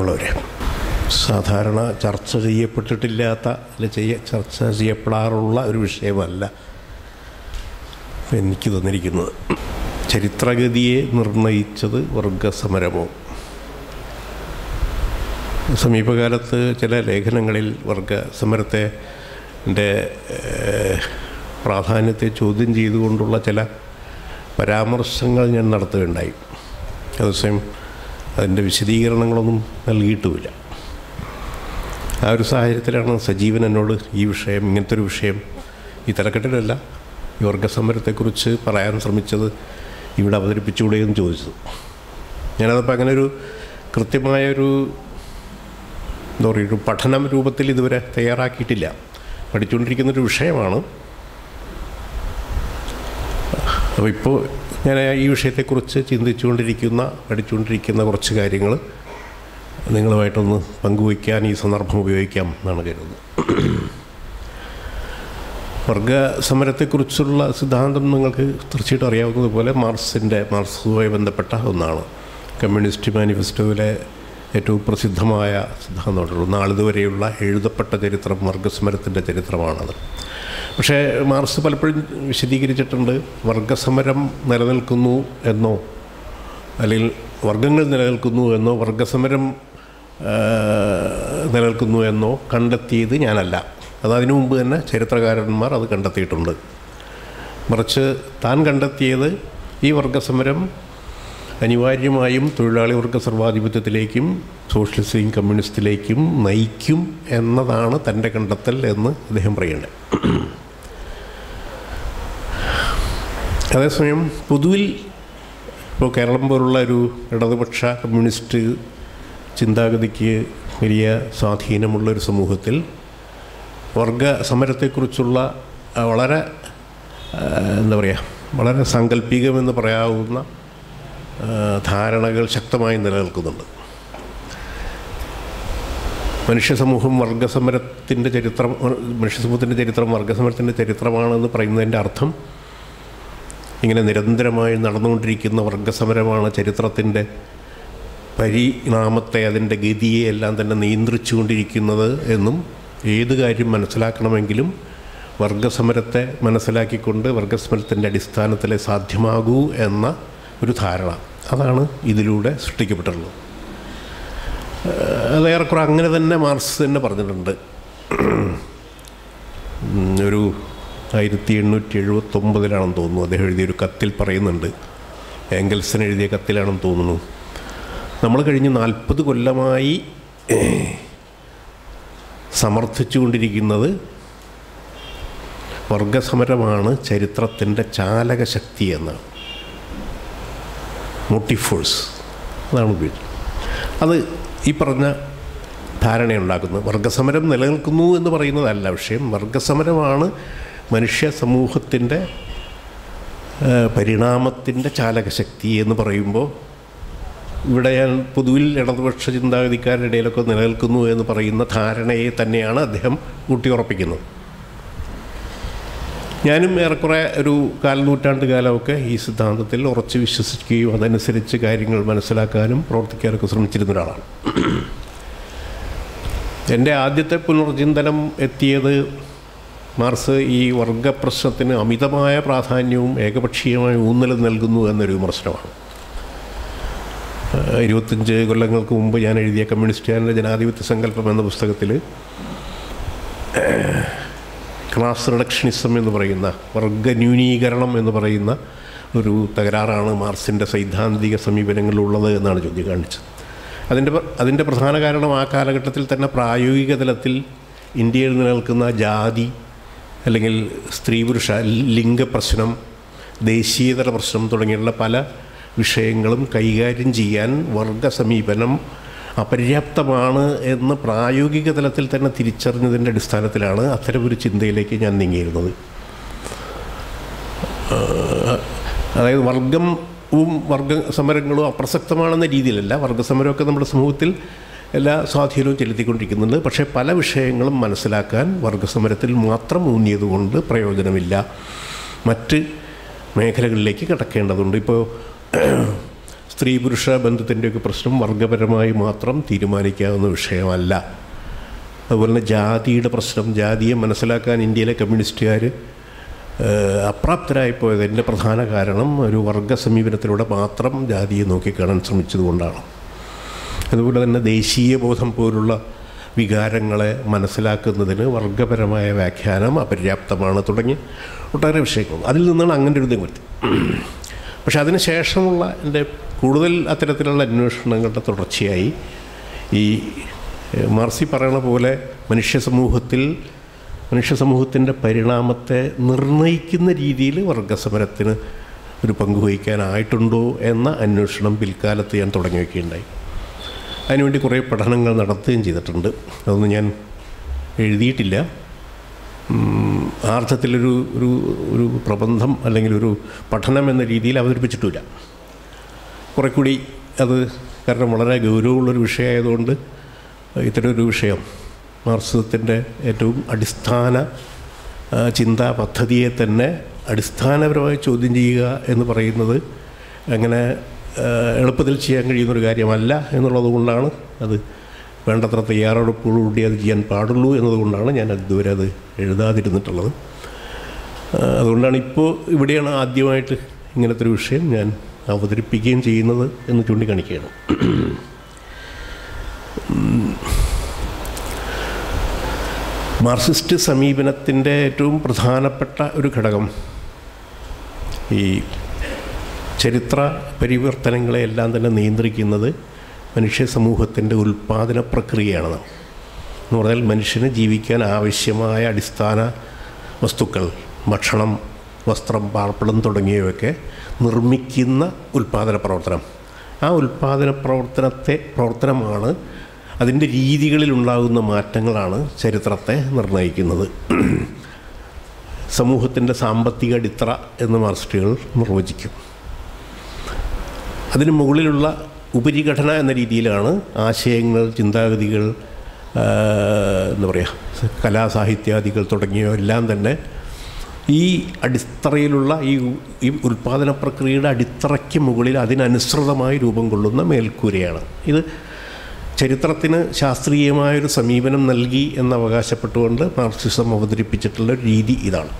പ്രിയമുള്ളവരെ, സാധാരണ ചർച്ച ചെയ്യപ്പെട്ടിട്ടില്ലാത്ത ചർച്ച ചെയ്യപ്പെടാറുള്ള ഒരു വിഷയമല്ല എനിക്ക് തന്നിരിക്കുന്നത്. ചരിത്രഗതിയെ നിർണയിച്ചത് വർഗസമരമോ? സമീപകാലത്ത് ചില ലേഖനങ്ങളിൽ വർഗസമരത്തെ പ്രാധാന്യത്തെ ചോദ്യം ചെയ്തുകൊണ്ടുള്ള ചില പരാമർശങ്ങൾ ഞാൻ നടത്തുകയുണ്ടായി. അതേസമയം അതിൻ്റെ വിശദീകരണങ്ങളൊന്നും നൽകിയിട്ടുമില്ല. ആ ഒരു സാഹചര്യത്തിലാണ് സജീവൻ എന്നോട് ഈ വിഷയം, ഇങ്ങനത്തെ ഒരു വിഷയം ഈ തലക്കെട്ടിലല്ല, ഈ വർഗസമരത്തെക്കുറിച്ച് പറയാൻ ശ്രമിച്ചത് ഇവിടെ അവതരിപ്പിച്ചുകൂടെയെന്ന് ചോദിച്ചത്. ഞാനതപ്പോൾ അങ്ങനെ ഒരു കൃത്യമായൊരു എന്താ പറയുക, ഒരു പഠനം രൂപത്തിൽ ഇതുവരെ തയ്യാറാക്കിയിട്ടില്ല. പഠിച്ചുകൊണ്ടിരിക്കുന്നൊരു വിഷയമാണ്. അപ്പോൾ ഇപ്പോൾ ഞാൻ ഈ വിഷയത്തെക്കുറിച്ച് പഠിച്ചുകൊണ്ടിരിക്കുന്ന കുറച്ച് കാര്യങ്ങൾ നിങ്ങളുമായിട്ടൊന്ന് പങ്കുവയ്ക്കാൻ ഈ സന്ദർഭം ഉപയോഗിക്കാം എന്നാണ് കരുതുന്നത്. വർഗസമരത്തെക്കുറിച്ചുള്ള സിദ്ധാന്തം നിങ്ങൾക്ക് തീർച്ചയായിട്ടും അറിയാവുന്നതുപോലെ മാർക്സുമായി ബന്ധപ്പെട്ട ഒന്നാണ്. കമ്മ്യൂണിസ്റ്റ് മാനിഫെസ്റ്റോയിലെ ഏറ്റവും പ്രസിദ്ധമായ സിദ്ധാന്തമുണ്ടല്ലോ, നാളിതുവരെയുള്ള എഴുതപ്പെട്ട ചരിത്രം വർഗസമരത്തിൻ്റെ ചരിത്രമാണത്. പക്ഷേ മാർക്സ് പലപ്പോഴും വിശദീകരിച്ചിട്ടുണ്ട്, വർഗസമരം നിലനിൽക്കുന്നു എന്നോ അല്ലെങ്കിൽ വർഗങ്ങൾ നിലനിൽക്കുന്നു എന്നോ വർഗസമരം നിലനിൽക്കുന്നു എന്നോ കണ്ടെത്തിയത് ഞാനല്ല. അതിനു മുമ്പ് തന്നെ ചരിത്രകാരന്മാർ അത് കണ്ടെത്തിയിട്ടുണ്ട്. മറിച്ച് താൻ കണ്ടെത്തിയത് ഈ വർഗസമരം അനിവാര്യമായും തൊഴിലാളി വർഗ സർവാധിപത്യത്തിലേക്കും സോഷ്യലിസ്റ്റും കമ്മ്യൂണിസ്റ്റിലേക്കും നയിക്കും എന്നതാണ് തൻ്റെ കണ്ടെത്തൽ എന്ന് അദ്ദേഹം പറയുന്നുണ്ട്. അതേസമയം പൊതുവിൽ ഇപ്പോൾ കേരളം പോലുള്ള ഒരു ഇടതുപക്ഷ കമ്മ്യൂണിസ്റ്റ് ചിന്താഗതിക്ക് വലിയ സ്വാധീനമുള്ളൊരു സമൂഹത്തിൽ വർഗസമരത്തെക്കുറിച്ചുള്ള വളരെ എന്താ പറയുക, വളരെ സാങ്കല്പികമെന്ന് പറയാവുന്ന ധാരണകൾ ശക്തമായി നിലനിൽക്കുന്നുണ്ട്. മനുഷ്യസമൂഹത്തിൻ്റെ ചരിത്രം വർഗസമരത്തിൻ്റെ ചരിത്രമാണെന്ന് പറയുന്നതിൻ്റെ അർത്ഥം ഇങ്ങനെ നിരന്തരമായി നടന്നുകൊണ്ടിരിക്കുന്ന വർഗസമരമാണ് ചരിത്രത്തിൻ്റെ പരിണാമത്തെ, അതിൻ്റെ ഗതിയെ എല്ലാം തന്നെ നിയന്ത്രിച്ചുകൊണ്ടിരിക്കുന്നത് എന്നും, ഏത് കാര്യം മനസ്സിലാക്കണമെങ്കിലും വർഗസമരത്തെ മനസ്സിലാക്കിക്കൊണ്ട് വർഗസമരത്തിൻ്റെ അടിസ്ഥാനത്തിലെ സാധ്യമാകൂ എന്ന ഒരു ധാരണ, അതാണ് ഇതിലൂടെ സൃഷ്ടിക്കപ്പെട്ടിട്ടുള്ളത്. അതേറെക്കുറെ അങ്ങനെ തന്നെ മാർക്സ് തന്നെ പറഞ്ഞിട്ടുണ്ട്. ഒരു 1879 തോന്നുന്നു അദ്ദേഹം എഴുതിയൊരു കത്തിൽ പറയുന്നുണ്ട്, ഏംഗൽസിന് എഴുതിയ കത്തിലാണെന്ന് തോന്നുന്നു, നമ്മൾ കഴിഞ്ഞ് 40 കൊല്ലമായി സമർത്ഥിച്ചുകൊണ്ടിരിക്കുന്നത് വർഗസമരമാണ് ചരിത്രത്തിൻ്റെ ചാലകശക്തി എന്നാണ്, മോട്ടീവ് ഫോഴ്സ് അതാണ് ഉപയോഗിച്ചത്. അത് ഈ പറഞ്ഞ ധാരണയുണ്ടാക്കുന്നത്. വർഗസമരം നിലനിൽക്കുന്നു എന്ന് പറയുന്നതല്ല വിഷയം, വർഗസമരമാണ് മനുഷ്യ സമൂഹത്തിൻ്റെ പരിണാമത്തിൻ്റെ ചാലകശക്തി എന്ന് പറയുമ്പോൾ ഇവിടെ ഞാൻ പൊതുവിൽ ഇടതുപക്ഷ ചിന്താഗതിക്കാരുടെ ഇടയിലൊക്കെ നിലനിൽക്കുന്നു എന്ന് പറയുന്ന ധാരണയെ തന്നെയാണ് അദ്ദേഹം ഊട്ടിയുറപ്പിക്കുന്നത്. ഞാനും ഏറെക്കുറെ ഒരു കാൽനൂറ്റാണ്ട് കാലമൊക്കെ ഈ സിദ്ധാന്തത്തിൽ ഉറച്ച് വിശ്വസിക്കുകയും അതനുസരിച്ച് കാര്യങ്ങൾ മനസ്സിലാക്കാനും പ്രവർത്തിക്കാനൊക്കെ ശ്രമിച്ചിരുന്ന ഒരാളാണ്. എൻ്റെ ആദ്യത്തെ പുനർചിന്തനം എത്തിയത് മാർക്സ് ഈ വർഗപ്രശ്നത്തിന് അമിതമായ പ്രാധാന്യവും ഏകപക്ഷീയമായ ഊന്നലും നൽകുന്നു എന്നൊരു വിമർശനമാണ്. 25 കൊല്ലങ്ങൾക്ക് മുമ്പ് ഞാൻ എഴുതിയ കമ്മ്യൂണിസ്റ്റുകാരൻ്റെ ജനാധിപത്യ സങ്കല്പം എന്ന പുസ്തകത്തിൽ ക്ലാസ് റിഡക്ഷനിസം എന്ന് പറയുന്ന വർഗന്യൂനീകരണം എന്ന് പറയുന്ന ഒരു തകരാറാണ് മാർക്സിൻ്റെ സൈദ്ധാന്തിക സമീപനങ്ങളിലുള്ളത് എന്നാണ് ചൂണ്ടിക്കാണിച്ചത്. അതിൻ്റെ പ്രധാന കാരണം ആ കാലഘട്ടത്തിൽ തന്നെ പ്രായോഗിക തലത്തിൽ ഇന്ത്യയിൽ നിലനിൽക്കുന്ന ജാതി അല്ലെങ്കിൽ സ്ത്രീ പുരുഷ ലിംഗപ്രശ്നം, ദേശീയതര പ്രശ്നം തുടങ്ങിയുള്ള പല വിഷയങ്ങളും കൈകാര്യം ചെയ്യാൻ വർഗ സമീപനം അപര്യാപ്തമാണ് എന്ന് പ്രായോഗിക തലത്തിൽ തന്നെ തിരിച്ചറിഞ്ഞതിൻ്റെ അടിസ്ഥാനത്തിലാണ് അത്തരമൊരു ചിന്തയിലേക്ക് ഞാൻ നീങ്ങിയിരുന്നത്. അതായത് വർഗസമരങ്ങളും അപ്രസക്തമാണെന്ന രീതിയിലല്ല, വർഗസമരമൊക്കെ നമ്മുടെ സമൂഹത്തിൽ എല്ലാ സ്വാധീനവും ചെലുത്തിക്കൊണ്ടിരിക്കുന്നുണ്ട്. പക്ഷേ പല വിഷയങ്ങളും മനസ്സിലാക്കാൻ വർഗസമരത്തിൽ മാത്രം ഊന്നിയതുകൊണ്ട് പ്രയോജനമില്ല, മറ്റ് മേഖലകളിലേക്ക് കടക്കേണ്ടതുണ്ട്. ഇപ്പോൾ സ്ത്രീ പുരുഷ ബന്ധത്തിൻ്റെയൊക്കെ പ്രശ്നം വർഗപരമായി മാത്രം തീരുമാനിക്കാവുന്ന വിഷയമല്ല. അതുപോലെ തന്നെ ജാതിയുടെ പ്രശ്നം, ജാതിയെ മനസ്സിലാക്കാൻ ഇന്ത്യയിലെ കമ്മ്യൂണിസ്റ്റുകാർ അപ്രാപ്തരായിപ്പോയതിൻ്റെ പ്രധാന കാരണം ഒരു വർഗ സമീപനത്തിലൂടെ മാത്രം ജാതിയെ നോക്കിക്കാണാൻ ശ്രമിച്ചതുകൊണ്ടാണ്. അതുപോലെ തന്നെ ദേശീയ ബോധം പോലുള്ള വികാരങ്ങളെ മനസ്സിലാക്കുന്നതിന് വർഗപരമായ വ്യാഖ്യാനം അപര്യാപ്തമാണ് തുടങ്ങി ഒട്ടേറെ വിഷയങ്ങൾ. അതിൽ നിന്നാണ് അങ്ങനെ ഒരു ഇത്. പക്ഷെ അതിന് ശേഷമുള്ള എൻ്റെ കൂടുതൽ അത്തരത്തിലുള്ള അന്വേഷണങ്ങളുടെ തുടർച്ചയായി ഈ മാർസി പറയണ പോലെ മനുഷ്യ സമൂഹത്തിൻ്റെ പരിണാമത്തെ നിർണ്ണയിക്കുന്ന രീതിയിൽ വർഗസമരത്തിന് ഒരു പങ്കുവഹിക്കാനായിട്ടുണ്ടോ എന്ന അന്വേഷണം പിൽക്കാലത്ത് ഞാൻ തുടങ്ങി വയ്ക്കുകയുണ്ടായി. അതിനുവേണ്ടി കുറേ പഠനങ്ങൾ നടത്തുകയും ചെയ്തിട്ടുണ്ട്. അതൊന്നും ഞാൻ എഴുതിയിട്ടില്ല. ആർത്ഥത്തിലൊരു ഒരു ഒരു പ്രബന്ധം അല്ലെങ്കിൽ ഒരു പഠനം എന്ന രീതിയിൽ അവതരിപ്പിച്ചിട്ടില്ല. കുറേ കൂടി അത് കാരണം വളരെ ഗൗരവമുള്ളൊരു വിഷയമായതുകൊണ്ട് ഇത്തരമൊരു വിഷയം മാർക്സിസത്തിൻ്റെ ഏറ്റവും അടിസ്ഥാന ചിന്താ പദ്ധതിയെ തന്നെ അടിസ്ഥാനപരമായി ചോദ്യം ചെയ്യുക എന്ന് പറയുന്നത് അങ്ങനെ എളുപ്പത്തിൽ ചെയ്യാൻ കഴിയുന്നൊരു കാര്യമല്ല എന്നുള്ളത് കൊണ്ടാണ്, അത് വേണ്ടത്ര തയ്യാറെടുപ്പോടുകൂടി അത് ചെയ്യാൻ പാടുള്ളൂ എന്നതുകൊണ്ടാണ് ഞാൻ ഇതുവരെ അത് എഴുതാതിരുന്നിട്ടുള്ളത്. അതുകൊണ്ടാണ് ഇപ്പോൾ ഇവിടെയാണ് ആദ്യമായിട്ട് ഇങ്ങനത്തെ ഒരു വിഷയം ഞാൻ അവതരിപ്പിക്കുകയും ചെയ്യുന്നത് എന്ന് ചൂണ്ടിക്കാണിക്കുകയാണ്. മാർക്സിസ്റ്റ് സമീപനത്തിൻ്റെ ഏറ്റവും പ്രധാനപ്പെട്ട ഒരു ഘടകം ഈ ചരിത്ര പരിവർത്തനങ്ങളെയെല്ലാം തന്നെ നിയന്ത്രിക്കുന്നത് മനുഷ്യ സമൂഹത്തിൻ്റെ ഉൽപ്പാദന പ്രക്രിയയാണ്. എന്ന് പറഞ്ഞാൽ മനുഷ്യന് ജീവിക്കാൻ ആവശ്യമായ അടിസ്ഥാന വസ്തുക്കൾ, ഭക്ഷണം, വസ്ത്രം, പാർപ്പിടം തുടങ്ങിയവയൊക്കെ നിർമ്മിക്കുന്ന ഉൽപ്പാദന പ്രവർത്തനം. ആ ഉൽപ്പാദന പ്രവർത്തനമാണ്, അതിൻ്റെ രീതികളിലുണ്ടാകുന്ന മാറ്റങ്ങളാണ് ചരിത്രത്തെ നിർണ്ണയിക്കുന്നത്. സമൂഹത്തിൻ്റെ സാമ്പത്തിക അടിത്തറ എന്ന് മാർക്സിസ്റ്റുകൾ നിർവചിക്കും. അതിന് മുകളിലുള്ള ഉപരിഘടന എന്ന രീതിയിലാണ് ആശയങ്ങൾ, ചിന്താഗതികൾ, എന്താ പറയുക, കലാസാഹിത്യാദികൾ തുടങ്ങിയവയെല്ലാം തന്നെ ഈ അടിത്തറയിലുള്ള ഈ ഉൽപ്പാദന പ്രക്രിയയുടെ അടിത്തറയ്ക്ക് മുകളിൽ അതിനനുസൃതമായി രൂപം കൊള്ളുന്ന മേൽക്കൂരയാണ്. ഇത് ചരിത്രത്തിന് ശാസ്ത്രീയമായൊരു സമീപനം നൽകി എന്ന് അവകാശപ്പെട്ടുകൊണ്ട് മാർക്സിസം അവതരിപ്പിച്ചിട്ടുള്ള രീതി ഇതാണ്.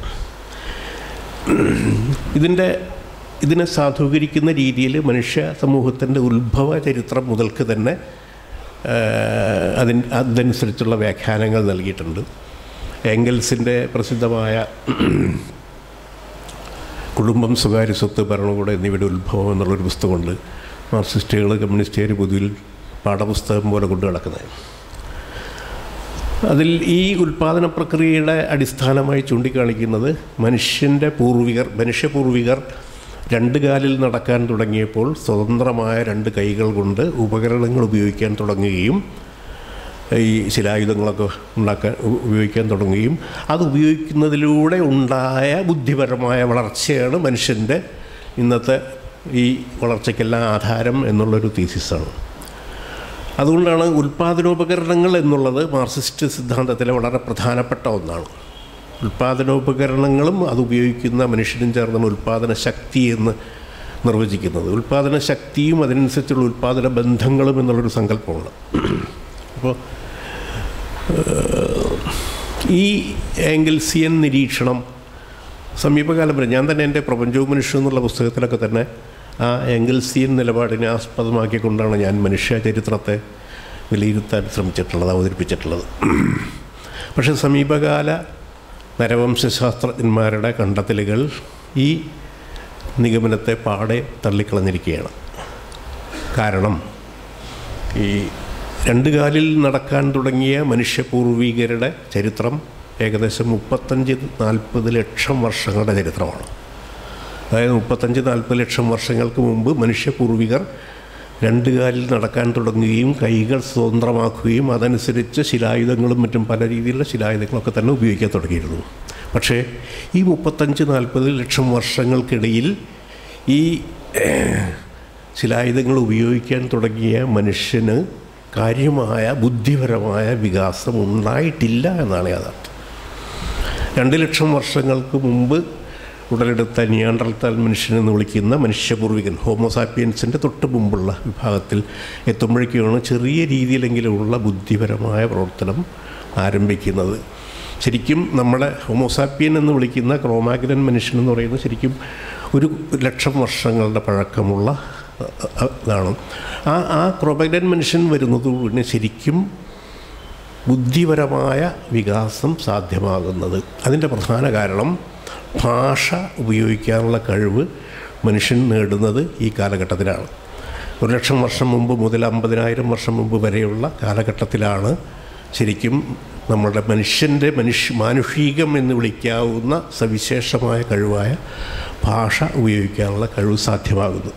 ഇതിനെ സാധൂകരിക്കുന്ന രീതിയിൽ മനുഷ്യ സമൂഹത്തിൻ്റെ ഉത്ഭവ ചരിത്രം മുതൽക്ക് തന്നെ അതനുസരിച്ചുള്ള വ്യാഖ്യാനങ്ങൾ നൽകിയിട്ടുണ്ട്. എംഗൽസിൻ്റെ പ്രസിദ്ധമായ കുടുംബം, സ്വകാര്യ സ്വത്ത്, ഭരണകൂടം എന്നിവയുടെ ഉത്ഭവം എന്നുള്ളൊരു പുസ്തകമുണ്ട്. മാർക്സിസ്റ്റുകൾ, കമ്മ്യൂണിസ്റ്റുകാർ പൊതുവിൽ പാഠപുസ്തകം പോലെ കൊണ്ടു നടക്കുന്നത്. അതിൽ ഈ ഉൽപ്പാദന പ്രക്രിയയുടെ അടിസ്ഥാനമായി ചൂണ്ടിക്കാണിക്കുന്നത് മനുഷ്യപൂർവികർ രണ്ട് കാലിൽ നടക്കാൻ തുടങ്ങിയപ്പോൾ സ്വതന്ത്രമായ രണ്ട് കൈകൾ കൊണ്ട് ഉപകരണങ്ങൾ ഉപയോഗിക്കാൻ തുടങ്ങുകയും ഈ ശിലായുധങ്ങളൊക്കെ ഉപയോഗിക്കാൻ തുടങ്ങുകയും അത് ഉപയോഗിക്കുന്നതിലൂടെ ഉണ്ടായ ബുദ്ധിപരമായ വളർച്ചയാണ് മനുഷ്യൻ്റെ ഇന്നത്തെ ഈ വളർച്ചയ്ക്കെല്ലാം ആധാരം എന്നുള്ളൊരു തീസിസാണ്. അതുകൊണ്ടാണ് ഉൽപ്പാദനോപകരണങ്ങൾ എന്നുള്ളത് മാർക്സിസ്റ്റ് സിദ്ധാന്തത്തിലെ വളരെ പ്രധാനപ്പെട്ട ഒന്നാണ്. ഉൽപ്പാദനോപകരണങ്ങളും അതുപയോഗിക്കുന്ന മനുഷ്യനും ചേർന്നാണ് ഉൽപ്പാദന ശക്തി എന്ന് നിർവചിക്കുന്നത്. ഉൽപ്പാദന ശക്തിയും അതിനനുസരിച്ചുള്ള ഉൽപ്പാദന ബന്ധങ്ങളും എന്നുള്ളൊരു സങ്കല്പമുണ്ട്. അപ്പോൾ ഈ ഏംഗൽസിയൻ നിരീക്ഷണം സമീപകാലം വരെ ഞാൻ തന്നെ എൻ്റെ പ്രപഞ്ചവും മനുഷ്യനും എന്നുള്ള പുസ്തകത്തിലൊക്കെ തന്നെ ആ ഏംഗൽസിയൻ നിലപാടിനെ ആസ്പദമാക്കിക്കൊണ്ടാണ് ഞാൻ മനുഷ്യ ചരിത്രത്തെ വിലയിരുത്താൻ ശ്രമിച്ചിട്ടുള്ളത്, അവതരിപ്പിച്ചിട്ടുള്ളത്. പക്ഷേ സമീപകാല നരവംശാസ്ത്രജ്ഞന്മാരുടെ കണ്ടെത്തലുകൾ ഈ നിഗമനത്തെ പാടെ തള്ളിക്കളഞ്ഞിരിക്കുകയാണ്. കാരണം ഈ രണ്ട് കാലിൽ നടക്കാൻ തുടങ്ങിയ മനുഷ്യപൂർവികരുടെ ചരിത്രം ഏകദേശം 35-40 ലക്ഷം വർഷങ്ങളുടെ ചരിത്രമാണ്. അതായത് 35-40 ലക്ഷം വർഷങ്ങൾക്ക് മുമ്പ് മനുഷ്യപൂർവികർ രണ്ട് കാലിൽ നടക്കാൻ തുടങ്ങുകയും കൈകൾ സ്വതന്ത്രമാക്കുകയും അതനുസരിച്ച് ശിലായുധങ്ങളും മറ്റും പല രീതിയിലുള്ള ശിലായുധങ്ങളൊക്കെ തന്നെ ഉപയോഗിക്കാൻ തുടങ്ങിയിരുന്നു. പക്ഷേ ഈ 35-40 ലക്ഷം വർഷങ്ങൾക്കിടയിൽ ഈ ശിലായുധങ്ങൾ ഉപയോഗിക്കാൻ തുടങ്ങിയ മനുഷ്യന് കാര്യമായ ബുദ്ധിപരമായ വികാസം ഉണ്ടായിട്ടില്ല എന്നാണ് യാഥാർത്ഥ്യം. 2 ലക്ഷം വർഷങ്ങൾക്ക് മുമ്പ് ഉടലെടുത്ത നിയാൻഡർതാൽ മനുഷ്യനെന്ന് വിളിക്കുന്ന മനുഷ്യപൂർവികൻ ഹോമോസാപ്പിയൻസിൻ്റെ തൊട്ട് മുമ്പുള്ള വിഭാഗത്തിൽ എത്തുമ്പോഴേക്കാണ് ചെറിയ രീതിയിലെങ്കിലുമുള്ള ബുദ്ധിപരമായ പ്രവർത്തനം ആരംഭിക്കുന്നത്. ശരിക്കും നമ്മുടെ ഹോമോസാപ്പിയൻ എന്ന് വിളിക്കുന്ന ക്രോമാഗ്നൻ മനുഷ്യൻ എന്ന് പറയുന്നത് ശരിക്കും 1,00,000 വർഷങ്ങളുടെ പഴക്കമുള്ള ഇതാണ്. ആ ക്രോമാഗ്നൻ മനുഷ്യൻ വരുന്നതോടുകൂടി ശരിക്കും ബുദ്ധിപരമായ വികാസം സാധ്യമാകുന്നത്. അതിൻ്റെ പ്രധാന കാരണം ഭാഷ ഉപയോഗിക്കാനുള്ള കഴിവ് മനുഷ്യൻ നേടുന്നത് ഈ കാലഘട്ടത്തിലാണ്. 1,00,000 വർഷം മുമ്പ് മുതൽ 50,000 വർഷം മുമ്പ് വരെയുള്ള കാലഘട്ടത്തിലാണ് ശരിക്കും നമ്മളുടെ മനുഷ്യൻ്റെ മാനുഷികം എന്ന് വിളിക്കാവുന്ന സവിശേഷമായ കഴിവായ ഭാഷ ഉപയോഗിക്കാനുള്ള കഴിവ് സാധ്യമാകുന്നത്.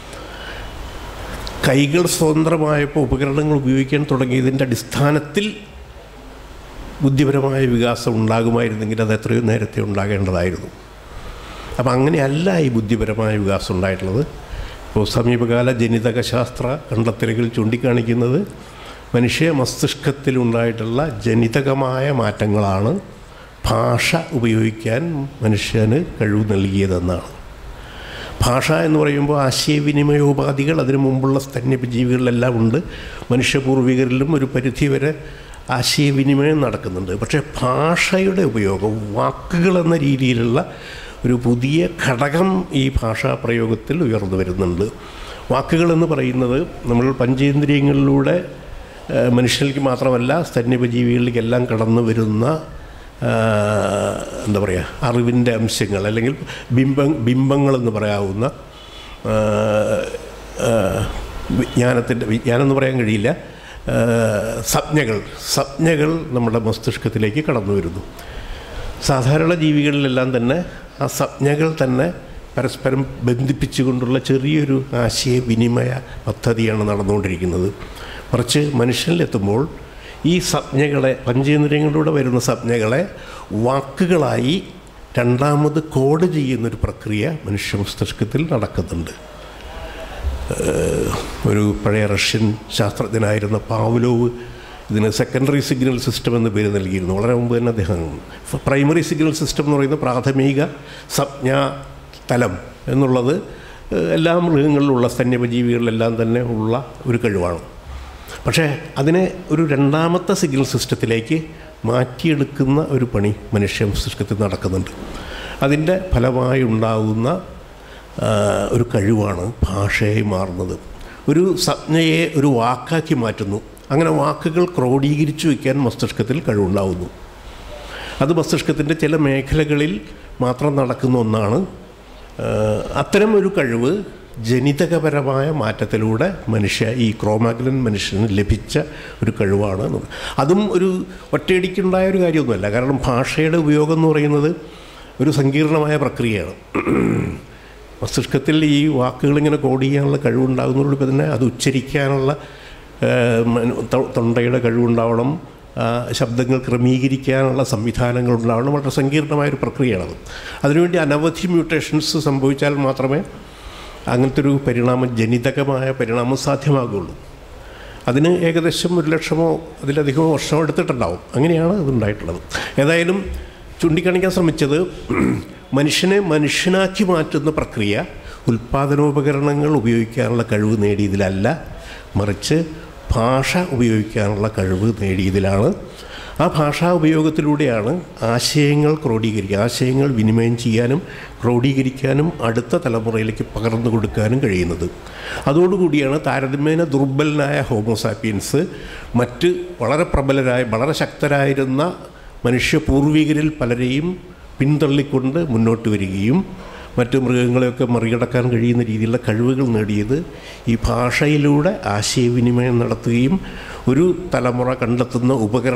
കൈകൾ സ്വതന്ത്രമായപ്പോൾ ഉപകരണങ്ങൾ ഉപയോഗിക്കാൻ തുടങ്ങിയതിൻ്റെ അടിസ്ഥാനത്തിൽ ബുദ്ധിപരമായ വികാസം ഉണ്ടാകുമായിരുന്നെങ്കിൽ അത് എത്രയോ നേരത്തെ ഉണ്ടാകേണ്ടതായിരുന്നു. അപ്പം അങ്ങനെയല്ല ഈ ബുദ്ധിപരമായ വികാസം ഉണ്ടായിട്ടുള്ളത്. ഇപ്പോൾ സമീപകാല ജനിതക ശാസ്ത്ര കണ്ടെത്തലുകൾ ചൂണ്ടിക്കാണിക്കുന്നത് മനുഷ്യ മസ്തിഷ്കത്തിലുണ്ടായിട്ടുള്ള ജനിതകമായ മാറ്റങ്ങളാണ് ഭാഷ ഉപയോഗിക്കാൻ മനുഷ്യന് കഴിവ് നൽകിയതെന്നാണ്. ഭാഷ എന്ന് പറയുമ്പോൾ ആശയവിനിമയോപാധികൾ അതിനു മുമ്പുള്ള സ്തന്യജീവികളിലെല്ലാം ഉണ്ട്. മനുഷ്യപൂർവികരിലും ഒരു പരിധിവരെ ആശയവിനിമയം നടക്കുന്നുണ്ട്. പക്ഷേ ഭാഷയുടെ ഉപയോഗം, വാക്കുകൾ എന്ന രീതിയിലുള്ള ഒരു പുതിയ ഘടകം ഈ ഭാഷാ പ്രയോഗത്തിൽ ഉയർന്നു വരുന്നുണ്ട്. വാക്കുകളെന്ന് പറയുന്നത് നമ്മൾ പഞ്ചേന്ദ്രിയങ്ങളിലൂടെ മനുഷ്യർക്ക് മാത്രമല്ല സ്തന്യജീവികളിലേക്കെല്ലാം കടന്നു വരുന്ന എന്താ പറയുക, അറിവിൻ്റെ അംശങ്ങൾ അല്ലെങ്കിൽ ബിംബങ്ങളെന്ന് പറയാവുന്ന വിജ്ഞാനം എന്ന് പറയാൻ കഴിയില്ല, സംജ്ഞകൾ നമ്മുടെ മസ്തിഷ്കത്തിലേക്ക് കടന്നു വരുന്നു. സാധാരണ ജീവികളിലെല്ലാം തന്നെ ആ സംജ്ഞകൾ തന്നെ പരസ്പരം ബന്ധിപ്പിച്ചുകൊണ്ടുള്ള ചെറിയൊരു ആശയവിനിമയ പദ്ധതിയാണ് നടന്നുകൊണ്ടിരിക്കുന്നത്. മറിച്ച് മനുഷ്യനിലെത്തുമ്പോൾ ഈ സംജ്ഞകളെ, പഞ്ചേന്ദ്രിയങ്ങളിലൂടെ വരുന്ന സംജ്ഞകളെ വാക്കുകളായി രണ്ടാമത് കോഡ് ചെയ്യുന്നൊരു പ്രക്രിയ മനുഷ്യ മസ്തിഷ്കത്തിൽ നടക്കുന്നുണ്ട്. ഒരു പഴയ റഷ്യൻ ശാസ്ത്രജ്ഞനായിരുന്ന പാവ്ലോവ് ഇതിന് സെക്കൻഡറി സിഗ്നൽ സിസ്റ്റം എന്ന് പേര് നൽകിയിരുന്നു. വളരെ മുമ്പ് തന്നെ അദ്ദേഹം. പ്രൈമറി സിഗ്നൽ സിസ്റ്റം എന്ന് പറയുന്ന പ്രാഥമിക സംജ്ഞാ തലം എന്നുള്ളത് എല്ലാ മൃഗങ്ങളിലുള്ള സ്തന്യജീവികളിലെല്ലാം തന്നെ ഉള്ള ഒരു കഴിവാണ്. പക്ഷേ അതിനെ ഒരു രണ്ടാമത്തെ സിഗ്നൽ സിസ്റ്റത്തിലേക്ക് മാറ്റിയെടുക്കുന്ന ഒരു പണി മനുഷ്യ മസ്തിഷ്കത്തിൽ നടക്കുന്നുണ്ട്. അതിൻ്റെ ഫലമായി ഉണ്ടാകുന്ന ഒരു കഴിവാണ് ഭാഷയായി മാറുന്നത്. ഒരു സംജ്ഞയെ ഒരു വാക്കാക്കി മാറ്റുന്നു. അങ്ങനെ വാക്കുകൾ ക്രോഡീകരിച്ചു വയ്ക്കാൻ മസ്തിഷ്കത്തിൽ കഴിവുണ്ടാകുന്നു. അത് മസ്തിഷ്കത്തിൻ്റെ ചില മേഖലകളിൽ മാത്രം നടക്കുന്ന ഒന്നാണ്. അത്തരം ഒരു കഴിവ് ജനിതകപരമായ മാറ്റത്തിലൂടെ ഈ ക്രോമാഗ്നൻ മനുഷ്യന് ലഭിച്ച ഒരു കഴിവാണ്. അതും ഒരു ഒറ്റയടിക്കുണ്ടായ ഒരു കാര്യമൊന്നുമല്ല. കാരണം ഭാഷയുടെ ഉപയോഗം എന്ന് പറയുന്നത് ഒരു സങ്കീർണമായ പ്രക്രിയയാണ്. മസ്തിഷ്കത്തിൽ ഈ വാക്കുകളിങ്ങനെ കോഡ് ചെയ്യാനുള്ള കഴിവുണ്ടാകുന്നതോടൊപ്പം തന്നെ അത് ഉച്ചരിക്കാനുള്ള തൊണ്ടയുടെ കഴിവുണ്ടാവണം, ശബ്ദങ്ങൾ ക്രമീകരിക്കാനുള്ള സംവിധാനങ്ങൾ ഉണ്ടാവണം. വളരെ സങ്കീർണമായൊരു പ്രക്രിയയാണത്. അതിനുവേണ്ടി അനവധി മ്യൂട്ടേഷൻസ് സംഭവിച്ചാൽ മാത്രമേ അങ്ങനത്തെ ഒരു ജനിതകമായ പരിണാമം സാധ്യമാകുള്ളൂ. അതിന് ഏകദേശം 1,00,000 അതിലധികമോ വർഷം എടുത്തിട്ടുണ്ടാവും. അങ്ങനെയാണ് അതുണ്ടായിട്ടുള്ളത്. ഏതായാലും ചൂണ്ടിക്കാണിക്കാൻ ശ്രമിച്ചത് മനുഷ്യനെ മനുഷ്യനാക്കി മാറ്റുന്ന പ്രക്രിയ ഉൽപ്പാദനോപകരണങ്ങൾ ഉപയോഗിക്കാനുള്ള കഴിവ് നേടിയതിലല്ല, മറിച്ച് ഭാഷ ഉപയോഗിക്കാനുള്ള കഴിവ് നേടിയതിലാണ്. ആ ഭാഷാ ഉപയോഗത്തിലൂടെയാണ് ആശയങ്ങൾ വിനിമയം ചെയ്യാനും ക്രോഡീകരിക്കാനും അടുത്ത തലമുറയിലേക്ക് പകർന്നു കൊടുക്കാനും കഴിയുന്നത്. അതോടുകൂടിയാണ് താരതമ്യേന ദുർബലനായ ഹോമോസാപ്പിയൻസ് മറ്റ് വളരെ പ്രബലരായ വളരെ ശക്തരായിരുന്ന മനുഷ്യപൂർവികരിൽ പലരെയും പിന്തള്ളിക്കൊണ്ട് മുന്നോട്ട് വരികയും മറ്റ് മൃഗങ്ങളെയൊക്കെ മറികടക്കാൻ കഴിയുന്ന രീതിയിലുള്ള കഴിവുകൾ നേടിയത് ഈ ഭാഷയിലൂടെ ആശയവിനിമയം നടത്തുകയും ഒരു തലമുറ കണ്ടെത്തുന്ന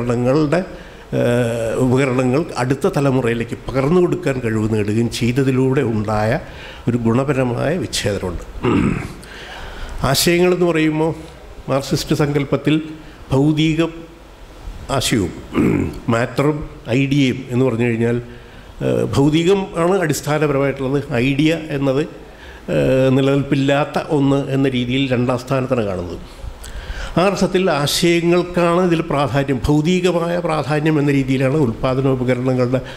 ഉപകരണങ്ങൾ അടുത്ത തലമുറയിലേക്ക് പകർന്നു കൊടുക്കാൻ കഴിവ് നേടുകയും ചെയ്തതിലൂടെ ഉണ്ടായ ഒരു ഗുണപരമായ വിച്ഛേദനമുണ്ട്. ആശയങ്ങളെന്ന് പറയുമ്പോൾ മാർക്സിസ്റ്റ് സങ്കല്പത്തിൽ ഭൗതിക ആശയവും മാറ്ററും ഐഡിയയും എന്ന് പറഞ്ഞു കഴിഞ്ഞാൽ ഭൗതികം ആണ് അടിസ്ഥാനപരമായിട്ടുള്ളത്. ഐഡിയ എന്നത് നിലനിൽപ്പില്ലാത്ത ഒന്ന് എന്ന രീതിയിൽ രണ്ടാം സ്ഥാനത്താണ് കാണുന്നത്. ആ അർത്ഥത്തിൽ ആശയങ്ങൾക്കാണ് ഇതിൽ പ്രാധാന്യം, ഭൗതികമായ പ്രാധാന്യം എന്ന രീതിയിലാണ് ഉൽപ്പാദനോപകരണങ്ങളുടെ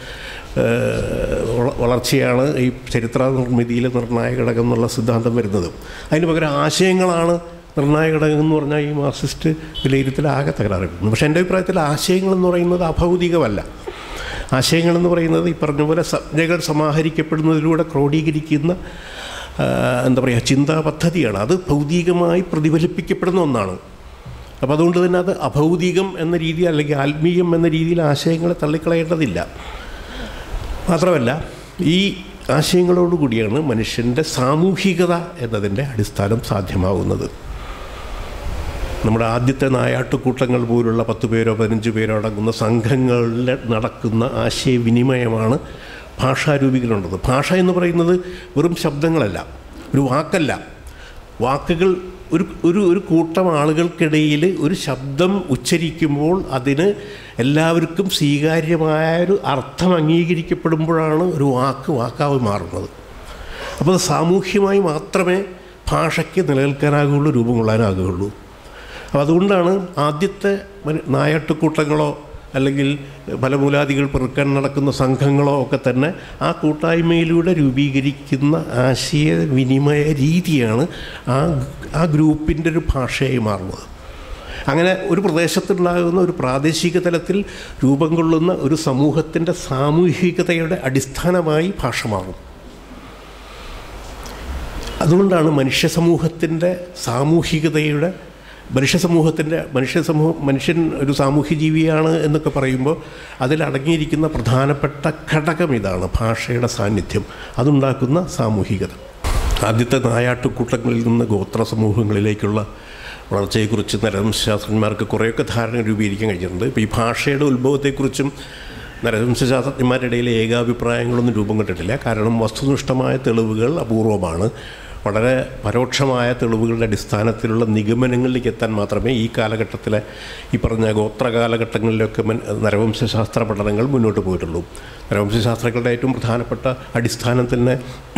വളർച്ചയാണ് ഈ ചരിത്ര നിർമ്മിതിയിൽ നിർണായക ഘടകം എന്നുള്ള സിദ്ധാന്തം വരുന്നത്. അതിന് പകരം ആശയങ്ങളാണ് നിർണായക ഘടകം എന്ന് പറഞ്ഞാൽ ഈ മാർക്സിസ്റ്റ് വിലയിരുത്തലാകെ തകരാറുണ്ട്. പക്ഷേ എൻ്റെ അഭിപ്രായത്തിൽ ആശയങ്ങളെന്ന് പറയുന്നത് അഭൗതികമല്ല. ആശയങ്ങളെന്ന് പറയുന്നത് ഈ പറഞ്ഞ പോലെ സംജ്ഞകൾ സമാഹരിക്കപ്പെടുന്നതിലൂടെ ക്രോഡീകരിക്കുന്ന എന്താ പറയുക ചിന്താ പദ്ധതിയാണ്. അത് ഭൗതികമായി പ്രതിഫലിപ്പിക്കപ്പെടുന്ന ഒന്നാണ്. അപ്പോൾ അതുകൊണ്ട് തന്നെ അത് അഭൗതികം എന്ന രീതി അല്ലെങ്കിൽ ആത്മീയം എന്ന രീതിയിൽ ആശയങ്ങളെ തള്ളിക്കളയേണ്ടതില്ല. മാത്രമല്ല ഈ ആശയങ്ങളോടുകൂടിയാണ് മനുഷ്യൻ്റെ സാമൂഹികത എന്നതിൻ്റെ അടിസ്ഥാനം സാധ്യമാകുന്നത്. നമ്മുടെ ആദ്യത്തെ നായാട്ടുകൂട്ടങ്ങൾ പോലുള്ള 10 പേരോ 15 പേരോ അടങ്ങുന്ന സംഘങ്ങളിൽ നടക്കുന്ന ആശയവിനിമയമാണ് ഭാഷാരൂപീകരണമുള്ളത്. ഭാഷ എന്ന് പറയുന്നത് വെറും ശബ്ദങ്ങളല്ല, ഒരു വാക്കല്ല. വാക്കുകൾ ഒരു കൂട്ടം ആളുകൾക്കിടയിൽ ഒരു ശബ്ദം ഉച്ചരിക്കുമ്പോൾ അതിന് എല്ലാവർക്കും സ്വീകാര്യമായൊരു അർത്ഥം അംഗീകരിക്കപ്പെടുമ്പോഴാണ് ഒരു വാക്കായി മാറുന്നത്. അപ്പോൾ അത് സാമൂഹ്യമായി മാത്രമേ ഭാഷയ്ക്ക് നിലനിൽക്കാനാകുകയുള്ളൂ, രൂപം കൊള്ളാനാകുകയുള്ളൂ. അപ്പോൾ അതുകൊണ്ടാണ് ആദ്യത്തെ നായാട്ടുകൂട്ടങ്ങളോ അല്ലെങ്കിൽ ഫലമൂലാദികൾ പെറുക്കാൻ നടക്കുന്ന സംഘങ്ങളോ ഒക്കെ തന്നെ ആ കൂട്ടായ്മയിലൂടെ രൂപീകരിക്കുന്ന ആശയവിനിമയ രീതിയാണ് ആ ഗ്രൂപ്പിൻ്റെ ഒരു ഭാഷയായി മാറുന്നത്. അങ്ങനെ ഒരു പ്രദേശത്തുണ്ടാകുന്ന ഒരു പ്രാദേശിക തലത്തിൽ രൂപം കൊള്ളുന്ന ഒരു സമൂഹത്തിൻ്റെ സാമൂഹികതയുടെ അടിസ്ഥാനമായി ഭാഷ മാറും. അതുകൊണ്ടാണ് മനുഷ്യൻ ഒരു സാമൂഹ്യ ജീവിയാണ് എന്നൊക്കെ പറയുമ്പോൾ അതിലടങ്ങിയിരിക്കുന്ന പ്രധാനപ്പെട്ട ഘടകം ഇതാണ്, ഭാഷയുടെ സാന്നിധ്യം, അതുണ്ടാക്കുന്ന സാമൂഹികത. ആദ്യത്തെ നായാട്ടുകൂട്ടങ്ങളിൽ നിന്ന് ഗോത്ര സമൂഹങ്ങളിലേക്കുള്ള വളർച്ചയെക്കുറിച്ച് നരവംശാസ്ത്രജ്ഞന്മാർക്ക് കുറേയൊക്കെ ധാരണ രൂപീകരിക്കാൻ കഴിഞ്ഞിട്ടുണ്ട്. ഇപ്പോൾ ഈ ഭാഷയുടെ ഉത്ഭവത്തെക്കുറിച്ചും നരവംശാസ്ത്രജ്ഞന്മാരുടെ ഇടയിൽ ഏകാഭിപ്രായങ്ങളൊന്നും രൂപം കൊണ്ടിട്ടില്ല. കാരണം വസ്തുനിഷ്ഠമായ തെളിവുകൾ അപൂർവമാണ്. വളരെ പരോക്ഷമായ തെളിവുകളുടെ അടിസ്ഥാനത്തിലുള്ള നിഗമനങ്ങളിലേക്ക് എത്താൻ മാത്രമേ ഈ കാലഘട്ടത്തിലെ ഈ പറഞ്ഞ ഗോത്ര കാലഘട്ടങ്ങളിലൊക്കെ നരവംശാസ്ത്ര പഠനങ്ങൾ മുന്നോട്ട് പോയിട്ടുള്ളൂ. നരവംശാസ്ത്രങ്ങളുടെ ഏറ്റവും പ്രധാനപ്പെട്ട അടിസ്ഥാനം തന്നെ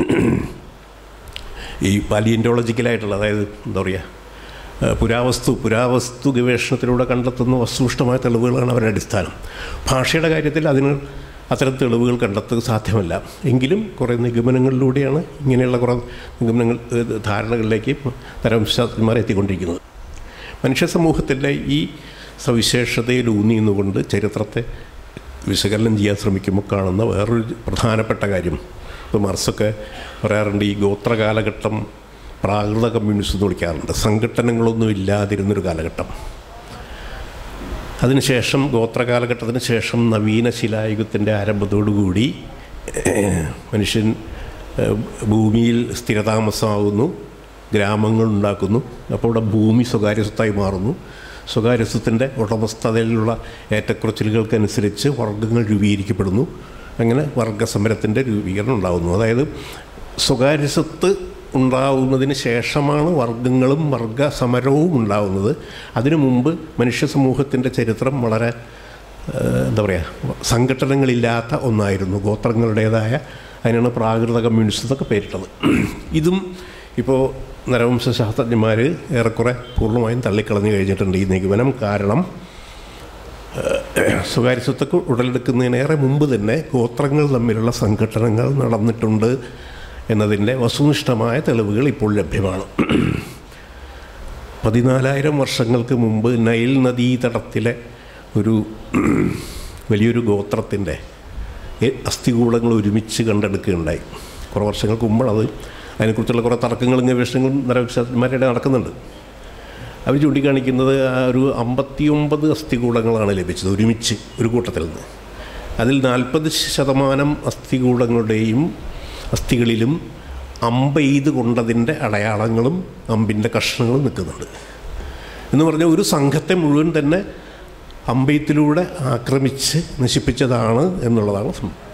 ഈ പാലിയൻറ്റോളജിക്കലായിട്ടുള്ള, അതായത് എന്താ പറയുക, പുരാവസ്തു ഗവേഷണത്തിലൂടെ കണ്ടെത്തുന്ന വസ്തുനിഷ്ഠമായ തെളിവുകളാണ് അവരുടെ അടിസ്ഥാനം. ഭാഷയുടെ കാര്യത്തിൽ അത്തരം തെളിവുകൾ കണ്ടെത്തുക സാധ്യമല്ല. എങ്കിലും കുറേ നിഗമനങ്ങളിലൂടെയാണ് ഇങ്ങനെയുള്ള കുറേ ധാരണകളിലേക്ക് നരവംശാസ്ത്രജ്ഞന്മാർ എത്തിക്കൊണ്ടിരിക്കുന്നത്. മനുഷ്യ സമൂഹത്തിൻ്റെ ഈ സവിശേഷതയിൽ ഊന്നി നിന്നുകൊണ്ട് ചരിത്രത്തെ വിശകലനം ചെയ്യാൻ ശ്രമിക്കുമ്പോൾ കാണുന്ന വേറൊരു പ്രധാനപ്പെട്ട കാര്യം, ഇപ്പോൾ മാർക്സൊക്കെ പറയാറുണ്ട്, ഈ ഗോത്ര കാലഘട്ടം പ്രാകൃത കമ്മ്യൂണിസം എന്ന് വിളിക്കാറുണ്ട്. സംഘടനകളൊന്നും ഇല്ലാതിരുന്നൊരു കാലഘട്ടം. അതിനുശേഷം ഗോത്രകാലഘട്ടത്തിന് ശേഷം നവീന ശിലായുഗത്തിൻ്റെ ആരംഭത്തോടുകൂടി മനുഷ്യൻ ഭൂമിയിൽ സ്ഥിരതാമസമാകുന്നു, ഗ്രാമങ്ങൾ ഉണ്ടാക്കുന്നു. അപ്പോൾ ഇവിടെ ഭൂമി സ്വകാര്യ സ്വത്തായി മാറുന്നു. സ്വകാര്യ സ്വത്തിൻ്റെ ഉടമസ്ഥതയിലുള്ള ഏറ്റക്കുറച്ചിലുകൾക്കനുസരിച്ച് വർഗ്ഗങ്ങൾ രൂപീകരിക്കപ്പെടുന്നു. അങ്ങനെ വർഗസമരത്തിൻ്റെ രൂപീകരണം ഉണ്ടാകുന്നു. അതായത് സ്വകാര്യ സ്വത്ത് ഉണ്ടാവുന്നതിന് ശേഷമാണ് വർഗങ്ങളും വർഗസമരവും ഉണ്ടാവുന്നത്. അതിനു മുമ്പ് മനുഷ്യ സമൂഹത്തിൻ്റെ ചരിത്രം വളരെ എന്താ പറയുക, സംഘടനകളില്ലാത്ത ഒന്നായിരുന്നു, ഗോത്രങ്ങളുടേതായ. അതിനാണ് പ്രാകൃത കമ്മ്യൂണിസം എന്നൊക്കെ പേരിട്ടത്. ഇതും ഇപ്പോൾ നരവംശാസ്ത്രജ്ഞന്മാർ ഏറെക്കുറെ പൂർണ്ണമായും തള്ളിക്കളഞ്ഞു കഴിഞ്ഞിട്ടുണ്ട് ഈ നിഗമനം. കാരണം സ്വകാര്യ സ്വത്തൊക്കെ ഉടലെടുക്കുന്നതിനേറെ മുമ്പ് തന്നെ ഗോത്രങ്ങൾ തമ്മിലുള്ള സംഘടനകൾ നടന്നിട്ടുണ്ട് എന്നതിൻ്റെ വസ്തുനിഷ്ഠമായ തെളിവുകൾ ഇപ്പോൾ ലഭ്യമാണ്. 14,000 വർഷങ്ങൾക്ക് മുമ്പ് നൈൽ നദീതടത്തിലെ ഒരു വലിയൊരു ഗോത്രത്തിൻ്റെ അസ്ഥികൂടങ്ങൾ ഒരുമിച്ച് കണ്ടെടുക്കുകയുണ്ടായി. കുറേ വർഷങ്ങൾക്ക് മുമ്പാണ് അതിനെക്കുറിച്ചുള്ള കുറേ തർക്കങ്ങളും ഗവേഷണങ്ങളും നരവംശാസ്ത്രജ്ഞന്മാരുടെ നടക്കുന്നുണ്ട്. അവർ ചൂണ്ടിക്കാണിക്കുന്നത് ഒരു 59 അസ്ഥികൂടങ്ങളാണ് ലഭിച്ചത് ഒരുമിച്ച് ഒരു കൂട്ടത്തിൽ നിന്ന്. അതിൽ 40% അസ്ഥികളിലും അമ്പെയ്ത് കൊണ്ടതിൻ്റെ അടയാളങ്ങളും അമ്പിൻ്റെ കഷ്ണങ്ങളും നിൽക്കുന്നുണ്ട്. എന്ന് പറഞ്ഞാൽ ഒരു സംഘത്തെ മുഴുവൻ തന്നെ അമ്പെയ്ത്തിലൂടെ ആക്രമിച്ച് നശിപ്പിച്ചതാണ് എന്നുള്ളതാണ്.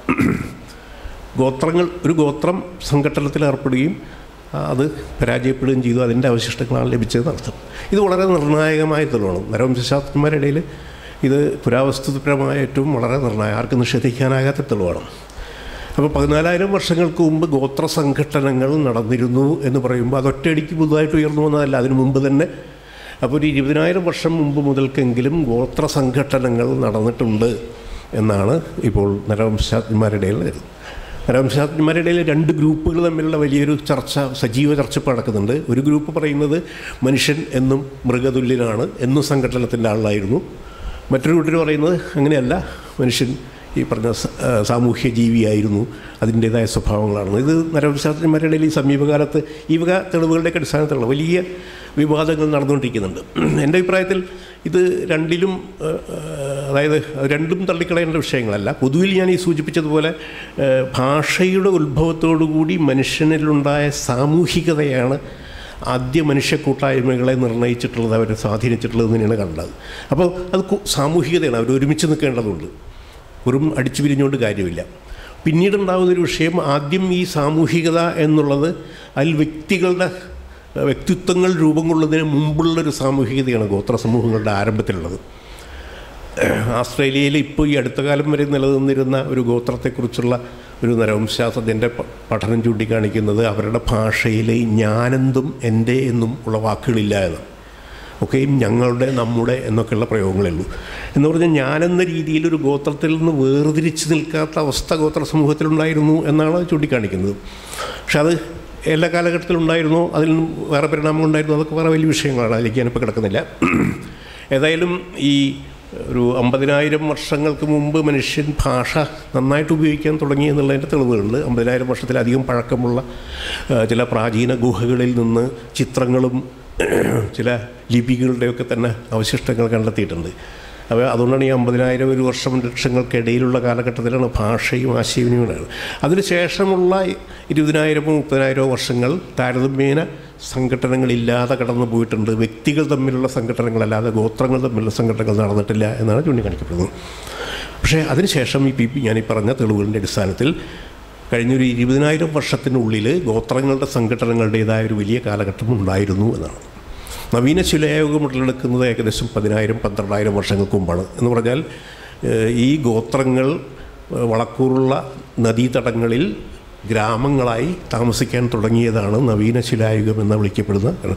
ഒരു ഗോത്രം സംഘട്ടനത്തിൽ ഏർപ്പെടുകയും അത് പരാജയപ്പെടുകയും ചെയ്തു. അതിൻ്റെ അവശിഷ്ടങ്ങളാണ് ലഭിച്ചതെന്ന് അർത്ഥം. ഇത് വളരെ നിർണായകമായ തെളിവാണ്. നരവംശാസ്ത്രജ്ഞന്മാരുടെ ഇടയിൽ ഇത് പുരാവസ്തുപരമായ ഏറ്റവും വളരെ ആർക്കും നിഷേധിക്കാനാകാത്ത തെളിവാണ്. അപ്പോൾ 14,000 വർഷങ്ങൾക്ക് മുമ്പ് ഗോത്ര സംഘടനകൾ നടന്നിരുന്നു എന്ന് പറയുമ്പോൾ അതൊറ്റയടിക്ക് പുതുതായിട്ട് ഉയർന്നു വന്നതല്ല, അതിനു മുമ്പ് തന്നെ. അപ്പോൾ ഒരു 20,000 വർഷം മുമ്പ് മുതൽക്കെങ്കിലും ഗോത്ര സംഘടനകൾ നടന്നിട്ടുണ്ട് എന്നാണ് ഇപ്പോൾ നരവംശാജ്ഞന്മാരുടെ ഇടയിൽ വരുന്നത്. നരവംശാജ്ഞന്മാരുടെ ഇടയിൽ 2 ഗ്രൂപ്പുകൾ തമ്മിലുള്ള വലിയൊരു സജീവ ചർച്ച ഇപ്പോൾ നടക്കുന്നുണ്ട്. ഒരു ഗ്രൂപ്പ് പറയുന്നത് മനുഷ്യൻ എന്നും മൃഗതുല്യനാണ്, എന്നും സംഘടനത്തിൻ്റെ ആളായിരുന്നു. മറ്റൊരു കൂട്ടർ പറയുന്നത് അങ്ങനെയല്ല, മനുഷ്യൻ ഈ പറഞ്ഞ സാമൂഹ്യ ജീവിയായിരുന്നു, അതിൻ്റേതായ സ്വഭാവങ്ങളാണ്. ഇത് നരവംശാസ്ത്രജ്ഞന്മാരുടെ ഇടയിൽ ഈ സമീപകാലത്ത് ഈ വക തെളിവുകളുടെയൊക്കെ അടിസ്ഥാനത്തിലുള്ള വലിയ വിവാദങ്ങൾ നടന്നുകൊണ്ടിരിക്കുന്നുണ്ട്. എൻ്റെ അഭിപ്രായത്തിൽ ഇത് രണ്ടിലും, അതായത് രണ്ടും തള്ളിക്കളയേണ്ട വിഷയങ്ങളല്ല. പൊതുവിൽ ഞാൻ ഈ സൂചിപ്പിച്ചതുപോലെ ഭാഷയുടെ ഉത്ഭവത്തോടുകൂടി മനുഷ്യനിലുണ്ടായ സാമൂഹികതയാണ് ആദ്യ മനുഷ്യ കൂട്ടായ്മകളെ നിർണ്ണയിച്ചിട്ടുള്ളത്, അവരെ സ്വാധീനിച്ചിട്ടുള്ളത് തന്നെയാണ് കണ്ടത്. അപ്പോൾ അത് സാമൂഹികതയാണ്, അവർ ഒരുമിച്ച് നിൽക്കേണ്ടതുണ്ട്, വെറും അടിച്ചു പിരിഞ്ഞുകൊണ്ട് കാര്യമില്ല. പിന്നീടുണ്ടാകുന്നൊരു വിഷയം, ആദ്യം ഈ സാമൂഹികത എന്നുള്ളത് അതിൽ വ്യക്തിത്വങ്ങൾ രൂപം കൊള്ളുന്നതിന് മുമ്പുള്ളൊരു സാമൂഹികതയാണ് ഗോത്ര സമൂഹങ്ങളുടെ ആരംഭത്തിലുള്ളത്. ആസ്ട്രേലിയയിൽ ഇപ്പോൾ ഈ അടുത്ത കാലം വരെ നിലനിന്നിരുന്ന ഒരു ഗോത്രത്തെക്കുറിച്ചുള്ള ഒരു നരവംശാസ്ത്രജ്ഞൻ്റെ പഠനം ചൂണ്ടിക്കാണിക്കുന്നത് അവരുടെ ഭാഷയിൽ ഞാനെന്തും എൻ്റെ എന്നും ഉള്ള വാക്കുകളില്ല എന്ന്, ഒക്കെയും ഞങ്ങളുടെ, നമ്മുടെ എന്നൊക്കെയുള്ള പ്രയോഗങ്ങളേ ഉള്ളൂ. എന്ന് പറഞ്ഞാൽ ഞാനെന്ന രീതിയിൽ ഒരു ഗോത്രത്തിൽ നിന്ന് വേർതിരിച്ച് നിൽക്കാത്ത അവസ്ഥ ഗോത്ര സമൂഹത്തിലുണ്ടായിരുന്നു എന്നാണ് ചൂണ്ടിക്കാണിക്കുന്നത്. പക്ഷെ അത് എല്ലാ കാലഘട്ടത്തിലുണ്ടായിരുന്നോ, അതിൽ നിന്നും വേറെ പരിണാമം ഉണ്ടായിരുന്നു, അതൊക്കെ വേറെ വലിയ വിഷയങ്ങളാണ്, അതിലേക്ക് ഞാനിപ്പോൾ കിടക്കുന്നില്ല. ഏതായാലും ഈ ഒരു 50,000 വർഷങ്ങൾക്ക് മുമ്പ് മനുഷ്യൻ ഭാഷ നന്നായിട്ട് ഉപയോഗിക്കാൻ തുടങ്ങി എന്നുള്ളതിൻ്റെ തെളിവുകളുണ്ട്. 50,000 വർഷത്തിലധികം പഴക്കമുള്ള ചില പ്രാചീന ഗുഹകളിൽ നിന്ന് ചിത്രങ്ങളും ചില ലിപികളുടെയൊക്കെ തന്നെ അവശിഷ്ടങ്ങൾ കണ്ടെത്തിയിട്ടുണ്ട്. അപ്പോൾ അതുകൊണ്ടാണ് ഈ 50,000 വർഷങ്ങൾക്കിടയിലുള്ള കാലഘട്ടത്തിലാണ് ഭാഷയും ആശയവിനിമയമാണ്. അതിനുശേഷമുള്ള 20,000 30,000 വർഷങ്ങൾ താരതമ്യേന സംഘടനകളില്ലാതെ കടന്നു പോയിട്ടുണ്ട്. വ്യക്തികൾ തമ്മിലുള്ള സംഘടനകളല്ലാതെ ഗോത്രങ്ങൾ തമ്മിലുള്ള സംഘടനകൾ നടന്നിട്ടില്ല എന്നാണ് ചൂണ്ടിക്കാണിക്കപ്പെടുന്നത്. പക്ഷേ അതിനുശേഷം ഞാനീ പറഞ്ഞ തെളിവുകളുടെ അടിസ്ഥാനത്തിൽ കഴിഞ്ഞൊരു 20,000 വർഷത്തിനുള്ളിൽ ഗോത്രങ്ങളുടെ സംഘടനകളുടേതായ ഒരു വലിയ കാലഘട്ടം ഉണ്ടായിരുന്നു എന്നാണ്. നവീന ശിലായുഗം ഉടലെടുക്കുന്നത് ഏകദേശം 10,000-12,000 വർഷങ്ങൾക്ക് മുമ്പാണ്. എന്ന് പറഞ്ഞാൽ ഈ ഗോത്രങ്ങൾ വളക്കൂറുള്ള നദീതടങ്ങളിൽ ഗ്രാമങ്ങളായി താമസിക്കാൻ തുടങ്ങിയതാണ് നവീന ശിലായുഗം എന്ന് വിളിക്കപ്പെടുന്നത്.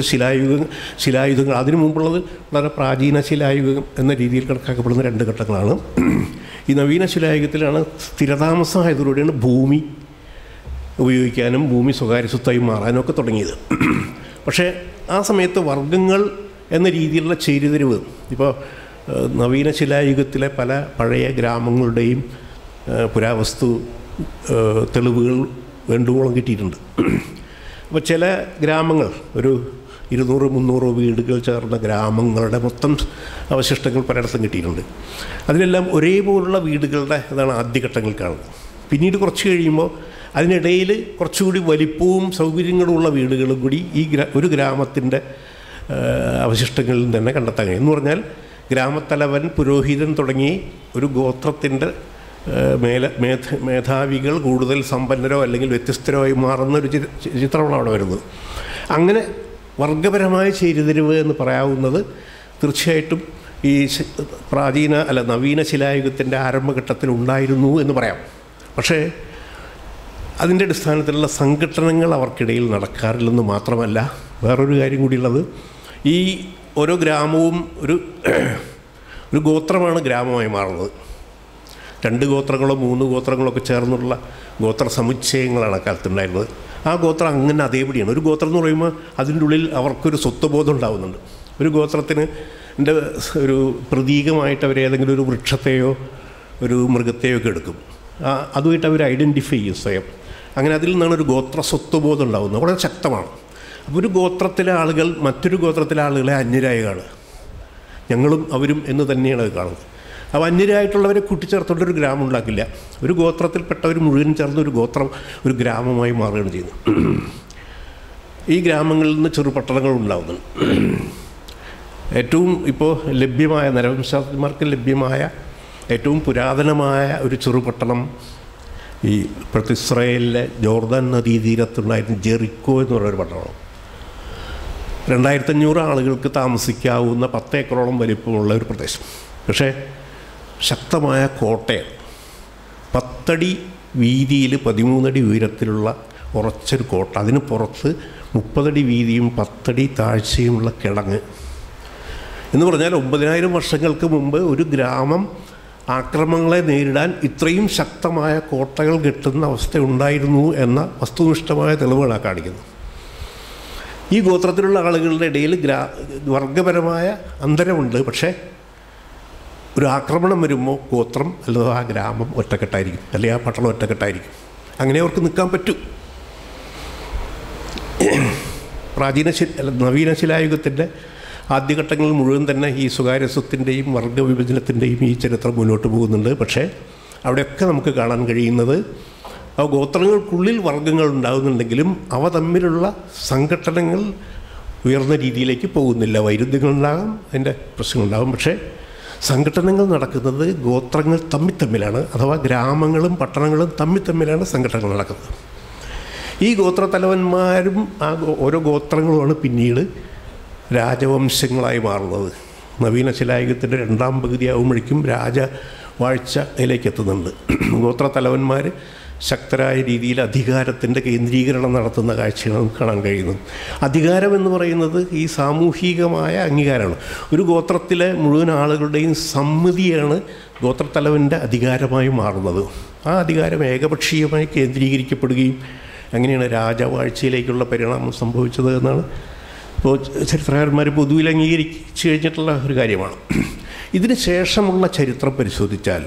ശിലായുധങ്ങൾ അതിനു മുമ്പുള്ളത് വളരെ പ്രാചീന ശിലായുഗം എന്ന രീതിയിൽ കണക്കാക്കപ്പെടുന്ന 2 ഘട്ടങ്ങളാണ്. ഈ നവീന ശിലായുഗത്തിലാണ് സ്ഥിരതാമസമായതിലൂടെയാണ് ഭൂമി ഉപയോഗിക്കാനും ഭൂമി സ്വകാര്യ സ്വത്തായി മാറാനും ഒക്കെ തുടങ്ങിയത്. പക്ഷേ ആ സമയത്ത് വർഗ്ഗങ്ങൾ എന്ന രീതിയിലുള്ള ചേരിതിരിവ്, ഇപ്പോൾ നവീന ശിലായുഗത്തിലെ പല പഴയ ഗ്രാമങ്ങളുടെയും പുരാവസ്തു തെളിവുകൾ വേണ്ടുവോളം കിട്ടിയിട്ടുണ്ട്. അപ്പോൾ ചില ഗ്രാമങ്ങൾ, ഒരു 200-300 വീടുകൾ ചേർന്ന ഗ്രാമങ്ങളുടെ മൊത്തം അവശിഷ്ടങ്ങൾ പലയിടത്തും കിട്ടിയിട്ടുണ്ട്. അതിലെല്ലാം ഒരേപോലുള്ള വീടുകളുടെ ഇതാണ് ആദ്യഘട്ടങ്ങളിൽ കാണുന്നത്. പിന്നീട് കുറച്ച് കഴിയുമ്പോൾ അതിനിടയിൽ കുറച്ചുകൂടി വലിപ്പവും സൗകര്യങ്ങളുമുള്ള വീടുകളും കൂടി ഒരു ഗ്രാമത്തിൻ്റെ അവശിഷ്ടങ്ങളിൽ തന്നെ കണ്ടെത്താൻ കഴിയും. എന്ന് പറഞ്ഞാൽ ഗ്രാമത്തലവൻ, പുരോഹിതൻ തുടങ്ങി ഒരു ഗോത്രത്തിൻ്റെ മേധാവികൾ കൂടുതൽ സമ്പന്നരോ അല്ലെങ്കിൽ വ്യത്യസ്തരോ ആയി മാറുന്നൊരു ചിത്രമാണ് അവിടെ വരുന്നത്. അങ്ങനെ വർഗപരമായ ചേരിതിരിവ് എന്ന് പറയാവുന്നത് തീർച്ചയായിട്ടും ഈ നവീന ശിലായുഗത്തിൻ്റെ ആരംഭഘട്ടത്തിൽ ഉണ്ടായിരുന്നു എന്ന് പറയാം. പക്ഷേ അതിൻ്റെ അടിസ്ഥാനത്തിലുള്ള സംഘടനകൾ അവർക്കിടയിൽ നടക്കാറില്ലെന്ന് മാത്രമല്ല, വേറൊരു കാര്യം കൂടിയുള്ളത്, ഈ ഓരോ ഗ്രാമവും ഒരു ഗോത്രമാണ് ഗ്രാമമായി മാറുന്നത്. 2 ഗോത്രങ്ങളോ 3 ഗോത്രങ്ങളോ ഒക്കെ ചേർന്നുള്ള ഗോത്ര സമുച്ചയങ്ങളാണ് അക്കാലത്തുണ്ടായിരുന്നത്. ആ ഗോത്രം അങ്ങനെ അതേപടിയാണ്. ഒരു ഗോത്രം എന്ന് പറയുമ്പോൾ അതിൻ്റെ ഉള്ളിൽ അവർക്കൊരു സ്വത്വബോധം ഉണ്ടാകുന്നുണ്ട്. ഒരു ഗോത്രത്തിന് ഒരു പ്രതീകമായിട്ട് അവർ ഏതെങ്കിലും ഒരു വൃക്ഷത്തെയോ ഒരു മൃഗത്തെയോ ഒക്കെ എടുക്കും. അതുമായിട്ട് അവർ ഐഡൻറ്റിഫൈ ചെയ്യും സ്വയം. അങ്ങനെ അതിൽ നിന്നാണ് ഒരു ഗോത്ര സ്വത്വബോധം ഉണ്ടാകുന്നത്, വളരെ ശക്തമാണ്. അപ്പോൾ ഒരു ഗോത്രത്തിലെ ആളുകൾ മറ്റൊരു ഗോത്രത്തിലെ ആളുകളെ അന്യരായി കാണുക, ഞങ്ങളും അവരും എന്ന് തന്നെയാണ് അത് കാണുന്നത്. അപ്പോൾ അന്യരായിട്ടുള്ളവരെ കൂട്ടിച്ചേർത്തുകൊണ്ട് ഒരു ഗ്രാമം ഉണ്ടാക്കില്ല. ഒരു ഗോത്രത്തിൽപ്പെട്ടവർ മുഴുവൻ ചേർന്ന് ഒരു ഗ്രാമമായി മാറുകയാണ് ചെയ്യുന്നത്. ഈ ഗ്രാമങ്ങളിൽ നിന്ന് ചെറുപട്ടണങ്ങൾ ഉണ്ടാകുന്നുണ്ട്. ഏറ്റവും ഇപ്പോൾ ലഭ്യമായ നരവംശാസ്ത്രജ്ഞന്മാർക്ക് ലഭ്യമായ ഏറ്റവും പുരാതനമായ ഒരു ചെറുപട്ടണം ഈ ഇസ്രായേലിലെ ജോർദാൻ നദീതീരത്തുണ്ടായിരുന്ന ജെറിക്കോ എന്ന് പറയുന്നൊരു പട്ടണമാണ്. 2500 ആളുകൾക്ക് താമസിക്കാവുന്ന 10 ഏക്കറോളം വലിപ്പമുള്ള ഒരു പ്രദേശം. പക്ഷേ ശക്തമായ കോട്ടയാണ്. 10 അടി വീതിയിൽ 13 അടി ഉയരത്തിലുള്ള ഉറച്ചൊരു കോട്ട. അതിന് പുറത്ത് 30 അടി വീതിയും 10 അടി താഴ്ചയുമുള്ള കിടങ്ങ്. എന്ന് പറഞ്ഞാൽ 9,000 വർഷങ്ങൾക്ക് മുമ്പ് ഒരു ഗ്രാമം ആക്രമണങ്ങളെ നേരിടാൻ ഇത്രയും ശക്തമായ കോട്ടകൾ കെട്ടുന്ന അവസ്ഥ ഉണ്ടായിരുന്നു എന്ന വസ്തുനിഷ്ഠമായ തെളിവുകളാണ് കാണിക്കുന്നത്. ഈ ഗോത്രത്തിലുള്ള ആളുകളുടെ ഇടയിൽ വർഗപരമായ അന്തരമുണ്ട്. പക്ഷേ ഒരു ആക്രമണം വരുമ്പോൾ ഗോത്രം അല്ലെങ്കിൽ ആ ഗ്രാമം ഒറ്റക്കെട്ടായിരിക്കും, അല്ലെങ്കിൽ ആ പട്ടണം ഒറ്റക്കെട്ടായിരിക്കും. അങ്ങനെ അവർക്ക് നിൽക്കാൻ പറ്റും. നവീന ശിലായുഗത്തിൻ്റെ ആദ്യഘട്ടങ്ങളിൽ മുഴുവൻ തന്നെ ഈ സ്വകാര്യത്വത്തിൻ്റെയും വർഗവിഭജനത്തിൻ്റെയും ഈ ചരിത്രം മുന്നോട്ട് പോകുന്നുണ്ട്. പക്ഷേ അവിടെയൊക്കെ നമുക്ക് കാണാൻ കഴിയുന്നത് ആ ഗോത്രങ്ങൾക്കുള്ളിൽ വർഗങ്ങൾ ഉണ്ടാകുന്നുണ്ടെങ്കിലും അവ തമ്മിലുള്ള സംഘട്ടനങ്ങൾ ഉയർന്ന രീതിയിലേക്ക് പോകുന്നില്ല. വൈരുദ്ധ്യങ്ങളുണ്ടാകാം, അതിൻ്റെ പ്രശ്നങ്ങളുണ്ടാകും. പക്ഷേ സംഘട്ടനങ്ങൾ നടക്കുന്നത് ഗോത്രങ്ങൾ തമ്മിലാണ്, അഥവാ ഗ്രാമങ്ങളും പട്ടണങ്ങളും തമ്മിലാണ് സംഘട്ടനങ്ങൾ നടക്കുന്നത്. ഈ ഗോത്രത്തലവന്മാരും ആ ഓരോ ഗോത്രങ്ങളുമാണ് പിന്നീട് രാജവംശങ്ങളായി മാറുന്നത്. നവീന ശിലായുഗത്തിൻ്റെ രണ്ടാം പകുതിയാകുമ്പോഴേക്കും രാജവാഴ്ചയിലേക്ക് എത്തുന്നുണ്ട്. ഗോത്രത്തലവന്മാർ ശക്തരായ രീതിയിൽ അധികാരത്തിൻ്റെ കേന്ദ്രീകരണം നടത്തുന്ന കാഴ്ചകൾ നമുക്ക് കാണാൻ കഴിയുന്നു. അധികാരം എന്ന് പറയുന്നത് ഈ സാമൂഹികമായ അംഗീകാരമാണ്. ഒരു ഗോത്രത്തിലെ മുഴുവൻ ആളുകളുടെയും സമ്മതിയാണ് ഗോത്രത്തലവൻ്റെ അധികാരമായി മാറുന്നത്. ആ അധികാരം ഏകപക്ഷീയമായി കേന്ദ്രീകരിക്കപ്പെടുകയും അങ്ങനെയാണ് രാജവാഴ്ചയിലേക്കുള്ള പരിണാമം സംഭവിച്ചത് എന്നാണ് ഇപ്പോൾ ചരിത്രകാരന്മാർ പൊതുവിൽ അംഗീകരിച്ചു കഴിഞ്ഞിട്ടുള്ള ഒരു കാര്യമാണ്. ഇതിന് ശേഷമുള്ള ചരിത്രം പരിശോധിച്ചാൽ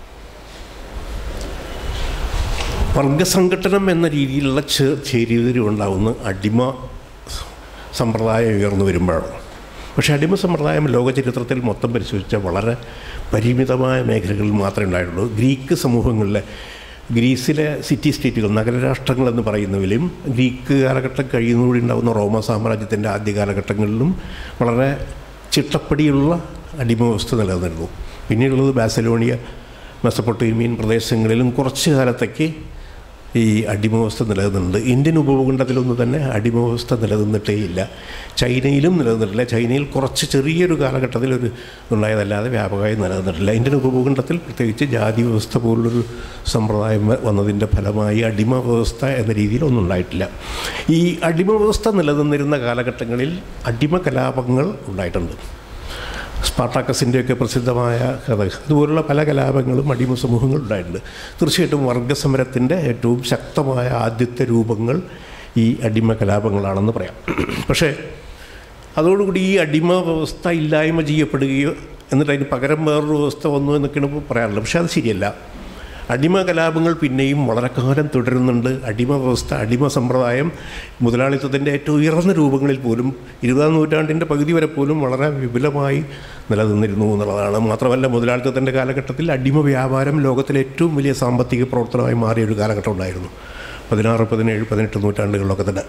വർഗസംഘടനം എന്ന രീതിയിലുള്ള ചേരിതിരിവുണ്ടാവുന്ന അടിമ സമ്പ്രദായം ഉയർന്നു വരുമ്പോഴാണ്. പക്ഷേ അടിമ സമ്പ്രദായം ലോക ചരിത്രത്തിൽ മൊത്തം പരിശോധിച്ചാൽ വളരെ പരിമിതമായ മേഖലകളിൽ മാത്രമേ ഉണ്ടായിട്ടുള്ളൂ. ഗ്രീക്ക് സമൂഹങ്ങളിലെ ഗ്രീസിലെ സിറ്റി സ്റ്റേറ്റുകൾ, നഗരരാഷ്ട്രങ്ങൾ എന്ന് പറയുന്നതിലും ഗ്രീക്ക് കാലഘട്ടം കഴിയുന്നതോടെ ഉണ്ടാകുന്ന റോമ സാമ്രാജ്യത്തിൻ്റെ ആദ്യ കാലഘട്ടങ്ങളിലും വളരെ ചിട്ടപ്പടിയുള്ള അടിമ വ്യവസ്ഥ നിലനിന്നിരുന്നു. പിന്നീടുള്ളത് ബാസിലോണിയ, മെസപ്പൊട്ടേമിയൻ പ്രദേശങ്ങളിലും കുറച്ച് കാലത്തേക്ക് ഈ അടിമവ്യവസ്ഥ നിലനിന്നുണ്ട്. ഇന്ത്യൻ ഉപഭൂഖണ്ഡത്തിലൊന്നും തന്നെ അടിമവ്യവസ്ഥ നിലനിന്നിട്ടേ ഇല്ല. ചൈനയിലും നിലനിന്നിട്ടില്ല. ചൈനയിൽ കുറച്ച് ചെറിയൊരു കാലഘട്ടത്തിൽ ഒരു ഉണ്ടായതല്ലാതെ വ്യാപകമായി നിലനിന്നിട്ടില്ല. ഇന്ത്യൻ ഉപഭൂഖണ്ഡത്തിൽ പ്രത്യേകിച്ച് ജാതി വ്യവസ്ഥ പോലുള്ളൊരു സമ്പ്രദായം വന്നതിൻ്റെ ഫലമായി അടിമ വ്യവസ്ഥ എന്ന രീതിയിൽ ഒന്നും ഉണ്ടായിട്ടില്ല. ഈ അടിമ വ്യവസ്ഥ നിലനിന്നിരുന്ന കാലഘട്ടങ്ങളിൽ അടിമ കലാപങ്ങൾ ഉണ്ടായിട്ടുണ്ട്. സ്പാർട്ടാക്കസിൻ്റെയൊക്കെ പ്രസിദ്ധമായ കഥ, അതുപോലുള്ള പല കലാപങ്ങളും അടിമ സമൂഹങ്ങൾ ഉണ്ടായിട്ടുണ്ട്. തീർച്ചയായിട്ടും വർഗസമരത്തിൻ്റെ ഏറ്റവും ശക്തമായ ആദ്യത്തെ രൂപങ്ങൾ ഈ അടിമ കലാപങ്ങളാണെന്ന് പറയാം. പക്ഷേ അതോടുകൂടി ഈ അടിമ വ്യവസ്ഥ ഇല്ലായ്മ ചെയ്യപ്പെടുകയോ എന്നിട്ട് അതിന് പകരം വേറൊരു വ്യവസ്ഥ വന്നു എന്നൊക്കെയാണ് പറയാറുള്ളത്. പക്ഷേ അത് ശരിയല്ല. അടിമ കലാപങ്ങൾ പിന്നെയും വളരെ കാലം തുടരുന്നുണ്ട്. അടിമ വ്യവസ്ഥ, അടിമ സമ്പ്രദായം മുതലാളിത്തത്തിൻ്റെ ഏറ്റവും ഉയർന്ന രൂപങ്ങളിൽ പോലും 20-ാം നൂറ്റാണ്ടിൻ്റെ പകുതി വരെ പോലും വളരെ വിപുലമായി നിലനിന്നിരുന്നു എന്നുള്ളതാണ്. മാത്രമല്ല മുതലാളിത്തത്തിൻ്റെ കാലഘട്ടത്തിൽ അടിമ വ്യാപാരം ലോകത്തിലെ ഏറ്റവും വലിയ സാമ്പത്തിക പ്രവർത്തനമായി മാറിയ ഒരു കാലഘട്ടം ഉണ്ടായിരുന്നു. 16, 17, 18 നൂറ്റാണ്ടുകളിലൊക്കെ തന്നെ.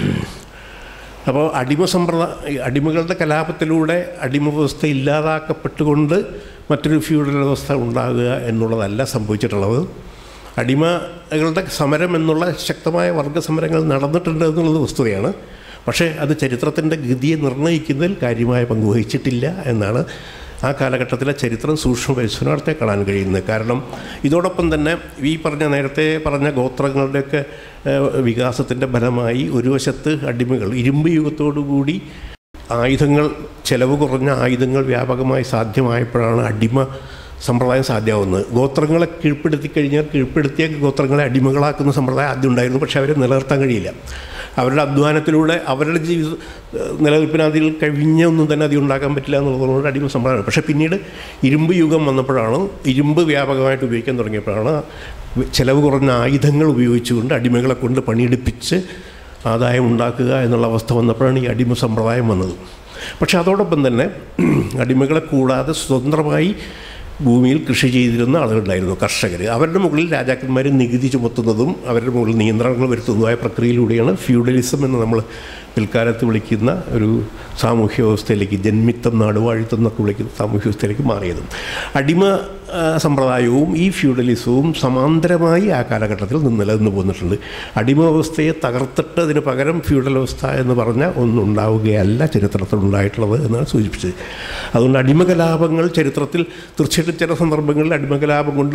അപ്പോൾ അടിമകളുടെ കലാപത്തിലൂടെ അടിമ വ്യവസ്ഥ ഇല്ലാതാക്കപ്പെട്ടുകൊണ്ട് മറ്റൊരു ഫ്യൂഡൽ വ്യവസ്ഥ ഉണ്ടാകുക എന്നുള്ളതല്ല സംഭവിച്ചിട്ടുള്ളത്. അടിമകളുടെ സമരം എന്നുള്ള ശക്തമായ വർഗസമരങ്ങൾ നടന്നിട്ടുണ്ട് എന്നുള്ളത് വസ്തുതയാണ്. പക്ഷേ അത് ചരിത്രത്തിൻ്റെ ഗതിയെ നിർണ്ണയിക്കുന്നതിൽ കാര്യമായ പങ്ക് വഹിച്ചിട്ടില്ല എന്നാണ് ആ കാലഘട്ടത്തിലെ ചരിത്രം സൂക്ഷ്മ പരിശോധനത്തെ കാണാൻ കഴിയുന്നത്. കാരണം ഇതോടൊപ്പം തന്നെ ഈ നേരത്തെ പറഞ്ഞ ഗോത്രങ്ങളുടെയൊക്കെ വികാസത്തിൻ്റെ ഫലമായി ഒരു വശത്ത് അടിമകൾ ഇരുമ്പ് യുഗത്തോടുകൂടി ആയുധങ്ങൾ, ചിലവ് കുറഞ്ഞ ആയുധങ്ങൾ വ്യാപകമായി സാധ്യമായപ്പോഴാണ് അടിമ സമ്പ്രദായം സാധ്യമാവുന്നത്. ഗോത്രങ്ങളെ കീഴ്പ്പെടുത്തിയ ഗോത്രങ്ങളെ അടിമകളാക്കുന്ന സമ്പ്രദായം ആദ്യം ഉണ്ടായിരുന്നു. പക്ഷേ അവരെ നിലനിർത്താൻ കഴിയില്ല. അവരുടെ അധ്വാനത്തിലൂടെ അവരുടെ നിലനിൽപ്പിന് അതിൽ കഴിഞ്ഞൊന്നും തന്നെ അത് ഉണ്ടാക്കാൻ പറ്റില്ല എന്നുള്ളതുകൊണ്ട് അടിമ സമ്പ്രദായമാണ്. പക്ഷേ പിന്നീട് ഇരുമ്പ് യുഗം വന്നപ്പോഴാണ്, ഇരുമ്പ് വ്യാപകമായിട്ട് ഉപയോഗിക്കാൻ തുടങ്ങിയപ്പോഴാണ് ചിലവ് കുറഞ്ഞ ആയുധങ്ങൾ ഉപയോഗിച്ചുകൊണ്ട് അടിമകളെ കൊണ്ട് പണിയെടുപ്പിച്ച് ആദായം ഉണ്ടാക്കുക എന്നുള്ള അവസ്ഥ വന്നപ്പോഴാണ് ഈ അടിമ സമ്പ്രദായം വന്നത്. പക്ഷേ അതോടൊപ്പം തന്നെ അടിമകളെ കൂടാതെ സ്വതന്ത്രമായി ഭൂമിയിൽ കൃഷി ചെയ്തിരുന്ന ആളുകളുണ്ടായിരുന്നു, കർഷകർ. അവരുടെ മുകളിൽ രാജാക്കന്മാർ നികുതി ചുമത്തുന്നതും അവരുടെ മുകളിൽ നിയന്ത്രണങ്ങൾ വരുത്തുന്നതുമായ പ്രക്രിയയിലൂടെയാണ് ഫ്യൂഡലിസം എന്ന് നമ്മൾ പിൽക്കാലത്ത് വിളിക്കുന്ന ഒരു സാമൂഹ്യ വ്യവസ്ഥയിലേക്ക്, ജന്മിത്തം, നാടുവാഴിത്തം എന്നൊക്കെ വിളിക്കുന്ന സാമൂഹ്യ വ്യവസ്ഥയിലേക്ക് മാറിയതും. അടിമ സമ്പ്രദായവും ഈ ഫ്യൂഡലിസവും സമാന്തരമായി ആ കാലഘട്ടത്തിൽ നിലനിന്ന് പോന്നിട്ടുണ്ട്. അടിമ വ്യവസ്ഥയെ തകർത്തിട്ട് അതിന് പകരം ഫ്യൂഡൽ വ്യവസ്ഥ എന്ന് പറഞ്ഞ ഒന്നുണ്ടാവുകയല്ല ചരിത്രത്തിലുണ്ടായിട്ടുള്ളത് എന്നാണ് സൂചിപ്പിച്ചത്. അതുകൊണ്ട് അടിമകലാപങ്ങൾ ചരിത്രത്തിൽ തീർച്ചയായിട്ടും ചില സന്ദർഭങ്ങളിൽ അടിമകലാപം കൊണ്ട്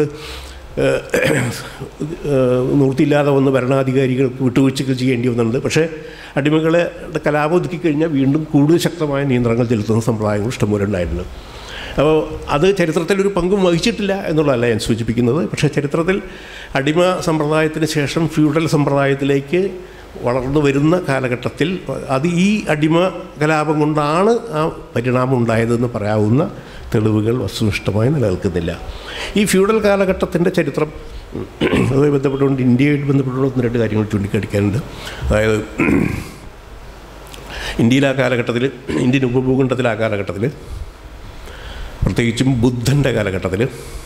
നിവൃത്തിയില്ലാതെ വന്ന് ഭരണാധികാരികൾക്ക് വിട്ടുവീഴ്ചകൾ ചെയ്യേണ്ടി വന്നിട്ടുണ്ട്. പക്ഷേ അടിമകളെ കലാപം ഒതുക്കിക്കഴിഞ്ഞാൽ വീണ്ടും കൂടുതൽ ശക്തമായ നിയന്ത്രണങ്ങൾ ചെലുത്തുന്ന സമ്പ്രദായങ്ങൾ ഇഷ്ടംപോലെ ഉണ്ടായിട്ടുണ്ട്. അപ്പോൾ അത് ചരിത്രത്തിലൊരു പങ്കും വഹിച്ചിട്ടില്ല എന്നുള്ളതല്ല ഞാൻ സൂചിപ്പിക്കുന്നത്. പക്ഷേ ചരിത്രത്തിൽ അടിമ സമ്പ്രദായത്തിന് ശേഷം ഫ്യൂഡൽ സമ്പ്രദായത്തിലേക്ക് വളർന്നു വരുന്ന കാലഘട്ടത്തിൽ അത് ഈ അടിമ കലാപം കൊണ്ടാണ് ആ പരിണാമം ഉണ്ടായതെന്ന് പറയാവുന്ന തെളിവുകൾ വസ്തുനിഷ്ഠമായി നിലനിൽക്കുന്നില്ല. ഈ ഫ്യൂഡൽ കാലഘട്ടത്തിൻ്റെ ചരിത്രം അതുമായി ബന്ധപ്പെട്ടുകൊണ്ട് ഇന്ത്യയായിട്ട് ബന്ധപ്പെട്ടുകൊണ്ട് ഒന്ന് രണ്ട് കാര്യങ്ങൾ ചൂണ്ടിക്കാണിക്കാനുണ്ട്. അതായത് ഇന്ത്യയിൽ ആ കാലഘട്ടത്തിൽ, ഇന്ത്യൻ ഉപഭൂഖണ്ഡത്തിൽ ആ കാലഘട്ടത്തിൽ, പ്രത്യേകിച്ചും ബുദ്ധൻ്റെ കാലഘട്ടത്തിൽ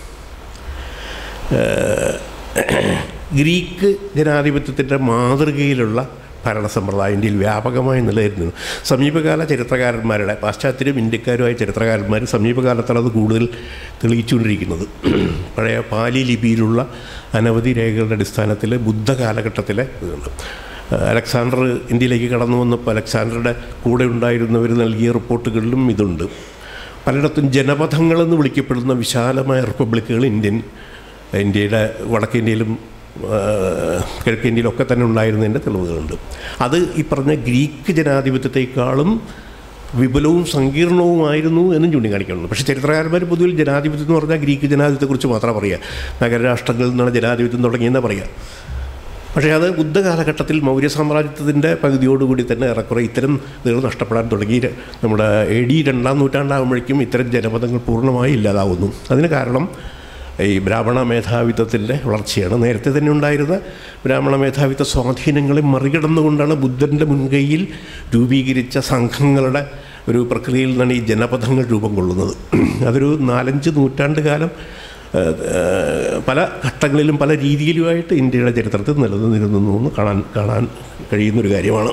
ഗ്രീക്ക് ജനാധിപത്യത്തിൻ്റെ മാതൃകയിലുള്ള ഭരണസമ്പ്രദായം ഇന്ത്യയിൽ വ്യാപകമായി നിലനിന്നിരുന്നു. സമീപകാല ചരിത്രകാരന്മാരുടെ, പാശ്ചാത്യരും ഇന്ത്യക്കാരുമായ ചരിത്രകാരന്മാർ സമീപകാലത്താണ് അത് കൂടുതൽ തെളിയിച്ചുകൊണ്ടിരിക്കുന്നത്. പഴയ പാലി ലിപിയിലുള്ള അനവധി രേഖകളുടെ അടിസ്ഥാനത്തിൽ ബുദ്ധ കാലഘട്ടത്തിലെ ഇതുണ്ട്. അലക്സാണ്ടർ ഇന്ത്യയിലേക്ക് കടന്നു വന്നപ്പോൾ അലക്സാണ്ടറുടെ കൂടെ ഉണ്ടായിരുന്നവർ നൽകിയ റിപ്പോർട്ടുകളിലും ഇതുണ്ട്. പലയിടത്തും ജനപഥങ്ങളെന്ന് വിളിക്കപ്പെടുന്ന വിശാലമായ റിപ്പബ്ലിക്കുകൾ ഇന്ത്യയുടെ വടക്കേന്ത്യയിലും കിഴക്കേന്ത്യയിലൊക്കെ തന്നെ ഉണ്ടായിരുന്നതിൻ്റെ തെളിവുകളുണ്ട്. അത് ഈ പറഞ്ഞ ഗ്രീക്ക് ജനാധിപത്യത്തെക്കാളും വിപുലവും സങ്കീർണവുമായിരുന്നു എന്നും ചൂണ്ടിക്കാണിക്കുന്നുണ്ട്. പക്ഷേ ചരിത്രകാരന്മാർ പൊതുവിൽ ജനാധിപത്യം എന്ന് പറഞ്ഞാൽ ഗ്രീക്ക് ജനാധിപത്യത്തെക്കുറിച്ച് മാത്രമേ പറയുക. നഗരരാഷ്ട്രങ്ങളിൽ നിന്നാണ് ജനാധിപത്യം തുടങ്ങിയെന്നാണ് പറയുക. പക്ഷേ അത് ബുദ്ധ കാലഘട്ടത്തിൽ മൗര്യ സാമ്രാജ്യത്തിൻ്റെ പകുതിയോടുകൂടി തന്നെ ഏറെക്കുറെ ഇത്തരം ഇതുകൾ നഷ്ടപ്പെടാൻ തുടങ്ങി. നമ്മുടെ AD 2-ാം നൂറ്റാണ്ടാകുമ്പോഴേക്കും ഇത്തരം ജനപദങ്ങൾ പൂർണ്ണമായി ഇല്ലാതാവുന്നു. അതിന് കാരണം ഈ ബ്രാഹ്മണ മേധാവിത്വത്തിൻ്റെ വളർച്ചയാണ്. നേരത്തെ തന്നെ ഉണ്ടായിരുന്ന ബ്രാഹ്മണ മേധാവിത്വ സ്വാധീനങ്ങളെ മറികടന്നുകൊണ്ടാണ് ബുദ്ധൻ്റെ മുൻകൈയിൽ രൂപീകരിച്ച സംഘങ്ങളുടെ ഒരു പ്രക്രിയയിൽ നിന്നാണ് ഈ ജനപദങ്ങൾ രൂപം കൊള്ളുന്നത്. അതൊരു 4-5 നൂറ്റാണ്ട് കാലം പല ഘട്ടങ്ങളിലും പല രീതിയിലുമായിട്ട് ഇന്ത്യയുടെ ചരിത്രത്തിൽ നിലനിന്നിരുന്നു എന്ന് കാണാൻ കഴിയുന്നൊരു കാര്യമാണ്.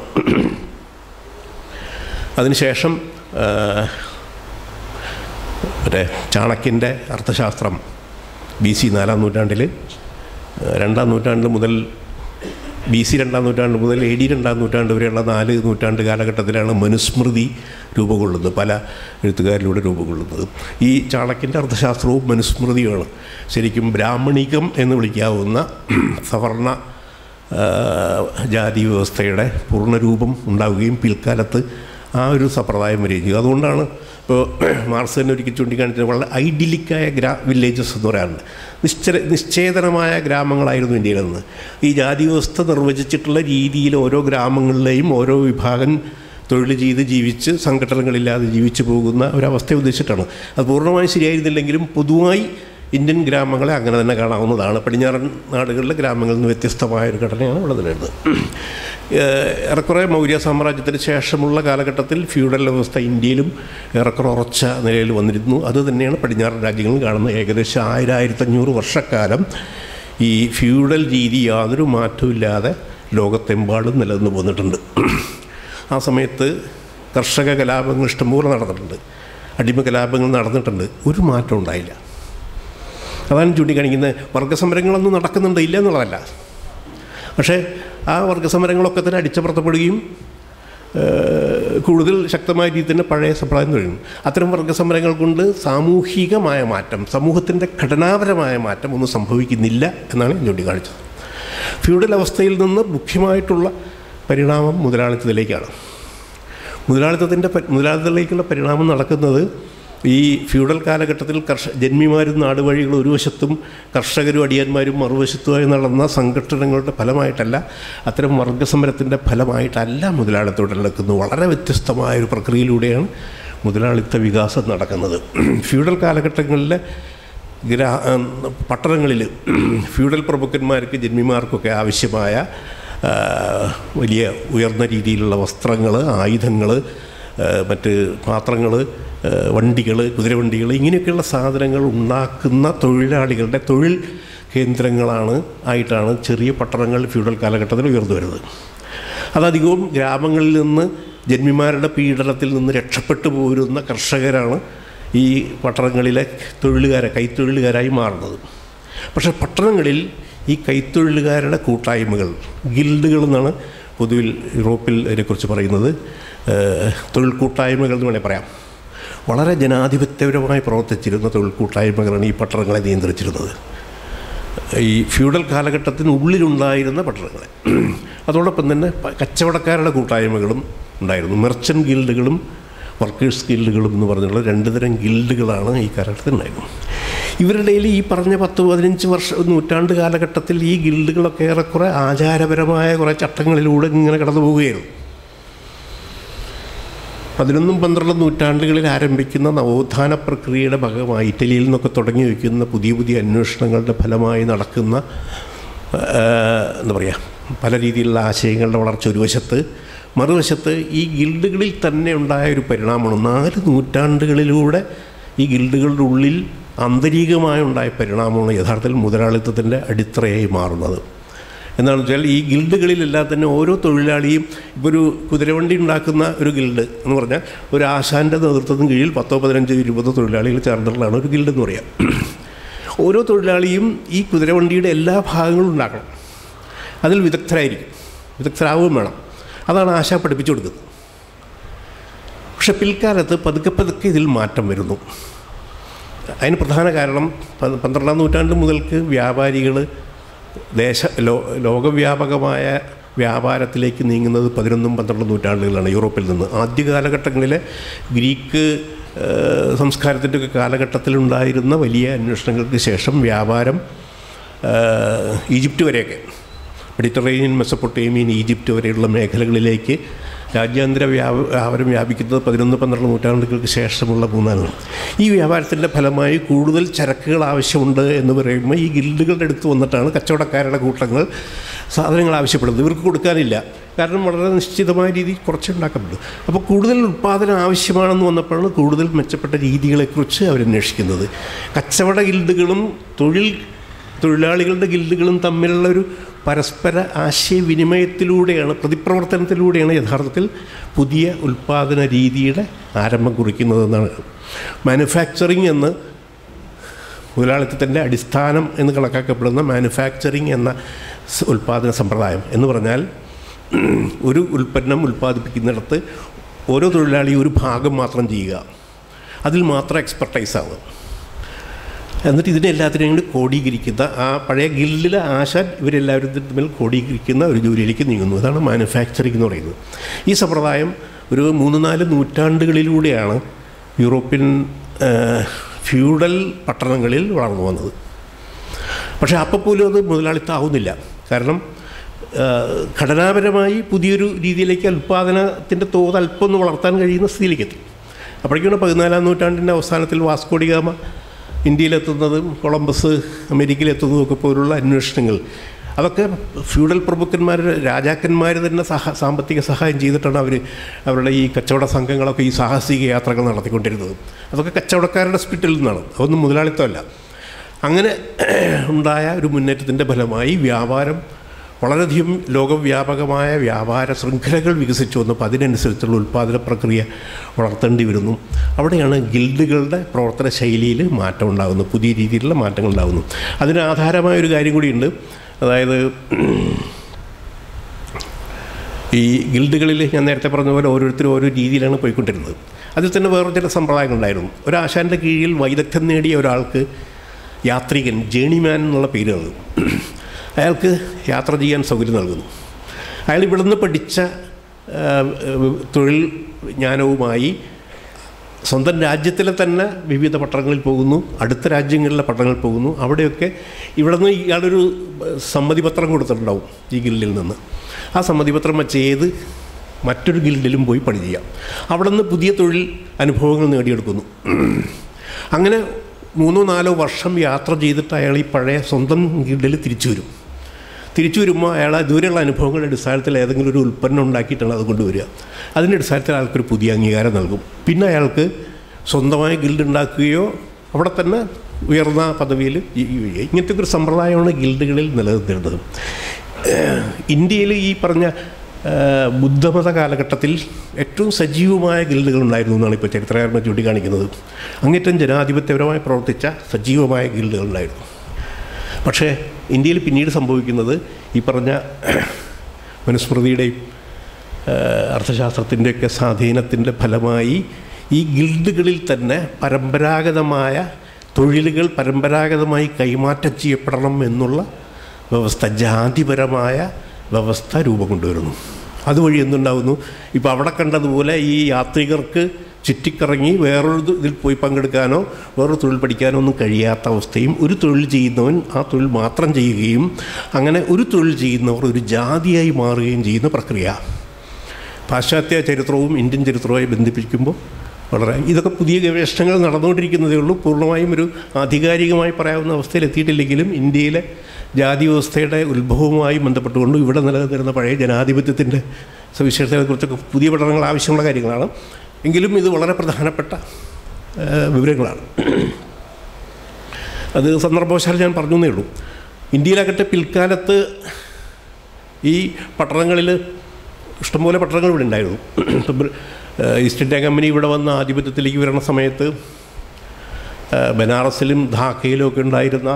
അതിനുശേഷം മറ്റേ ചാണക്യൻ്റെ അർത്ഥശാസ്ത്രം BC 4-ാം നൂറ്റാണ്ടിൽ, 2-ാം നൂറ്റാണ്ട് മുതൽ BC 2-ാം നൂറ്റാണ്ട് മുതൽ AD 2-ാം നൂറ്റാണ്ട് വരെയുള്ള 4 നൂറ്റാണ്ട് കാലഘട്ടത്തിലാണ് മനുസ്മൃതി രൂപം കൊള്ളുന്നത്, പല എഴുത്തുകാരിലൂടെ രൂപം കൊള്ളുന്നത്. ഈ ചാണക്യൻ്റെ അർത്ഥശാസ്ത്രവും മനുസ്മൃതിയുമാണ് ശരിക്കും ബ്രാഹ്മണികം എന്ന് വിളിക്കാവുന്ന സവർണ ജാതി വ്യവസ്ഥയുടെ പൂർണ്ണരൂപം ഉണ്ടാവുകയും പിൽക്കാലത്ത് ആ ഒരു സമ്പ്രദായം വരികയും ചെയ്തു. അതുകൊണ്ടാണ് ഇപ്പോൾ മാർക്സ് തന്നെ ഒരിക്കൽ ചൂണ്ടിക്കാണിച്ചത് വളരെ ഐഡിയലിക്കായ വില്ലേജസ് എന്ന് പറയാറുണ്ട്. നിശ്ചേതനമായ ഗ്രാമങ്ങളായിരുന്നു ഇന്ത്യയിൽ നിന്ന്. ഈ ജാതി വ്യവസ്ഥ നിർവചിച്ചിട്ടുള്ള രീതിയിൽ ഓരോ ഗ്രാമങ്ങളിലെയും ഓരോ വിഭാഗം തൊഴിൽ ചെയ്ത് ജീവിച്ച് സംഘടനകളില്ലാതെ ജീവിച്ചു പോകുന്ന ഒരവസ്ഥയെ ഉദ്ദേശിച്ചിട്ടാണ്. അത് പൂർണ്ണമായും ശരിയായിരുന്നില്ലെങ്കിലും പൊതുവായി ഇന്ത്യൻ ഗ്രാമങ്ങളെ അങ്ങനെ തന്നെ കാണാവുന്നതാണ്. പടിഞ്ഞാറൻ നാടുകളിലെ ഗ്രാമങ്ങളിൽ നിന്ന് വ്യത്യസ്തമായൊരു ഘടനയാണ് ഇവിടെ നിലനിന്നത്. ഏറെക്കുറെ മൗര്യ സാമ്രാജ്യത്തിന് ശേഷമുള്ള കാലഘട്ടത്തിൽ ഫ്യൂഡൽ വ്യവസ്ഥ ഇന്ത്യയിലും ഏറെക്കുറെ ഉറച്ച നിലയിൽ വന്നിരുന്നു. അത് തന്നെയാണ് പടിഞ്ഞാറൻ രാജ്യങ്ങളിൽ കാണുന്നത്. ഏകദേശം 1500 വർഷക്കാലം ഈ ഫ്യൂഡൽ രീതി യാതൊരു മാറ്റമില്ലാതെ ലോകത്തെമ്പാടും നിലനിന്ന് പോന്നിട്ടുണ്ട്. ആ സമയത്ത് കർഷക കലാപങ്ങൾ ഇഷ്ടംപോലെ നടന്നിട്ടുണ്ട്, അടിമ കലാപങ്ങൾ നടന്നിട്ടുണ്ട്, ഒരു മാറ്റം ഉണ്ടായില്ല. അതാണ് ചൂണ്ടിക്കാണിക്കുന്നത്. വർഗസമരങ്ങളൊന്നും നടക്കുന്നുണ്ട്, ഇല്ല എന്നുള്ളതല്ല. പക്ഷേ ആ വർഗസമരങ്ങളൊക്കെ തന്നെ അടിച്ചമർത്തപ്പെടുകയും കൂടുതൽ ശക്തമായ രീതിയിൽ തന്നെ പഴയ സമ്പ്രദായം തുടങ്ങും. അത്തരം വർഗസമരങ്ങൾ കൊണ്ട് സാമൂഹികമായ മാറ്റം, സമൂഹത്തിൻ്റെ ഘടനാപരമായ മാറ്റം ഒന്നും സംഭവിക്കുന്നില്ല എന്നാണ് ഞാൻ ചൂണ്ടിക്കാണിച്ചത്. ഫ്യൂഡൽ അവസ്ഥയിൽ നിന്ന് മുഖ്യമായിട്ടുള്ള പരിണാമം മുതലാളിത്തത്തിലേക്കാണ്. മുതലാളിത്തത്തിലേക്കുള്ള പരിണാമം നടക്കുന്നത് ഈ ഫ്യൂഡൽ കാലഘട്ടത്തിൽ ജന്മിമാരും നാടുവഴികളും ഒരു വശത്തും കർഷകരും അടിയന്മാരും മറുവശത്തുമായി നടന്ന സംഘടനകളുടെ ഫലമായിട്ടല്ല, അത്തരം വർഗസമരത്തിൻ്റെ ഫലമായിട്ടല്ല മുതലാളിത്തം നടക്കുന്നത്. വളരെ വ്യത്യസ്തമായൊരു പ്രക്രിയയിലൂടെയാണ് മുതലാളിത്ത വികാസം നടക്കുന്നത്. ഫ്യൂഡൽ കാലഘട്ടങ്ങളിലെ പട്ടണങ്ങളിൽ ഫ്യൂഡൽ പ്രഭുക്കന്മാർക്ക് ജന്മിമാർക്കൊക്കെ ആവശ്യമായ വലിയ ഉയർന്ന രീതിയിലുള്ള വസ്ത്രങ്ങൾ, ആയുധങ്ങൾ, മറ്റ് പാത്രങ്ങൾ, വണ്ടികൾ, കുതിരവണ്ടികൾ, ഇങ്ങനെയൊക്കെയുള്ള സാധനങ്ങൾ ഉണ്ടാക്കുന്ന തൊഴിലാളികളുടെ തൊഴിൽ ആയിട്ടാണ് ചെറിയ പട്ടണങ്ങൾ ഫ്യൂഡൽ കാലഘട്ടത്തിൽ ഉയർന്നു വരുന്നത്. അതധികവും ഗ്രാമങ്ങളിൽ നിന്ന് ജന്മിമാരുടെ പീഡനത്തിൽ നിന്ന് രക്ഷപ്പെട്ടു പോരുന്ന കർഷകരാണ് ഈ പട്ടണങ്ങളിലെ കൈത്തൊഴിലുകാരായി മാറുന്നത്. പക്ഷേ പട്ടണങ്ങളിൽ ഈ കൈത്തൊഴിലുകാരുടെ കൂട്ടായ്മകൾ, ഗിൽഡുകൾ എന്നാണ് പൊതുവിൽ യൂറോപ്പിൽ ഇതിനെക്കുറിച്ച് പറയുന്നത്. തൊഴിൽ കൂട്ടായ്മകൾ എന്ന് വേണമെങ്കിൽ പറയാം. വളരെ ജനാധിപത്യപരമായി പ്രവർത്തിച്ചിരുന്ന തൊഴിൽ കൂട്ടായ്മകളാണ് ഈ പട്ടണങ്ങളെ നിയന്ത്രിച്ചിരുന്നത്, ഈ ഫ്യൂഡൽ കാലഘട്ടത്തിനുള്ളിലുണ്ടായിരുന്ന പട്ടണങ്ങളെ. അതോടൊപ്പം തന്നെ കച്ചവടക്കാരുടെ കൂട്ടായ്മകളും ഉണ്ടായിരുന്നു. മെർച്ചൻ്റ് ഗിൽഡുകളും വർക്കേഴ്സ് ഗിൽഡുകളും എന്ന് പറഞ്ഞുള്ള 2 തരം ഗിൽഡുകളാണ് ഈ കാലഘട്ടത്തിൽ ഉണ്ടായിരുന്നത്. ഇവരുടെ ഇടയിൽ ഈ പറഞ്ഞ 10-15 നൂറ്റാണ്ട് കാലഘട്ടത്തിൽ ഈ ഗിൽഡുകളൊക്കെ ഏറെക്കുറെ ആചാരപരമായ കുറേ ചട്ടങ്ങളിലൂടെ ഇങ്ങനെ കടന്നു പോവുകയായിരുന്നു. 11-12 നൂറ്റാണ്ടുകളിൽ ആരംഭിക്കുന്ന നവോത്ഥാന പ്രക്രിയയുടെ ഭാഗമായി ഇറ്റലിയിൽ നിന്നൊക്കെ തുടങ്ങി വയ്ക്കുന്ന പുതിയ പുതിയ അന്വേഷണങ്ങളുടെ ഫലമായി നടക്കുന്ന എന്താ പറയുക, പല രീതിയിലുള്ള ആശയങ്ങളുടെ വളർച്ച ഒരു വശത്ത്, മറുവശത്ത് ഈ ഗിൽഡുകളിൽ തന്നെ ഉണ്ടായ ഒരു പരിണാമമാണ്. 4 നൂറ്റാണ്ടുകളിലൂടെ ഈ ഗിൽഡുകളുടെ ഉള്ളിൽ ആന്തരികമായി ഉണ്ടായ പരിണാമമാണ് യഥാർത്ഥത്തിൽ മുതലാളിത്തത്തിൻ്റെ അടിത്തറയായി മാറുന്നത്. എന്താണെന്ന് വെച്ചാൽ ഈ ഗിൽഡുകളിലെല്ലാം തന്നെ ഓരോ തൊഴിലാളിയും ഇപ്പോൾ ഒരു കുതിരവണ്ടി ഉണ്ടാക്കുന്ന ഒരു ഗിൽഡ് എന്ന് പറഞ്ഞാൽ ഒരു ആശാൻ്റെ നേതൃത്വത്തിന് കീഴിൽ 10, 15, 20 തൊഴിലാളികൾ ചേർന്നിട്ടുള്ളതാണ് ഒരു ഗിൽഡ് എന്ന് പറയുക. ഓരോ തൊഴിലാളിയും ഈ കുതിരവണ്ടിയുടെ എല്ലാ ഭാഗങ്ങളും ഉണ്ടാക്കണം. അതിൽ വിദഗ്ധരാവുകയും വേണം. അതാണ് ആശ പഠിപ്പിച്ചു കൊടുക്കുന്നത്. പക്ഷെ പിൽക്കാലത്ത് പതുക്കെ ഇതിൽ മാറ്റം വരുന്നു. അതിന് പ്രധാന കാരണം 12-ാം നൂറ്റാണ്ട് മുതൽക്ക് വ്യാപാരികൾ ലോകവ്യാപകമായ വ്യാപാരത്തിലേക്ക് നീങ്ങുന്നത് 11-12 നൂറ്റാണ്ടുകളിലാണ് യൂറോപ്പിൽ നിന്ന്. ആദ്യ കാലഘട്ടങ്ങളിലെ ഗ്രീക്ക് സംസ്കാരത്തിൻ്റെ ഒക്കെ കാലഘട്ടത്തിലുണ്ടായിരുന്ന വലിയ അന്വേഷണങ്ങൾക്ക് ശേഷം വ്യാപാരം ഈജിപ്റ്റ് വരെയൊക്കെ, മെഡിറ്ററേനിയൻ, മെസപ്പൊട്ടേമിയൻ, ഈജിപ്റ്റ് വരെയുള്ള മേഖലകളിലേക്ക് രാജ്യാന്തര വ്യാപാരം വ്യാപിക്കുന്നത് 11-12 നൂറ്റാണ്ടുകൾക്ക് ശേഷമുള്ള 3-4. ഈ വ്യാപാരത്തിൻ്റെ ഫലമായി കൂടുതൽ ചരക്കുകൾ ആവശ്യമുണ്ട് എന്ന് പറയുമ്പോൾ ഈ ഗിൽഡുകളുടെ അടുത്ത് വന്നിട്ടാണ് കച്ചവടക്കാരുടെ കൂട്ടങ്ങൾ സാധനങ്ങൾ ആവശ്യപ്പെടുന്നത്. ഇവർക്ക് കൊടുക്കാനില്ല, കാരണം വളരെ നിശ്ചിതമായ രീതിയിൽ കുറച്ചുണ്ടാക്കപ്പെടും. അപ്പോൾ കൂടുതൽ ഉൽപ്പാദനം ആവശ്യമാണെന്ന് വന്നപ്പോഴാണ് കൂടുതൽ മെച്ചപ്പെട്ട രീതികളെക്കുറിച്ച് അവരന്വേഷിക്കുന്നത്. കച്ചവട ഗിൽഡുകളും തൊഴിലാളികളുടെ ഗിൽഡുകളും തമ്മിലുള്ള ഒരു പരസ്പര ആശയവിനിമയത്തിലൂടെയാണ്, പ്രതിപ്രവർത്തനത്തിലൂടെയാണ് യഥാർത്ഥത്തിൽ പുതിയ ഉൽപ്പാദന രീതിയുടെ ആരംഭം കുറിക്കുന്നതെന്നാണ്. മാനുഫാക്ചറിങ് എന്ന് മുതലാളിത്തത്തിൻ്റെ അടിസ്ഥാനം എന്ന് കണക്കാക്കപ്പെടുന്ന മാനുഫാക്ചറിങ് എന്ന ഉൽപ്പാദന സമ്പ്രദായം എന്ന് പറഞ്ഞാൽ ഒരു ഉൽപ്പന്നം ഉൽപ്പാദിപ്പിക്കുന്നിടത്ത് ഓരോ തൊഴിലാളിയും ഒരു ഭാഗം മാത്രം ചെയ്യുക, അതിൽ മാത്രം എക്സ്പെർട്ടൈസ് ആവുക, എന്നിട്ട് ഇതിനെല്ലാത്തിനെയും കൂടി കോഡീകരിക്കുന്ന ആ പഴയ ഗിൽഡിലെ ആശാൻ ഇവരെല്ലാവരും തമ്മിൽ കോഡീകരിക്കുന്ന ഒരു ജോലിയിലേക്ക് നീങ്ങുന്നു. അതാണ് മാനുഫാക്ചറിങ് എന്ന് പറയുന്നത്. ഈ സമ്പ്രദായം ഒരു 3-4 നൂറ്റാണ്ടുകളിലൂടെയാണ് യൂറോപ്യൻ ഫ്യൂഡൽ പട്ടണങ്ങളിൽ വളർന്നു വന്നത്. പക്ഷേ അപ്പോൾ പോലും അത് മുതലാളിത്തമാവുന്നില്ല. കാരണം ഘടനാപരമായി പുതിയൊരു രീതിയിലേക്ക് ഉൽപ്പാദനത്തിൻ്റെ തോത് അല്പം ഒന്ന് വളർത്താൻ കഴിയുന്ന സ്ഥിതിയിലേക്ക് എത്തി. അപ്പോഴേക്കാണ് 14-ാം നൂറ്റാണ്ടിൻ്റെ അവസാനത്തിൽ വാസ്കോ ഡി ഗാമ ഇന്ത്യയിലെത്തുന്നതും കൊളംബസ് അമേരിക്കയിലെത്തുന്നതും ഒക്കെ പോലുള്ള അന്വേഷണങ്ങൾ, അതൊക്കെ ഫ്യൂഡൽ പ്രഭുക്കന്മാർ, രാജാക്കന്മാർ തന്നെ സാമ്പത്തിക സഹായം ചെയ്തിട്ടാണ് അവരുടെ ഈ കച്ചവട സംഘങ്ങളൊക്കെ ഈ സാഹസിക യാത്രകൾ നടത്തിക്കൊണ്ടിരുന്നത്. അതൊക്കെ കച്ചവടക്കാരുടെ സ്പിരിറ്റിൽ നിന്നാണ്, അതൊന്നും മുതലാളിത്തമല്ല. അങ്ങനെ ഉണ്ടായ ഒരു മുന്നേറ്റത്തിൻ്റെ ഫലമായി വ്യാപാരം വളരെയധികം ലോകവ്യാപകമായ വ്യാപാര ശൃംഖലകൾ വികസിച്ചു വന്നപ്പോൾ അതിനനുസരിച്ചുള്ള ഉൽപ്പാദന പ്രക്രിയ വളർത്തേണ്ടി വരുന്നു. അവിടെയാണ് ഗിൽഡുകളുടെ പ്രവർത്തന ശൈലിയിൽ മാറ്റം ഉണ്ടാകുന്നു, പുതിയ രീതിയിലുള്ള മാറ്റങ്ങൾ ഉണ്ടാകുന്നു. അതിന് ആധാരമായൊരു കാര്യം കൂടിയുണ്ട്. അതായത് ഈ ഗിൽഡുകളിൽ ഞാൻ നേരത്തെ പറഞ്ഞ പോലെ ഓരോരുത്തരും ഓരോ രീതിയിലാണ് പോയിക്കൊണ്ടിരുന്നത്. അതിൽ തന്നെ വേറെ ചില സമ്പ്രദായങ്ങളുണ്ടായിരുന്നു. ഒരാശാൻ്റെ കീഴിൽ വൈദഗ്ധ്യം നേടിയ ഒരാൾക്ക് യാത്രികൻ, ജേണിമാൻ എന്നുള്ള പേര് നൽകും. അയാൾക്ക് യാത്ര ചെയ്യാൻ സൗകര്യം നൽകുന്നു. അയാൾ ഇവിടുന്ന് പഠിച്ച തൊഴിൽ ജ്ഞാനവുമായി സ്വന്തം രാജ്യത്തിലെ തന്നെ വിവിധ പട്ടണങ്ങളിൽ പോകുന്നു, അടുത്ത രാജ്യങ്ങളിലെ പട്ടണങ്ങളിൽ പോകുന്നു. അവിടെയൊക്കെ ഇവിടുന്ന് ഇയാളൊരു സമ്മതിപത്രം കൊടുത്തിട്ടുണ്ടാവും ഈ ഗിൽഡിൽ നിന്ന്. ആ സമ്മതിപത്രം വെച്ച് മറ്റൊരു ഗിൽഡിലും പോയി പണി ചെയ്യാം. അവിടെ നിന്ന് പുതിയ തൊഴിൽ അനുഭവങ്ങൾ നേടിയെടുക്കുന്നു. അങ്ങനെ 3-4 വർഷം യാത്ര ചെയ്തിട്ട് അയാൾ ഈ പഴയ സ്വന്തം ഗിൽഡിൽ തിരിച്ചു വരുമ്പോൾ അയാൾ ദൂരെയുള്ള അനുഭവങ്ങളുടെ അടിസ്ഥാനത്തിൽ ഏതെങ്കിലും ഒരു ഉൽപ്പന്നം ഉണ്ടാക്കിയിട്ടാണ് അത് കൊണ്ടുവരിക. അതിൻ്റെ അടിസ്ഥാനത്തിൽ അയാൾക്കൊരു പുതിയ അംഗീകാരം നൽകും. പിന്നെ അയാൾക്ക് സ്വന്തമായി ഗിൽഡ് ഉണ്ടാക്കുകയോ അവിടെ തന്നെ ഉയർന്ന പദവിയിൽ ഇങ്ങനത്തെ ഒരു സമ്പ്രദായമാണ് ഗിൽഡുകളിൽ നിലനിന്നിരുന്നത്. ഇന്ത്യയിൽ ഈ പറഞ്ഞ ബുദ്ധമത കാലഘട്ടത്തിൽ ഏറ്റവും സജീവമായ ഗിൽഡുകളുണ്ടായിരുന്നു എന്നാണ് ഇപ്പോൾ ചരിത്രകാരന്മാർ ചൂണ്ടിക്കാണിക്കുന്നത്. അങ്ങേറ്റം ജനാധിപത്യപരമായി പ്രവർത്തിച്ച സജീവമായ ഗിൽഡുകളുണ്ടായിരുന്നു. പക്ഷേ ഇന്ത്യയിൽ പിന്നീട് സംഭവിക്കുന്നത് ഈ പറഞ്ഞ മനുസ്മൃതിയുടെയും അർത്ഥശാസ്ത്രത്തിൻ്റെയൊക്കെ സ്വാധീനത്തിൻ്റെ ഫലമായി ഈ ഗിൽഡുകളിൽ തന്നെ പരമ്പരാഗതമായ തൊഴിലുകൾ പരമ്പരാഗതമായി കൈമാറ്റം ചെയ്യപ്പെടണം എന്നുള്ള വ്യവസ്ഥ, ജാതിപരമായ വ്യവസ്ഥ രൂപം കൊണ്ടുവരുന്നു. അതുവഴി എന്തുണ്ടാകുന്നു, ഇപ്പോൾ അവിടെ കണ്ടതുപോലെ ഈ യാത്രികർക്ക് ചുറ്റിക്കറങ്ങി വേറൊരു ഇതിൽ പോയി പങ്കെടുക്കാനോ വേറൊരു തൊഴിൽ പഠിക്കാനോ ഒന്നും കഴിയാത്ത അവസ്ഥയും, ഒരു തൊഴിൽ ചെയ്യുന്നവൻ ആ തൊഴിൽ മാത്രം ചെയ്യുകയും അങ്ങനെ ഒരു തൊഴിൽ ചെയ്യുന്നവർ ഒരു ജാതിയായി മാറുകയും ചെയ്യുന്ന പ്രക്രിയ പാശ്ചാത്യ ചരിത്രവും ഇന്ത്യൻ ചരിത്രവുമായി ബന്ധിപ്പിക്കുമ്പോൾ വളരെ ഇതൊക്കെ പുതിയ ഗവേഷണങ്ങൾ നടന്നുകൊണ്ടിരിക്കുന്നതേ ഉള്ളൂ. പൂർണ്ണമായും ഒരു ആധികാരികമായി പറയാവുന്ന അവസ്ഥയിലെത്തിയിട്ടില്ലെങ്കിലും ഇന്ത്യയിലെ ജാതി വ്യവസ്ഥയുടെ ഉത്ഭവവുമായി ബന്ധപ്പെട്ടുകൊണ്ടും ഇവിടെ നിലനിന്നിരുന്ന പഴയ ജനാധിപത്യത്തിൻ്റെ സവിശേഷതകളെക്കുറിച്ചൊക്കെ പുതിയ പഠനങ്ങൾ ആവശ്യമുള്ള കാര്യങ്ങളാണ്. എങ്കിലും ഇത് വളരെ പ്രധാനപ്പെട്ട വിവരങ്ങളാണ്. അത് സന്ദർഭവശാൽ ഞാൻ പറഞ്ഞു എന്നേ ഉള്ളൂ. ഇന്ത്യയിലാകട്ടെ പിൽക്കാലത്ത് ഈ പട്ടണങ്ങളിൽ ഇഷ്ടംപോലെ പട്ടണങ്ങൾ ഇവിടെ ഉണ്ടായിരുന്നു. ഈസ്റ്റ് ഇന്ത്യ കമ്പനി ഇവിടെ വന്ന ആധിപത്യത്തിലേക്ക് വരുന്ന സമയത്ത് ബനാറസിലും ധാക്കയിലും ഒക്കെ ഉണ്ടായിരുന്ന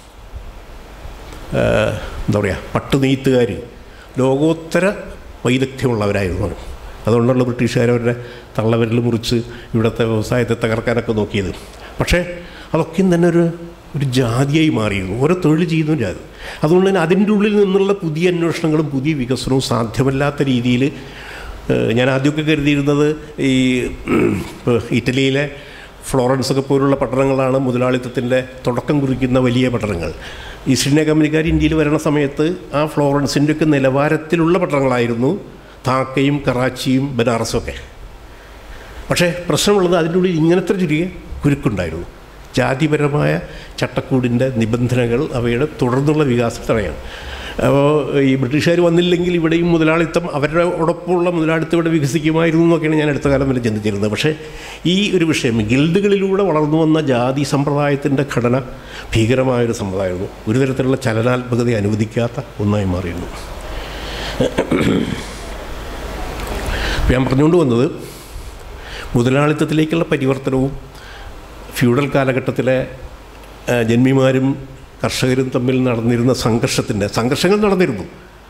എന്താ പറയുക പട്ടുനെയ്ത്തുകാർ ലോകോത്തര വൈദഗ്ധ്യമുള്ളവരായിരുന്നു. അതുകൊണ്ടുള്ള ബ്രിട്ടീഷുകാർ അവരുടെ തള്ളവിരൽ മുറിച്ച് ഇവിടുത്തെ വ്യവസായത്തെ തകർക്കാനൊക്കെ നോക്കിയത്. പക്ഷേ അതൊക്കെയും തന്നെ ഒരു ജാതിയായി മാറിയിരുന്നു. ഓരോ തൊഴിൽ ചെയ്യുന്ന ജാതി. അതുകൊണ്ട് തന്നെ അതിൻ്റെ ഉള്ളിൽ നിന്നുള്ള പുതിയ അന്വേഷണങ്ങളും പുതിയ വികസനവും സാധ്യമല്ലാത്ത രീതിയിൽ ഞാൻ ആദ്യമൊക്കെ കരുതിയിരുന്നത് ഈ ഇറ്റലിയിലെ ഫ്ലോറൻസൊക്കെ പോലുള്ള പട്ടണങ്ങളാണ് മുതലാളിത്തത്തിൻ്റെ തുടക്കം കുറിക്കുന്ന വലിയ പട്ടണങ്ങൾ. ഈസ്റ്റ് ഇന്ത്യ കമ്പനിക്കാർ ഇന്ത്യയിൽ വരുന്ന സമയത്ത് ആ ഫ്ലോറൻസിൻ്റെയൊക്കെ നിലവാരത്തിലുള്ള പട്ടണങ്ങളായിരുന്നു ധാക്കയും കറാച്ചിയും ബനാറസും ഒക്കെ. പക്ഷേ പ്രശ്നമുള്ളത് അതിൻ്റെ ഉള്ളിൽ ഇങ്ങനത്തെ ചെറിയ കുരുക്കുണ്ടായിരുന്നു. ജാതിപരമായ ചട്ടക്കൂടിൻ്റെ നിബന്ധനകൾ അവയുടെ തുടർന്നുള്ള വികാസം തടയാണ്. അപ്പോൾ ഈ ബ്രിട്ടീഷുകാർ വന്നില്ലെങ്കിൽ ഇവിടെയും മുതലാളിത്തം അവരോടൊപ്പമുള്ള മുതലാളിത്തം ഇവിടെ വികസിക്കുമായിരുന്നു എന്നൊക്കെയാണ് ഞാൻ അടുത്ത കാലം വരെ ചിന്തിച്ചിരുന്നത്. പക്ഷേ ഈ ഒരു വിഷയം ഗിൽഡുകളിലൂടെ വളർന്നു വന്ന ജാതി സമ്പ്രദായത്തിൻ്റെ ഘടന ഭീകരമായൊരു സമ്പ്രദായമായിരുന്നു. ഒരു തരത്തിലുള്ള ചലനാത്മകത അനുവദിക്കാത്ത ഒന്നായി മാറിയിരുന്നു. ഞാൻ പറഞ്ഞുകൊണ്ട് വന്നത് മുതലാളിത്തത്തിലേക്കുള്ള പരിവർത്തനവും ഫ്യൂഡൽ കാലഘട്ടത്തിലെ ജന്മിമാരും കർഷകരും തമ്മിൽ നടന്നിരുന്ന സംഘർഷങ്ങൾ നടന്നിരുന്നു.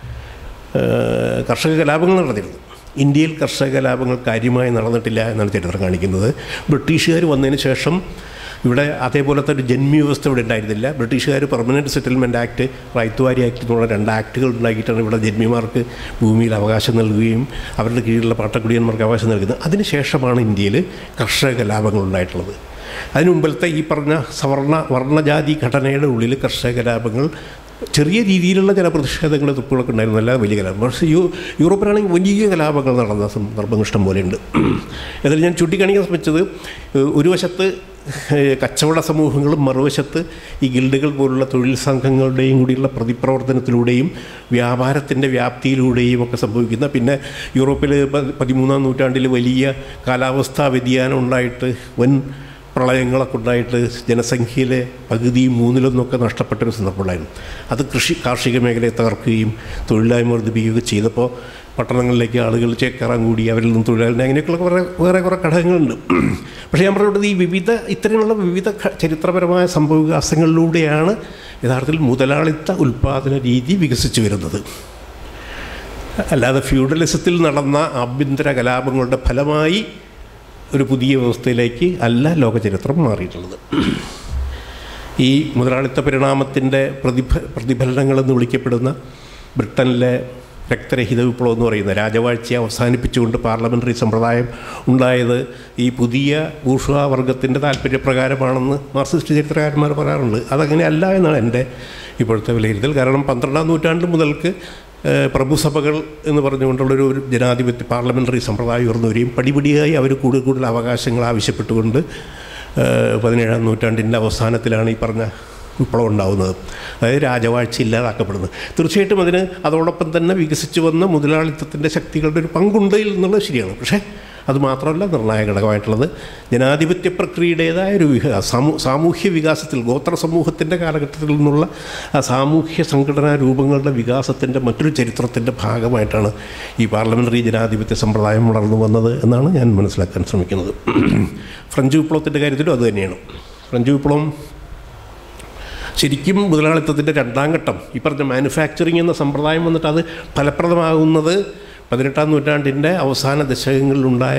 കർഷക കലാപങ്ങൾ നടന്നിരുന്നു. ഇന്ത്യയിൽ കർഷക കലാപങ്ങൾ കാര്യമായി നടന്നിട്ടില്ല എന്നാണ് ചരിത്രം കാണിക്കുന്നത്. ബ്രിട്ടീഷുകാർ വന്നതിന് ശേഷം ഇവിടെ അതേപോലത്തെ ഒരു ജന്മി വ്യവസ്ഥ ഇവിടെ ഉണ്ടായിരുന്നില്ല. ബ്രിട്ടീഷുകാർ permanent settlement act, ryotwari act എന്നുള്ള 2 ആക്ടുകൾ ഉണ്ടാക്കിയിട്ടാണ് ഇവിടെ ജന്മിമാർക്ക് ഭൂമിയിൽ അവകാശം നൽകുകയും അവരുടെ കീഴിലുള്ള പാട്ടക്കുടിയന്മാർക്ക് അവകാശം നൽകുന്നത്. അതിനുശേഷമാണ് ഇന്ത്യയിൽ കർഷക കലാപങ്ങൾ ഉണ്ടായിട്ടുള്ളത്. അതിനു മുമ്പിലത്തെ ഈ പറഞ്ഞ വർണ്ണജാതി ഘടനയുടെ ഉള്ളിൽ കർഷക കലാപങ്ങൾ ചെറിയ രീതിയിലുള്ള ചില പ്രതിഷേധങ്ങൾ തുപ്പുകളൊക്കെ ഉണ്ടായിരുന്നു, അല്ലാതെ വലിയ കലാപം. പക്ഷേ യൂറോപ്പിലാണെങ്കിൽ വലിയ കലാപങ്ങൾ നടന്ന സന്ദർഭങ്ങൾ ഇഷ്ടം പോലെയുണ്ട്. അതിൽ ഞാൻ ചൂണ്ടിക്കാണിക്കാൻ ശ്രമിച്ചത് ഒരു വശത്ത് കച്ചവട സമൂഹങ്ങളും മറുവശത്ത് ഈ ഗിൽഡുകൾ പോലുള്ള തൊഴിൽ സംഘങ്ങളുടെയും കൂടിയുള്ള പ്രതിപ്രവർത്തനത്തിലൂടെയും വ്യാപാരത്തിൻ്റെ വ്യാപ്തിയിലൂടെയും ഒക്കെ സംഭവിക്കുന്ന, പിന്നെ യൂറോപ്പിൽ 13-ാം നൂറ്റാണ്ടിൽ വലിയ കാലാവസ്ഥാ വ്യതിയാനം ഉണ്ടായിട്ട് വൻ പ്രളയങ്ങളൊക്കെ ഉണ്ടായിട്ട് ജനസംഖ്യയിലെ പകുതിയും 1/3 നഷ്ടപ്പെട്ടൊരു സന്ദർഭമുണ്ടായിരുന്നു. അത് കാർഷിക മേഖലയെ തകർക്കുകയും തൊഴിലില്ലായ്മ വർദ്ധിപ്പിക്കുകയൊക്കെ ചെയ്തപ്പോൾ പട്ടണങ്ങളിലേക്ക് ആളുകൾ ചേക്കേറാൻ കൂടി, അവരിൽ നിന്ന് തൊഴിലാളിനെ, അങ്ങനെയൊക്കെയുള്ള വേറെ കുറേ ഘടകങ്ങളുണ്ട്. പക്ഷേ ഞാൻ പറഞ്ഞത് ഈ ഇത്തരമുള്ള വിവിധ ചരിത്രപരമായ സംഭവവികാസങ്ങളിലൂടെയാണ് യഥാർത്ഥത്തിൽ മുതലാളിത്ത ഉൽപ്പാദന രീതി വികസിച്ചു വരുന്നത്. അല്ലാതെ ഫ്യൂഡലിസത്തിൽ നടന്ന ആഭ്യന്തര കലാപങ്ങളുടെ ഫലമായി ഒരു പുതിയ വ്യവസ്ഥയിലേക്ക് അല്ല ലോകചരിത്രം മാറിയിട്ടുള്ളത്. ഈ മുതലാളിത്ത പരിണാമത്തിൻ്റെ പ്രതിഫലനങ്ങളെന്ന് വിളിക്കപ്പെടുന്ന ബ്രിട്ടനിലെ രക്തരഹിത വിപ്ലവം എന്ന് പറയുന്ന രാജവാഴ്ചയെ അവസാനിപ്പിച്ചുകൊണ്ട് പാർലമെൻ്ററി സമ്പ്രദായം ഉണ്ടായത് ഈ പുതിയ ബൂർഷ്വാ വർഗത്തിൻ്റെ താല്പര്യപ്രകാരമാണെന്ന് മാർക്സിസ്റ്റ് ചരിത്രകാരന്മാർ പറയാറുണ്ട്. അതങ്ങനെ അല്ല എന്നാണ് എൻ്റെ ഇപ്പോഴത്തെ വിലയിരുത്തൽ. കാരണം 12-ാം നൂറ്റാണ്ട് മുതൽക്ക് പ്രഭുസഭകൾ എന്ന് പറഞ്ഞുകൊണ്ടുള്ളൊരു ജനാധിപത്യ പാർലമെൻ്ററി സമ്പ്രദായം ഉയർന്നു വരികയും പടിപടിയായി അവർ കൂടുതൽ അവകാശങ്ങൾ ആവശ്യപ്പെട്ടുകൊണ്ട് 17-ാം നൂറ്റാണ്ടിൻ്റെ അവസാനത്തിലാണ് ഈ പറഞ്ഞ വിപ്ലവം ഉണ്ടാകുന്നത്. അതായത് രാജവാഴ്ച ഇല്ലാതാക്കപ്പെടുന്നത്. തീർച്ചയായിട്ടും അതോടൊപ്പം തന്നെ വികസിച്ചു വന്ന മുതലാളിത്തത്തിൻ്റെ ശക്തികളുടെ ഒരു പങ്കുണ്ട് എന്നുള്ളത് ശരിയാണ്. പക്ഷേ അതുമാത്രമല്ല നിർണായക ഘടകമായിട്ടുള്ളത് ജനാധിപത്യ പ്രക്രിയയുടേതായ ഒരു സാമൂഹ്യ വികാസത്തിൽ ഗോത്ര സമൂഹത്തിൻ്റെ കാലഘട്ടത്തിൽ നിന്നുള്ള ആ സാമൂഹ്യ സംഘടനാ രൂപങ്ങളുടെ വികാസത്തിൻ്റെ മറ്റൊരു ചരിത്രത്തിൻ്റെ ഭാഗമായിട്ടാണ് ഈ പാർലമെൻ്ററി ജനാധിപത്യ സമ്പ്രദായം വളർന്നു വന്നത് എന്നാണ് ഞാൻ മനസ്സിലാക്കാൻ ശ്രമിക്കുന്നത്. ഫ്രഞ്ച് വിപ്ലവത്തിൻ്റെ കാര്യത്തിലും അതുതന്നെയാണ്. ഫ്രഞ്ച് വിപ്ലവം ശരിക്കും മുതലാളിത്തത്തിൻ്റെ 2ാം ഘട്ടം, ഈ പറഞ്ഞ മാനുഫാക്ചറിങ് എന്ന സമ്പ്രദായം വന്നിട്ട് അത് ഫലപ്രദമാകുന്നത് 18-ാം നൂറ്റാണ്ടിൻ്റെ അവസാന ദശകങ്ങളിലുണ്ടായ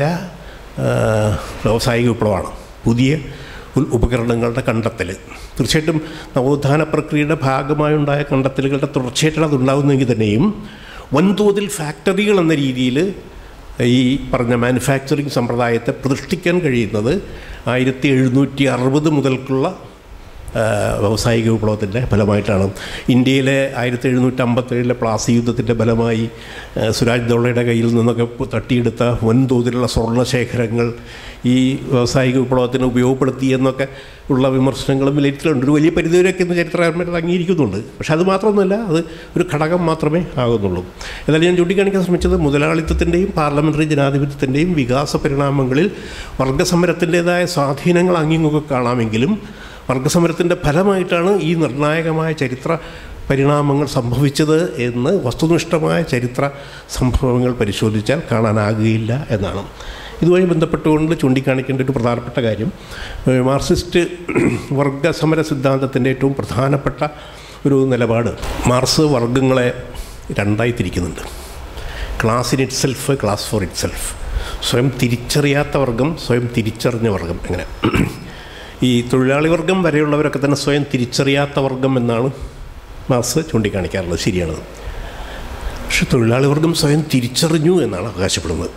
വ്യാവസായിക വിപ്ലവമാണ്. പുതിയ ഉപകരണങ്ങളുടെ കണ്ടെത്തൽ തീർച്ചയായിട്ടും നവോത്ഥാന പ്രക്രിയയുടെ ഭാഗമായുണ്ടായ കണ്ടെത്തലുകളുടെ തുടർച്ചയായിട്ടാണ് അതുണ്ടാകുന്നതെങ്കിൽ തന്നെയും വൻതോതിൽ ഫാക്ടറികൾ എന്ന രീതിയിൽ ഈ പറഞ്ഞ മാനുഫാക്ചറിങ് സമ്പ്രദായത്തെ പ്രതിഷ്ഠിക്കാൻ കഴിയുന്നത് 1760 മുതൽക്കുള്ള വ്യാവസായിക വിപ്ലവത്തിൻ്റെ ഫലമായിട്ടാണ്. ഇന്ത്യയിലെ 1757 പ്ലാസി യുദ്ധത്തിൻ്റെ ഫലമായി സുരാജ് ദൗളയുടെ കയ്യിൽ നിന്നൊക്കെ തട്ടിയെടുത്ത വൻതോതിലുള്ള സ്വർണ്ണശേഖരങ്ങൾ ഈ വ്യാവസായിക വിപ്ലവത്തിന് ഉപയോഗപ്പെടുത്തി എന്നൊക്കെ ഉള്ള വിമർശനങ്ങളും വിലയിരുത്തലുണ്ട്. ഒരു വലിയ പരിധിവരെയൊക്കെ ഇന്ന് ചരിത്രകാരന്മാർ അംഗീകരിക്കുന്നുണ്ട്. പക്ഷേ അത് മാത്രമൊന്നുമല്ല, അത് ഒരു ഘടകം മാത്രമേ ആകുന്നുള്ളൂ. എന്നാലും ഞാൻ ചൂണ്ടിക്കാണിക്കാൻ ശ്രമിച്ചത് മുതലാളിത്തത്തിൻ്റെയും പാർലമെൻ്ററി ജനാധിപത്യത്തിൻ്റെയും വികാസ പരിണാമങ്ങളിൽ വർഗസമരത്തിൻ്റേതായ സ്വാധീനങ്ങൾ അങ്ങിങ്ങൊക്കെ കാണാമെങ്കിലും വർഗസമരത്തിൻ്റെ ഫലമായിട്ടാണ് ഈ നിർണായകമായ ചരിത്ര പരിണാമങ്ങൾ സംഭവിച്ചത് എന്ന് വസ്തുനിഷ്ഠമായ ചരിത്ര സംഭവങ്ങൾ പരിശോധിച്ചാൽ കാണാനാകുകയില്ല എന്നാണ്. ഇതുമായി ബന്ധപ്പെട്ടുകൊണ്ട് ചൂണ്ടിക്കാണിക്കേണ്ട ഒരു പ്രധാനപ്പെട്ട കാര്യം, മാർക്സിസ്റ്റ് വർഗസമര സിദ്ധാന്തത്തിൻ്റെ ഏറ്റവും പ്രധാനപ്പെട്ട ഒരു നിലപാട്, മാർക്സ് വർഗങ്ങളെ രണ്ടായി തിരിക്കുന്നുണ്ട്. Class in itself, class for itself. സ്വയം തിരിച്ചറിയാത്ത വർഗം, സ്വയം തിരിച്ചറിഞ്ഞ വർഗം. എങ്ങനെ ഈ തൊഴിലാളി വർഗം വരെയുള്ളവരൊക്കെ തന്നെ സ്വയം തിരിച്ചറിയാത്ത വർഗം എന്നാണ് മാർക്സ് ചൂണ്ടിക്കാണിക്കാറുള്ളത്. ശരിയാണത്. പക്ഷെ തൊഴിലാളി വർഗം സ്വയം തിരിച്ചറിഞ്ഞു എന്നാണ് അവകാശപ്പെടുന്നത്.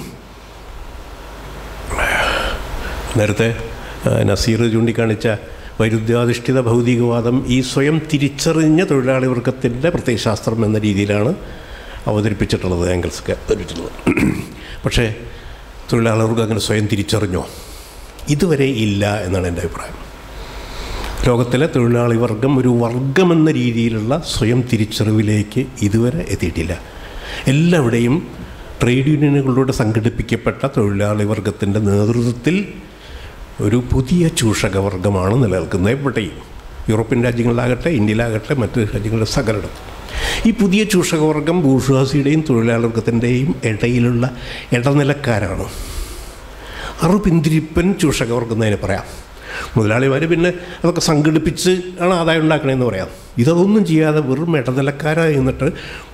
നേരത്തെ നസീർ ചൂണ്ടിക്കാണിച്ച വൈരുദ്ധ്യാധിഷ്ഠിത ഭൗതികവാദം ഈ സ്വയം തിരിച്ചറിഞ്ഞ തൊഴിലാളി വർഗത്തിൻ്റെ പ്രത്യയശാസ്ത്രം എന്ന രീതിയിലാണ് അവതരിപ്പിച്ചിട്ടുള്ളത്, ആംഗിൾസൊക്കെ അവതരിപ്പിച്ചിട്ടുള്ളത്. പക്ഷേ തൊഴിലാളി വർഗം അങ്ങനെ സ്വയം തിരിച്ചറിഞ്ഞോ? ഇതുവരെ ഇല്ല എന്നാണ് എൻ്റെ അഭിപ്രായം. ലോകത്തിലെ തൊഴിലാളി വർഗം ഒരു വർഗമെന്ന രീതിയിലുള്ള സ്വയം തിരിച്ചറിവിലേക്ക് ഇതുവരെ എത്തിയിട്ടില്ല. എല്ലാവിടെയും ട്രേഡ് യൂണിയനുകളിലൂടെ സംഘടിപ്പിക്കപ്പെട്ട തൊഴിലാളി വർഗത്തിൻ്റെ നേതൃത്വത്തിൽ ഒരു പുതിയ ചൂഷകവർഗമാണ് നിലനിൽക്കുന്നത്. എവിടെയും യൂറോപ്യൻ രാജ്യങ്ങളിലാകട്ടെ, ഇന്ത്യയിലാകട്ടെ, മറ്റ് രാജ്യങ്ങളുടെ സകലയിടത്തും ഈ പുതിയ ചൂഷകവർഗം ബൂർഷ്വാസിയുടെയും തൊഴിലാളി വർഗത്തിൻ്റെയും ഇടയിലുള്ള ഇടനിലക്കാരാണ്. പിന്തിരിപ്പൻ ചൂഷകവർഗം എന്നതിനെ പറയാം. മുതലാളിമാർ പിന്നെ അതൊക്കെ സംഘടിപ്പിച്ച് ആണ് ആദായം ഉണ്ടാക്കണമെന്ന് പറയാം. ഇതൊന്നും ചെയ്യാതെ വെറും ഇടനിലക്കാരായി നിന്നിട്ട്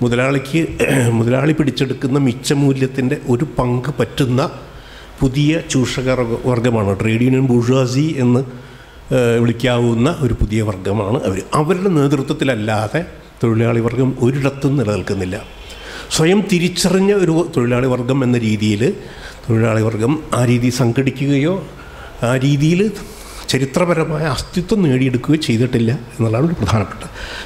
മുതലാളി പിടിച്ചെടുക്കുന്ന മിച്ചമൂല്യത്തിൻ്റെ ഒരു പങ്ക് പറ്റുന്ന പുതിയ ചൂഷക വർഗമാണ് ട്രേഡ് യൂണിയൻ ബൂർഷ്വാസി എന്ന് വിളിക്കാവുന്ന ഒരു പുതിയ വർഗമാണ് അവർ. അവരുടെ നേതൃത്വത്തിലല്ലാതെ തൊഴിലാളി വർഗം ഒരിടത്തും നിലനിൽക്കുന്നില്ല. സ്വയം തിരിച്ചറിഞ്ഞ ഒരു തൊഴിലാളി വർഗം എന്ന രീതിയിൽ തൊഴിലാളി വർഗം ആ രീതിയിൽ സംഘടിക്കുകയോ ആ രീതിയിൽ ചരിത്രപരമായ അസ്തിത്വം നേടിയെടുക്കുകയോ ചെയ്തിട്ടില്ല എന്നുള്ളതാണ് ഒരു പ്രധാനപ്പെട്ട.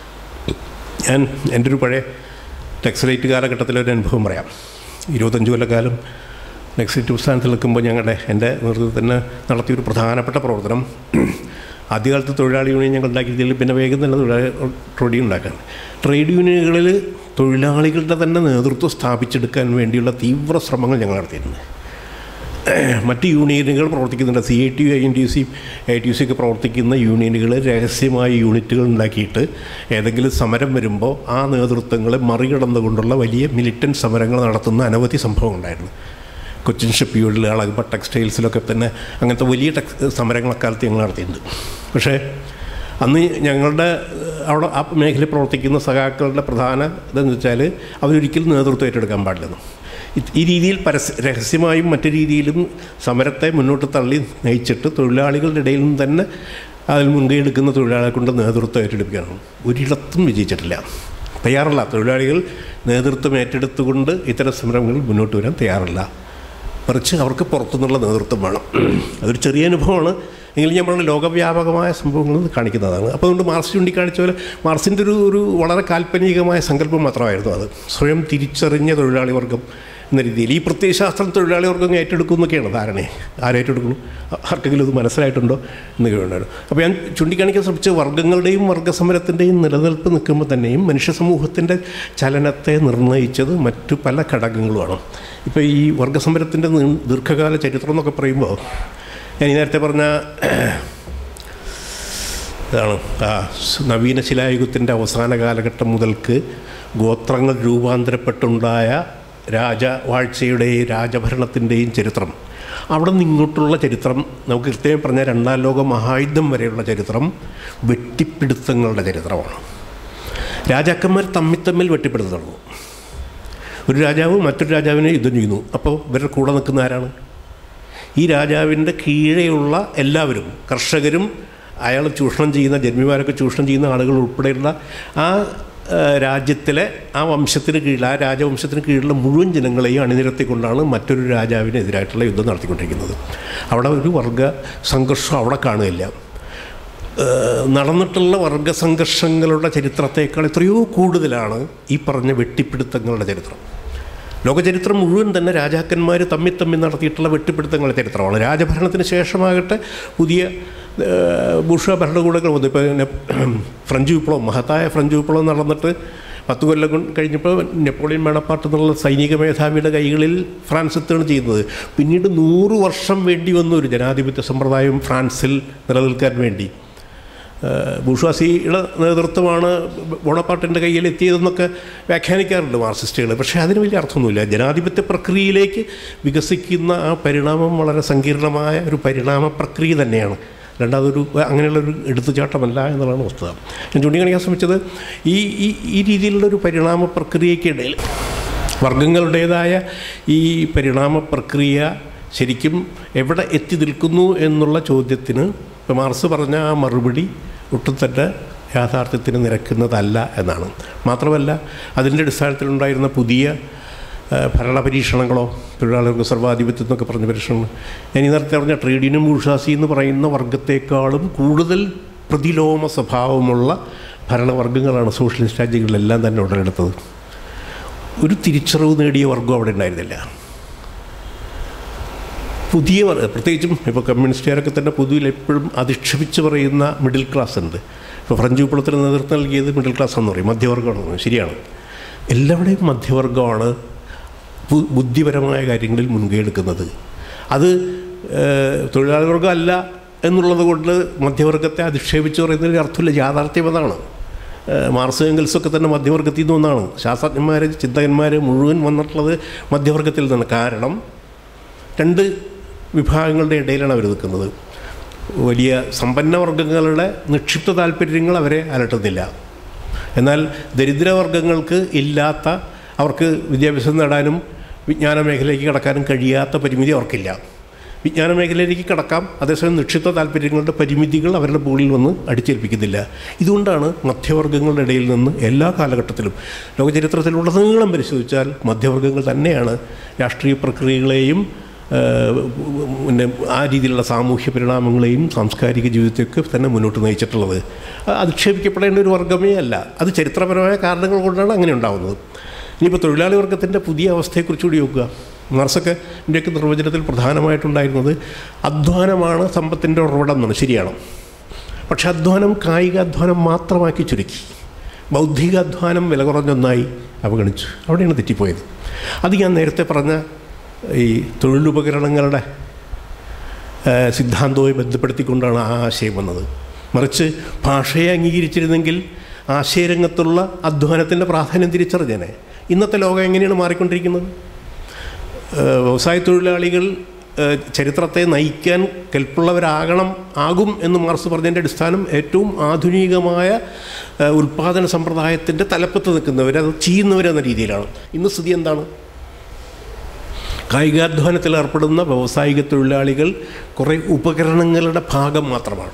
ഞാൻ എൻ്റെ ഒരു പഴയ ടെക്സലൈറ്റ് കാലഘട്ടത്തിലൊരു അനുഭവം പറയാം. 25 കൊല്ലക്കാലം നെക്സൈറ്റ് പ്രസ്ഥാനത്തിൽ നിൽക്കുമ്പോൾ എൻ്റെ നേതൃത്വത്തിന് നടത്തിയൊരു പ്രധാനപ്പെട്ട പ്രവർത്തനം, ആദ്യകാലത്ത് തൊഴിലാളി യൂണിയൻ ഞങ്ങൾ ഉണ്ടാക്കിയതിൽ പിന്നെ വേഗം തന്നെ ട്രേഡ് യൂണിയൻ ഉണ്ടാക്കാൻ. ട്രേഡ് യൂണിയനുകളിൽ തൊഴിലാളികളുടെ തന്നെ നേതൃത്വം സ്ഥാപിച്ചെടുക്കാൻ വേണ്ടിയുള്ള തീവ്ര ശ്രമങ്ങൾ ഞങ്ങൾ നടത്തിയിട്ടുണ്ട്. മറ്റ് യൂണിയനുകൾ പ്രവർത്തിക്കുന്നുണ്ട്. CITU, INTUC, ITUC ഒക്കെ പ്രവർത്തിക്കുന്ന യൂണിയനുകൾ രഹസ്യമായ യൂണിറ്റുകൾ ഉണ്ടാക്കിയിട്ട് ഏതെങ്കിലും സമരം വരുമ്പോൾ ആ നേതൃത്വങ്ങളെ മറികടന്നുകൊണ്ടുള്ള വലിയ മിലിറ്റൻറ്റ് സമരങ്ങൾ നടത്തുന്ന അനവധി സംഭവം ഉണ്ടായിരുന്നു. കൊച്ചിൻ ഷിപ്പ് യാർഡിൽ, അളകുമ്പ ടെക്സ്റ്റൈൽസിലൊക്കെ തന്നെ അങ്ങനത്തെ വലിയ സമരങ്ങൾ അക്കാലത്ത് ഞങ്ങൾ നടത്തിയിട്ടുണ്ട്. പക്ഷേ അന്ന് ഞങ്ങളുടെ അവിടെ ആ മേഖലയിൽ പ്രവർത്തിക്കുന്ന സഖാക്കളുടെ പ്രധാന ഇതെന്ന് വെച്ചാൽ അവരൊരിക്കലും നേതൃത്വം ഏറ്റെടുക്കാൻ പാടില്ലെന്ന്. ഈ രീതിയിൽ രഹസ്യമായും മറ്റു രീതിയിലും സമരത്തെ മുന്നോട്ട് തള്ളി നയിച്ചിട്ട് തൊഴിലാളികളുടെ ഇടയിൽ നിന്ന് തന്നെ അതിൽ മുൻകൈ എടുക്കുന്ന തൊഴിലാളികളെ കൊണ്ട് നേതൃത്വം ഏറ്റെടുപ്പിക്കണം. ഒരിടത്തും വിജയിച്ചിട്ടില്ല, തയ്യാറല്ല. തൊഴിലാളികൾ നേതൃത്വം ഏറ്റെടുത്തുകൊണ്ട് ഇത്തരം സമരങ്ങളിൽ മുന്നോട്ട് വരാൻ തയ്യാറല്ല. മറിച്ച് അവർക്ക് പുറത്തുനിന്നുള്ള നേതൃത്വം വേണം. അതൊരു ചെറിയ അനുഭവമാണ്, എങ്കിലും ഞാൻ പറഞ്ഞ ലോകവ്യാപകമായ സംഭവങ്ങൾ കാണിക്കുന്നതാണ്. അപ്പോൾ അതുകൊണ്ട് മാർക്സ് ചൂണ്ടിക്കാണിച്ച പോലെ മാർക്സിൻ്റെ ഒരു വളരെ കാൽപ്പനികമായ സങ്കല്പം മാത്രമായിരുന്നു അത്. സ്വയം തിരിച്ചറിഞ്ഞ തൊഴിലാളി വർഗം എന്ന രീതിയിൽ ഈ പ്രത്യയശാസ്ത്രം തൊഴിലാളി വർഗം ഏറ്റെടുക്കും എന്നൊക്കെയാണ് ധാരണ. ആരേറ്റെടുക്കുന്നു, ആർക്കെങ്കിലും ഇത് മനസ്സിലായിട്ടുണ്ടോ എന്നൊക്കെ ഉണ്ടായിരുന്നു. അപ്പോൾ ഞാൻ ചൂണ്ടിക്കാണിക്കാൻ ശ്രമിച്ച വർഗങ്ങളുടെയും വർഗസമരത്തിൻ്റെയും നിലനിൽപ്പ് നിൽക്കുമ്പോൾ തന്നെയും മനുഷ്യ സമൂഹത്തിൻ്റെ ചലനത്തെ നിർണ്ണയിച്ചത് മറ്റു പല ഘടകങ്ങളുമാണ്. ഇപ്പോൾ ഈ വർഗസമരത്തിൻ്റെ ദീർഘകാല ചരിത്രം എന്നൊക്കെ പറയുമ്പോൾ ഞാൻ ഈ നേരത്തെ പറഞ്ഞ ഇതാണ്, നവീന ശിലായുഗത്തിൻ്റെ അവസാന കാലഘട്ടം മുതൽക്ക് ഗോത്രങ്ങൾ രൂപാന്തരപ്പെട്ടുണ്ടായ രാജവാഴ്ചയുടെയും രാജഭരണത്തിൻ്റെയും ചരിത്രം, അവിടെ നിന്ന് ഇങ്ങോട്ടുള്ള ചരിത്രം നമുക്ക് കൃത്യമായി പറഞ്ഞാൽ 2ാം ലോക മഹായുദ്ധം വരെയുള്ള ചരിത്രം വെട്ടിപ്പിടുത്തങ്ങളുടെ ചരിത്രമാണ്. രാജാക്കന്മാർ തമ്മിൽ വെട്ടിപ്പിടുത്തം തുടങ്ങും. ഒരു രാജാവ് മറ്റൊരു രാജാവിനെ യുദ്ധം ചെയ്യുന്നു. അപ്പോൾ ഇവരുടെ കൂടെ നിൽക്കുന്ന ആരാണ്? ഈ രാജാവിൻ്റെ കീഴെയുള്ള എല്ലാവരും, കർഷകരും അയാൾ ചൂഷണം ചെയ്യുന്ന ജന്മിമാരൊക്കെ ചൂഷണം ചെയ്യുന്ന ആളുകൾ ഉൾപ്പെടെയുള്ള ആ രാജ്യത്തിലെ ആ വംശത്തിന് കീഴിൽ, ആ രാജവംശത്തിന് കീഴിലുള്ള മുഴുവൻ ജനങ്ങളെയും അണിനിരത്തിക്കൊണ്ടാണ് മറ്റൊരു രാജാവിനെതിരായിട്ടുള്ള യുദ്ധം നടത്തിക്കൊണ്ടിരിക്കുന്നത്. അവിടെ ഒരു വർഗ സംഘർഷം അവിടെ കാണുകയില്ല. നടന്നിട്ടുള്ള വർഗ സംഘർഷങ്ങളുടെ ചരിത്രത്തേക്കാൾ എത്രയോ കൂടുതലാണ് ഈ പറഞ്ഞ വെട്ടിപ്പിടുത്തങ്ങളുടെ ചരിത്രം. ലോകചരിത്രം മുഴുവൻ തന്നെ രാജാക്കന്മാർ തമ്മിൽ നടത്തിയിട്ടുള്ള വെട്ടിപ്പിടുത്തങ്ങളുടെ ചരിത്രമാണ്. രാജഭരണത്തിന് ശേഷമാകട്ടെ പുതിയ ബൂർഷ്വാ ഭരണകൂടങ്ങൾ വന്നു. ഇപ്പോൾ ഫ്രഞ്ച് വിപ്ലവം, മഹത്തായ ഫ്രഞ്ച് വിപ്ലവം നടന്നിട്ട് 10 കൊല്ലം കഴിഞ്ഞപ്പോൾ നെപ്പോളിയൻ ബോണപ്പാർട്ട് എന്നുള്ള സൈനിക മേധാവിയുടെ കൈകളിൽ ഫ്രാൻസ് എത്തുകയാണ് ചെയ്യുന്നത്. പിന്നീട് 100 വർഷം വേണ്ടി വന്നു ഒരു ജനാധിപത്യ സമ്പ്രദായം ഫ്രാൻസിൽ നിലനിൽക്കാൻ വേണ്ടി. ബൂർഷ്വാസിയുടെ നേതൃത്വമാണ് ബോണപ്പാർട്ടിൻ്റെ കയ്യിൽ എത്തിയതെന്നൊക്കെ വ്യാഖ്യാനിക്കാറുണ്ട് മാർക്സിസ്റ്റുകൾ. പക്ഷേ അതിന് വലിയ അർത്ഥമൊന്നുമില്ല. ജനാധിപത്യ പ്രക്രിയയിലേക്ക് വികസിക്കുന്ന ആ പരിണാമം വളരെ സങ്കീർണമായ ഒരു പരിണാമ പ്രക്രിയ തന്നെയാണ്. അതൊരു അങ്ങനെയുള്ളൊരു എടുത്തുചാട്ടമല്ല എന്നുള്ളതാണ് വസ്തുത. ഞാൻ ചൂണ്ടിക്കാണിക്കാൻ ശ്രമിച്ചത് ഈ രീതിയിലുള്ളൊരു പരിണാമ പ്രക്രിയയ്ക്കിടയിൽ വർഗങ്ങളുടേതായ ഈ പരിണാമ പ്രക്രിയ ശരിക്കും എവിടെ എത്തി നിൽക്കുന്നു എന്നുള്ള ചോദ്യത്തിന് ഇപ്പോൾ മാർക്സ് പറഞ്ഞ ആ മറുപടി ഒട്ടും തന്നെ യാഥാർത്ഥ്യത്തിന് നിരക്കുന്നതല്ല എന്നാണ്. മാത്രമല്ല അതിൻ്റെ അടിസ്ഥാനത്തിലുണ്ടായിരുന്ന പുതിയ ഭരണപരീക്ഷണങ്ങളോ തൊഴിലാളികൾക്ക് സർവാധിപത്യം എന്നൊക്കെ പറഞ്ഞ പരീക്ഷണങ്ങൾ, ഞാൻ ഈ നേരത്തെ പറഞ്ഞ ട്രേഡ് യൂണിയൻ ബൂർഷ്വാസി എന്ന് പറയുന്ന വർഗത്തെക്കാളും കൂടുതൽ പ്രതിലോമ സ്വഭാവമുള്ള ഭരണവർഗ്ഗങ്ങളാണ് സോഷ്യലിസ്റ്റ് രാജ്യങ്ങളിലെല്ലാം തന്നെ ഉടലെടുത്തത്. ഒരു തിരിച്ചറിവ് നേടിയ വർഗം അവിടെ ഉണ്ടായിരുന്നില്ല. പുതിയ പ്രത്യേകിച്ചും ഇപ്പോൾ കമ്മ്യൂണിസ്റ്റുകാരൊക്കെ തന്നെ പൊതുവിൽ എപ്പോഴും അധിക്ഷേപിച്ച് പറയുന്ന മിഡിൽ ക്ലാസ് ഉണ്ട്. ഇപ്പോൾ ഫ്രഞ്ച് വിപ്ലവത്തിന് നേതൃത്വം നൽകിയത് മിഡിൽ ക്ലാസ് എന്ന് പറയും, മധ്യവർഗ്ഗമാണെന്ന്. ശരിയാണ്, എല്ലാവരുടെയും മധ്യവർഗ്ഗമാണ് ബുദ്ധിപരമായ കാര്യങ്ങളിൽ മുൻകൈ എടുക്കുന്നത്. അത് തൊഴിലാളി വർഗ്ഗം അല്ല എന്നുള്ളത് കൊണ്ട് മധ്യവർഗ്ഗത്തെ അധിക്ഷേപിച്ച് പറയുന്നതിന് അർത്ഥമില്ല. യാഥാർത്ഥ്യം അതാണ്. മാർക്സ് എംഗൽസൊക്കെ തന്നെ മധ്യവർഗ്ഗത്തിൽ നിന്ന് ഒന്നാണ്. ശാസ്ത്രജ്ഞന്മാർ, ചിന്തകന്മാർ മുഴുവൻ വന്നിട്ടുള്ളത് മധ്യവർഗ്ഗത്തിൽ നിന്നാണ്. കാരണം 2 വിഭാഗങ്ങളുടെ ഇടയിലാണ് അവർ നിൽക്കുന്നത്. വലിയ സമ്പന്ന വർഗ്ഗങ്ങളുടെ നിക്ഷിപ്ത താല്പര്യങ്ങൾ അവരെ അലട്ടുന്നില്ല. എന്നാൽ ദരിദ്രവർഗ്ഗങ്ങൾക്ക് ഇല്ലാത്ത, അവർക്ക് വിദ്യാഭ്യാസം നേടാനും വിജ്ഞാന മേഖലയിലേക്ക് കടക്കാനും കഴിയാത്ത പരിമിതി അവർക്കില്ല. വിജ്ഞാന മേഖലയിലേക്ക് കടക്കാം, അതേസമയം നിക്ഷിപ്ത താല്പര്യങ്ങളുടെ പരിമിതികൾ അവരുടെ മുകളിൽ വന്ന് അടിച്ചേൽപ്പിക്കുന്നില്ല. ഇതുകൊണ്ടാണ് മധ്യവർഗ്ഗങ്ങളുടെ ഇടയിൽ നിന്ന് എല്ലാ കാലഘട്ടത്തിലും ലോകചരിത്രത്തിലുടനീളം പരിശോധിച്ചാൽ മധ്യവർഗ്ഗങ്ങൾ തന്നെയാണ് രാഷ്ട്രീയ പ്രക്രിയകളെയും പിന്നെ ആ രീതിയിലുള്ള സാമൂഹ്യ പരിണാമങ്ങളെയും സാംസ്കാരിക ജീവിതത്തെയൊക്കെ തന്നെ മുന്നോട്ട് നയിച്ചിട്ടുള്ളത്. അധിക്ഷേപിക്കപ്പെടേണ്ട ഒരു വർഗ്ഗമേ അല്ല. അത് ചരിത്രപരമായ കാരണങ്ങൾ കൊണ്ടാണ് അങ്ങനെ ഉണ്ടാകുന്നത്. ഇനിയിപ്പോൾ തൊഴിലാളി വർഗ്ഗത്തിൻ്റെ പുതിയ അവസ്ഥയെക്കുറിച്ച് കൂടി നോക്കുക. മാർക്സൊക്കെ ഇന്ത്യക്ക് നിർവചനത്തിൽ പ്രധാനമായിട്ടുണ്ടായിരുന്നത് അധ്വാനമാണ് സമ്പത്തിൻ്റെ ഉറവിടം എന്നാണ്. ശരിയാണ്. പക്ഷേ അധ്വാനം കായികാധ്വാനം മാത്രമാക്കി ചുരുക്കി. ബൗദ്ധികാധ്വാനം വില കുറഞ്ഞൊന്നായി അവഗണിച്ചു. അവിടെയാണ് തെറ്റിപ്പോയത്. അത് ഞാൻ നേരത്തെ പറഞ്ഞ ഈ തൊഴിലുപകരണങ്ങളുടെ സിദ്ധാന്തവുമായി ബന്ധപ്പെടുത്തിക്കൊണ്ടാണ് ആ ആശയം വന്നത്. മറിച്ച് ഭാഷയെ അംഗീകരിച്ചിരുന്നെങ്കിൽ ആശയരംഗത്തുള്ള അധ്വാനത്തിൻ്റെ പ്രാധാന്യം തിരിച്ചറിഞ്ഞേനെ. ഇന്നത്തെ ലോകം എങ്ങനെയാണ് മാറിക്കൊണ്ടിരിക്കുന്നത്? വ്യവസായ തൊഴിലാളികൾ ചരിത്രത്തെ നയിക്കാൻ ആകും എന്ന് മാർക്സ് പറഞ്ഞതിൻ്റെ അടിസ്ഥാനം ഏറ്റവും ആധുനികമായ ഉൽപ്പാദന സമ്പ്രദായത്തിൻ്റെ തലപ്പത്ത് നിൽക്കുന്നവർ, അത് ചെയ്യുന്നവരെന്ന രീതിയിലാണ്. ഇന്ന് സ്ഥിതി എന്താണ്? കായികാധ്വാനത്തിൽ ഏർപ്പെടുന്ന വ്യവസായിക തൊഴിലാളികൾ കുറേ ഉപകരണങ്ങളുടെ ഭാഗം മാത്രമാണ്.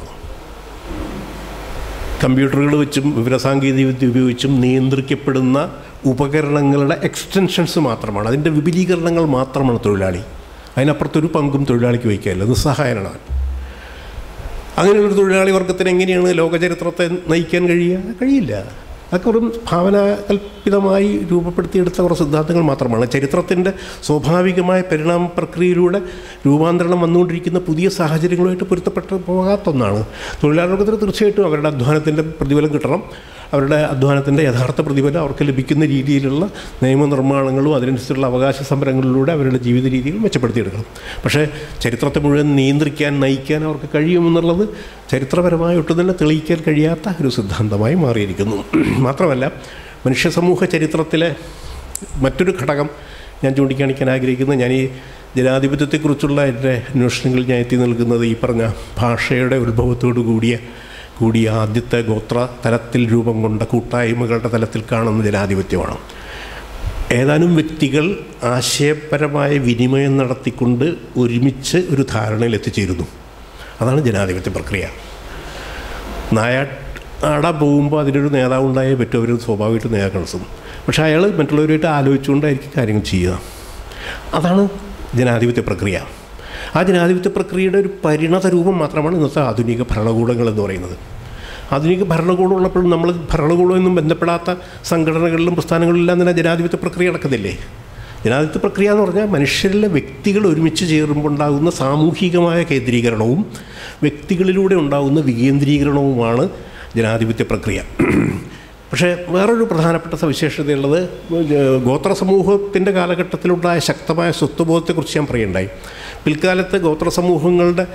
കമ്പ്യൂട്ടറുകൾ വെച്ചും വിവരസാങ്കേതിക വിദ്യ ഉപയോഗിച്ചും നിയന്ത്രിക്കപ്പെടുന്ന ഉപകരണങ്ങളുടെ എക്സ്റ്റൻഷൻസ് മാത്രമാണ്. അതിൻ്റെ വിപുലീകരണങ്ങൾ മാത്രമാണ് തൊഴിലാളി. അതിനപ്പുറത്തൊരു പങ്കും തൊഴിലാളിക്ക് വയ്ക്കാനില്ല. നിസ്സഹായനാണ്. അങ്ങനെയുള്ളൊരു തൊഴിലാളി വർഗത്തിന് എങ്ങനെയാണ് ലോകചരിത്രത്തെ നയിക്കാൻ കഴിയില്ല. അതൊക്കെ ഒരു ഭാവനാകൽപിതമായി രൂപപ്പെടുത്തിയെടുത്ത കുറേ സിദ്ധാന്തങ്ങൾ മാത്രമാണ്. ചരിത്രത്തിൻ്റെ സ്വാഭാവികമായ പരിണാമ പ്രക്രിയയിലൂടെ രൂപാന്തരണം വന്നുകൊണ്ടിരിക്കുന്ന പുതിയ സാഹചര്യങ്ങളുമായിട്ട് പൊരുത്തപ്പെട്ട് പോകാത്തൊന്നാണ്. തൊഴിലാളി വർഗത്തിന് തീർച്ചയായിട്ടും അവരുടെ അധ്വാനത്തിൻ്റെ പ്രതിഫലം കിട്ടണം. അവരുടെ അധ്വാനത്തിൻ്റെ യഥാർത്ഥ പ്രതിഫലം അവർക്ക് ലഭിക്കുന്ന രീതിയിലുള്ള നിയമനിർമ്മാണങ്ങളും അതിനനുസരിച്ചുള്ള അവകാശ സമരങ്ങളിലൂടെ അവരുടെ ജീവിത രീതികൾ മെച്ചപ്പെടുത്തിയെടുക്കണം. പക്ഷേ ചരിത്രത്തെ മുഴുവൻ നിയന്ത്രിക്കാൻ, നയിക്കാൻ അവർക്ക് കഴിയുമെന്നുള്ളത് ചരിത്രപരമായി ഒട്ടും തന്നെ തെളിയിക്കാൻ കഴിയാത്ത ഒരു സിദ്ധാന്തമായി മാറിയിരിക്കുന്നു. മാത്രമല്ല, മനുഷ്യ സമൂഹ ചരിത്രത്തിലെ മറ്റൊരു ഘടകം ഞാൻ ചൂണ്ടിക്കാണിക്കാൻ ആഗ്രഹിക്കുന്നത്, ഞാൻ ഈ ജനാധിപത്യത്തെക്കുറിച്ചുള്ള എൻ്റെ അന്വേഷണങ്ങളിൽ ഞാൻ എത്തി നിൽക്കുന്നത് ഈ പറഞ്ഞ ഭാഷയുടെ ഉത്ഭവത്തോടു കൂടിയ ആദ്യത്തെ ഗോത്ര തലത്തിൽ രൂപം കൊണ്ട കൂട്ടായ്മകളുടെ തലത്തിൽ കാണുന്ന ജനാധിപത്യമാണ്. ഏതാനും വ്യക്തികൾ ആശയപരമായ വിനിമയം നടത്തിക്കൊണ്ട് ഒരുമിച്ച് ഒരു ധാരണയിൽ എത്തിച്ചേരുന്നു. അതാണ് ജനാധിപത്യ പ്രക്രിയ. നായാട്ട് അവിടെ പോകുമ്പോൾ അതിനൊരു നേതാവ് ഉണ്ടായേ പറ്റും, അവർ സ്വാഭാവികമായിട്ട് നേതാക്കൾ നടത്തും. പക്ഷേ അയാൾ മറ്റുള്ളവരുമായിട്ട് ആലോചിച്ചുകൊണ്ടായിരിക്കും കാര്യങ്ങൾ ചെയ്യുക. അതാണ് ജനാധിപത്യ പ്രക്രിയ. ആ ജനാധിപത്യ പ്രക്രിയയുടെ ഒരു പരിണത രൂപം മാത്രമാണ് ഇന്നത്തെ ആധുനിക ഭരണകൂടങ്ങൾ എന്ന് പറയുന്നത്. ആധുനിക ഭരണകൂടം ഉള്ളപ്പോഴും നമ്മൾ ഭരണകൂടമൊന്നും ബന്ധപ്പെടാത്ത സംഘടനകളിലും പ്രസ്ഥാനങ്ങളിലെല്ലാം തന്നെ ജനാധിപത്യ പ്രക്രിയ നടക്കുന്നില്ലേ? ജനാധിപത്യ പ്രക്രിയ എന്ന് പറഞ്ഞാൽ മനുഷ്യരിലെ വ്യക്തികൾ ഒരുമിച്ച് ചേരുമ്പോൾ ഉണ്ടാകുന്ന സാമൂഹികമായ കേന്ദ്രീകരണവും വ്യക്തികളിലൂടെ ഉണ്ടാകുന്ന വികേന്ദ്രീകരണവുമാണ് ജനാധിപത്യ പ്രക്രിയ. പക്ഷേ വേറൊരു പ്രധാനപ്പെട്ട സവിശേഷതയുള്ളത് ഗോത്ര സമൂഹത്തിൻ്റെ കാലഘട്ടത്തിലുണ്ടായ ശക്തമായ സ്വത്വബോധത്തെക്കുറിച്ച് ഞാൻ പറയുണ്ടായി. പിൽക്കാലത്ത് ഗോത്ര സമൂഹങ്ങളുടെ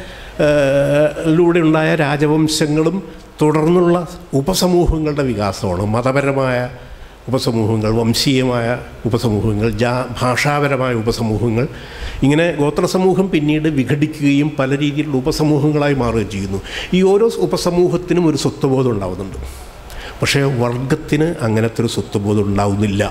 ലൂടെ ഉണ്ടായ രാജവംശങ്ങളും തുടർന്നുള്ള ഉപസമൂഹങ്ങളുടെ വികാസമാണ്. മതപരമായ ഉപസമൂഹങ്ങൾ, വംശീയമായ ഉപസമൂഹങ്ങൾ, ഭാഷാപരമായ ഉപസമൂഹങ്ങൾ, ഇങ്ങനെ ഗോത്രസമൂഹം പിന്നീട് വിഘടിക്കുകയും പല രീതിയിലുള്ള ഉപസമൂഹങ്ങളായി മാറുകയും ചെയ്യുന്നു. ഈ ഓരോ ഉപസമൂഹത്തിനും ഒരു സ്വത്വബോധം ഉണ്ടാകുന്നുണ്ട്. പക്ഷേ വർഗത്തിന് അങ്ങനത്തെ ഒരു സ്വത്വബോധം ഉണ്ടാവുന്നില്ല.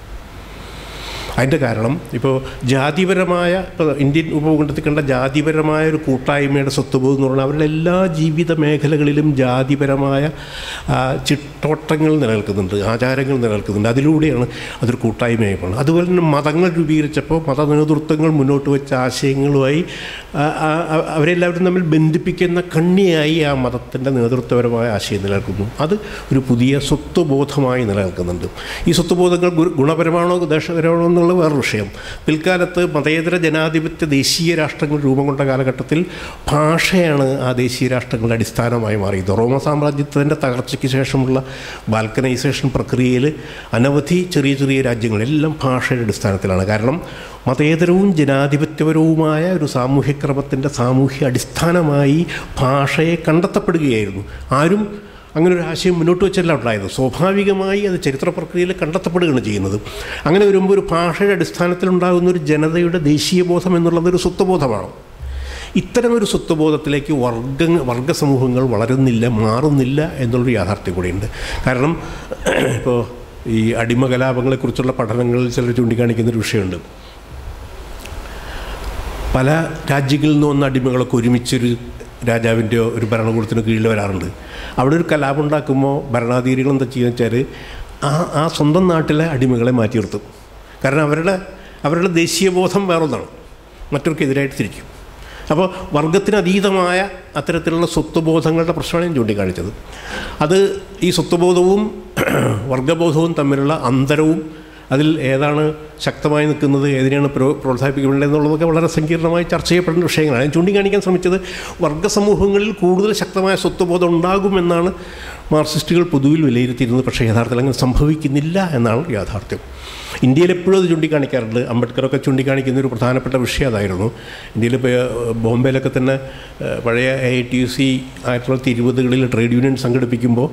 അതിൻ്റെ കാരണം ഇപ്പോൾ ജാതിപരമായ, ഇപ്പോൾ ഇന്ത്യൻ ഉപഭൂഖണ്ഡത്തിൽ കണ്ട ജാതിപരമായ ഒരു കൂട്ടായ്മയുടെ സ്വത്വബോധം എന്ന് പറഞ്ഞാൽ അവരുടെ എല്ലാ ജീവിത മേഖലകളിലും ജാതിപരമായ ചിട്ടോട്ടങ്ങൾ നിലനിൽക്കുന്നുണ്ട്, ആചാരങ്ങൾ നിലനിൽക്കുന്നുണ്ട്. അതിലൂടെയാണ് അതൊരു കൂട്ടായ്മയായി പോകുന്നത്. അതുപോലെ തന്നെ മതങ്ങൾ രൂപീകരിച്ചപ്പോൾ മത നേതൃത്വങ്ങൾ മുന്നോട്ട് വെച്ച ആശയങ്ങളുമായി അവരെല്ലാവരും തമ്മിൽ ബന്ധിപ്പിക്കുന്ന കണ്ണിയായി ആ മതത്തിൻ്റെ നേതൃത്വപരമായ ആശയം നിലനിൽക്കുന്നു. അത് ഒരു പുതിയ സ്വത്വബോധമായി നിലനിൽക്കുന്നുണ്ട്. ഈ സ്വത്വബോധങ്ങൾ ഗുണപരമാണോ ദോഷകരമാണോ എന്നുള്ള വേറൊരു വിഷയം. പിൽക്കാലത്ത് മതേതര ജനാധിപത്യ ദേശീയ രാഷ്ട്രങ്ങൾ രൂപം കൊണ്ട കാലഘട്ടത്തിൽ ഭാഷയാണ് ആ ദേശീയ രാഷ്ട്രങ്ങളുടെ അടിസ്ഥാനമായി മാറിയത്. റോമ സാമ്രാജ്യത്തിൻ്റെ തകർച്ചയ്ക്ക് ശേഷമുള്ള ബാൽക്കനൈസേഷൻ പ്രക്രിയയിൽ അനവധി ചെറിയ ചെറിയ രാജ്യങ്ങളെല്ലാം ഭാഷയുടെ അടിസ്ഥാനത്തിലാണ്. കാരണം മതേതരവും ജനാധിപത്യപരവുമായ ഒരു സാമൂഹ്യക്രമത്തിൻ്റെ സാമൂഹ്യ അടിസ്ഥാനമായി ഭാഷയെ കണ്ടെത്തപ്പെടുകയായിരുന്നു. ആരും അങ്ങനെ ഒരു ആശയം മുന്നോട്ട് വെച്ചല്ല ഉണ്ടായത്. സ്വാഭാവികമായി അത് ചരിത്ര പ്രക്രിയയിൽ കണ്ടെത്തപ്പെടുകയാണ് ചെയ്യുന്നത്. അങ്ങനെ വരുമ്പോൾ ഒരു ഭാഷയുടെ അടിസ്ഥാനത്തിലുണ്ടാകുന്ന ഒരു ജനതയുടെ ദേശീയബോധം എന്നുള്ളതൊരു സ്വത്വബോധമാണ്. ഇത്തരമൊരു സ്വത്വബോധത്തിലേക്ക് വർഗസമൂഹങ്ങൾ വളരുന്നില്ല, മാറുന്നില്ല എന്നുള്ളൊരു യാഥാർത്ഥ്യം കൂടിയുണ്ട്. കാരണം ഇപ്പോൾ ഈ അടിമകലാപങ്ങളെക്കുറിച്ചുള്ള പഠനങ്ങളിൽ ചിലർ ചൂണ്ടിക്കാണിക്കുന്നൊരു വിഷയമുണ്ട്. പല രാജ്യങ്ങളിൽ നിന്ന് വന്ന അടിമകളൊക്കെ ഒരുമിച്ചൊരു രാജാവിൻ്റെയോ ഒരു ഭരണകൂടത്തിന് കീഴിൽ വരാറുണ്ട്. അവിടെ ഒരു കലാപം ഉണ്ടാക്കുമ്പോൾ ഭരണാധികാരികൾ എന്താ ചെയ്യുക വെച്ചാൽ ആ സ്വന്തം നാട്ടിലെ അടിമകളെ മാറ്റി നിർത്തും. കാരണം അവരുടെ ദേശീയബോധം വേറൊന്നാണ്, മറ്റവർക്കെതിരായിട്ട് തിരിക്കും. അപ്പോൾ വർഗത്തിന് അതീതമായ അത്തരത്തിലുള്ള സ്വത്വബോധങ്ങളുടെ പ്രശ്നമാണ് ഞാൻ ചൂണ്ടിക്കാണിച്ചത്. അത് ഈ സ്വത്വബോധവും വർഗബോധവും തമ്മിലുള്ള അന്തരവും അതിൽ ഏതാണ് ശക്തമായി നിൽക്കുന്നത്, ഏതിനെയാണ് പ്രോത്സാഹിപ്പിക്കേണ്ടത് എന്നുള്ളതൊക്കെ വളരെ സങ്കീർണമായി ചർച്ച ചെയ്യപ്പെടുന്ന വിഷയങ്ങളാണ്. ഞാൻ ചൂണ്ടിക്കാണിക്കാൻ ശ്രമിച്ചത് വർഗസമൂഹങ്ങളിൽ കൂടുതൽ ശക്തമായ സ്വത്വബോധം ഉണ്ടാകുമെന്നാണ് മാർക്സിസ്റ്റുകൾ പൊതുവിൽ വിലയിരുത്തിയിരുന്നത്. പക്ഷേ യഥാർത്ഥത്തിൽ അങ്ങനെ സംഭവിക്കുന്നില്ല എന്നാണ് യാഥാർത്ഥ്യം. ഇന്ത്യയിൽ എപ്പോഴും അത് ചൂണ്ടിക്കാണിക്കാറുണ്ട്. അംബേദ്കറൊക്കെ ചൂണ്ടിക്കാണിക്കുന്ന ഒരു പ്രധാനപ്പെട്ട വിഷയം അതായിരുന്നു. ഇന്ത്യയിൽ ബോംബെയിലൊക്കെ തന്നെ പഴയ AITUC 1920കളിൽ ട്രേഡ് യൂണിയൻ സംഘടിപ്പിക്കുമ്പോൾ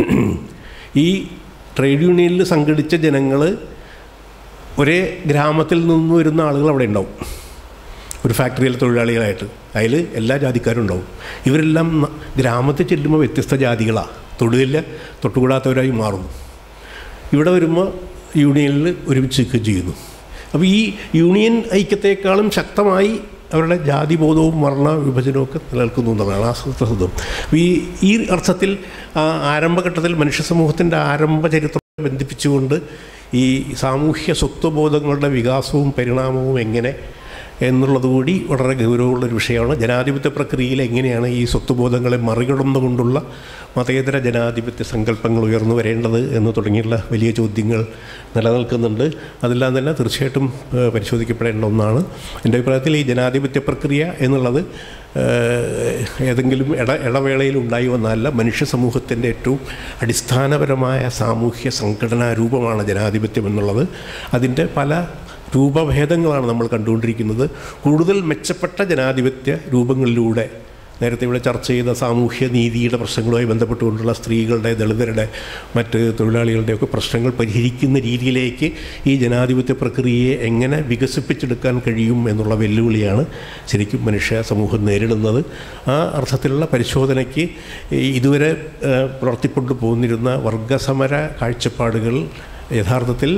ഈ ട്രേഡ് യൂണിയനിൽ സംഘടിച്ച ജനങ്ങൾ ഒരേ ഗ്രാമത്തിൽ നിന്ന് വരുന്ന ആളുകൾ അവിടെ ഉണ്ടാവും, ഒരു ഫാക്ടറിയിലെ തൊഴിലാളികളായിട്ട്. അതിൽ എല്ലാ ജാതിക്കാരും ഉണ്ടാവും. ഇവരെല്ലാം ഗ്രാമത്തിൽ ചെല്ലുമ്പോൾ വ്യത്യസ്ത ജാതികളാണ്, തൊടുകയില്ല, തൊട്ടുകൂടാത്തവരായി മാറുന്നു. ഇവിടെ വരുമ്പോൾ യൂണിയനിൽ ഒരുമിച്ച് നിൽക്കുകയും ചെയ്യുന്നു. അപ്പോൾ ഈ യൂണിയൻ ഐക്യത്തെക്കാളും ശക്തമായി അവരുടെ ജാതിബോധവും വർണ്ണ വിഭജനവും നിലനിൽക്കുന്നു എന്നുള്ളതാണ് ആ സ്വത്വം. ഈ അർത്ഥത്തിൽ ആരംഭഘട്ടത്തിൽ മനുഷ്യ സമൂഹത്തിൻ്റെ ആരംഭ ചരിത്രം ബന്ധിപ്പിച്ചുകൊണ്ട് ഈ സാമൂഹ്യ സ്വത്വബോധങ്ങളുടെ വികാസവും പരിണാമവും എങ്ങനെ എന്നുള്ളതുകൂടി വളരെ ഗൗരവമുള്ളൊരു വിഷയമാണ്. ജനാധിപത്യ പ്രക്രിയയിൽ എങ്ങനെയാണ് ഈ സ്വത്വബോധങ്ങളെ മറികടന്നുകൊണ്ടുള്ള മതേതര ജനാധിപത്യ സങ്കല്പങ്ങൾ ഉയർന്നു വരേണ്ടത് എന്ന് തുടങ്ങിയുള്ള വലിയ ചോദ്യങ്ങൾ നിലനിൽക്കുന്നുണ്ട്. അതെല്ലാം തന്നെ തീർച്ചയായിട്ടും പരിശോധിക്കപ്പെടേണ്ട ഒന്നാണ്. എൻ്റെ അഭിപ്രായത്തിൽ ഈ ജനാധിപത്യ പ്രക്രിയ എന്നുള്ളത് ഏതെങ്കിലും ഇടവേളയിൽ ഉണ്ടായി വന്നതല്ല. മനുഷ്യ സമൂഹത്തിൻ്റെ ഏറ്റവും അടിസ്ഥാനപരമായ സാമൂഹ്യ സംഘടനാ രൂപമാണ് ജനാധിപത്യം എന്നുള്ളത്. അതിൻ്റെ പല രൂപഭേദങ്ങളാണ് നമ്മൾ കണ്ടുകൊണ്ടിരിക്കുന്നത്. കൂടുതൽ മെച്ചപ്പെട്ട ജനാധിപത്യ രൂപങ്ങളിലൂടെ നേരത്തെ ഇവിടെ ചർച്ച ചെയ്ത സാമൂഹ്യ നീതിയുടെ പ്രശ്നങ്ങളുമായി ബന്ധപ്പെട്ടുകൊണ്ടുള്ള സ്ത്രീകളുടെ, ദളിതരുടെ, മറ്റ് തൊഴിലാളികളുടെയൊക്കെ പ്രശ്നങ്ങൾ പരിഹരിക്കുന്ന രീതിയിലേക്ക് ഈ ജനാധിപത്യ പ്രക്രിയയെ എങ്ങനെ വികസിപ്പിച്ചെടുക്കാൻ കഴിയും എന്നുള്ള വെല്ലുവിളിയാണ് ശരിക്കും മനുഷ്യ സമൂഹം നേരിടുന്നത്. ആ അർത്ഥത്തിലുള്ള പരിശോധനയ്ക്ക് ഇതുവരെ പുലർത്തിക്കൊണ്ടു പോന്നിരുന്ന വർഗസമര കാഴ്ചപ്പാടുകൾ യഥാർത്ഥത്തിൽ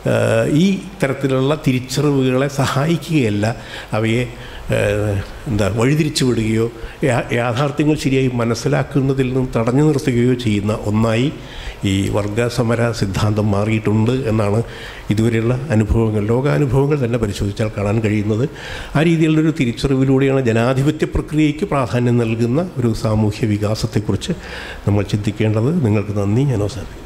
ഈ തരത്തിലുള്ള തിരിച്ചറിവുകളെ സഹായിക്കുകയല്ല, അവയെ വഴിതിരിച്ചു വിടുകയോ യാഥാർത്ഥ്യങ്ങൾ ശരിയായി മനസ്സിലാക്കുന്നതിൽ നിന്നും തടഞ്ഞു നിർത്തുകയോ ചെയ്യുന്ന ഒന്നായി ഈ വർഗസമര സിദ്ധാന്തം മാറിയിട്ടുണ്ട് എന്നാണ് ഇതുവരെയുള്ള അനുഭവങ്ങൾ, ലോകാനുഭവങ്ങൾ തന്നെ പരിശോധിച്ചാൽ കാണാൻ കഴിയുന്നത്. ആ രീതിയിലുള്ളൊരു തിരിച്ചറിവിലൂടെയാണ് ജനാധിപത്യ പ്രക്രിയയ്ക്ക് പ്രാധാന്യം നൽകുന്ന ഒരു സാമൂഹ്യ വികാസത്തെക്കുറിച്ച് നമ്മൾ ചിന്തിക്കേണ്ടത്. നിങ്ങൾക്ക് നന്ദി. ഞാൻ അവസാനിപ്പിക്കുന്നു.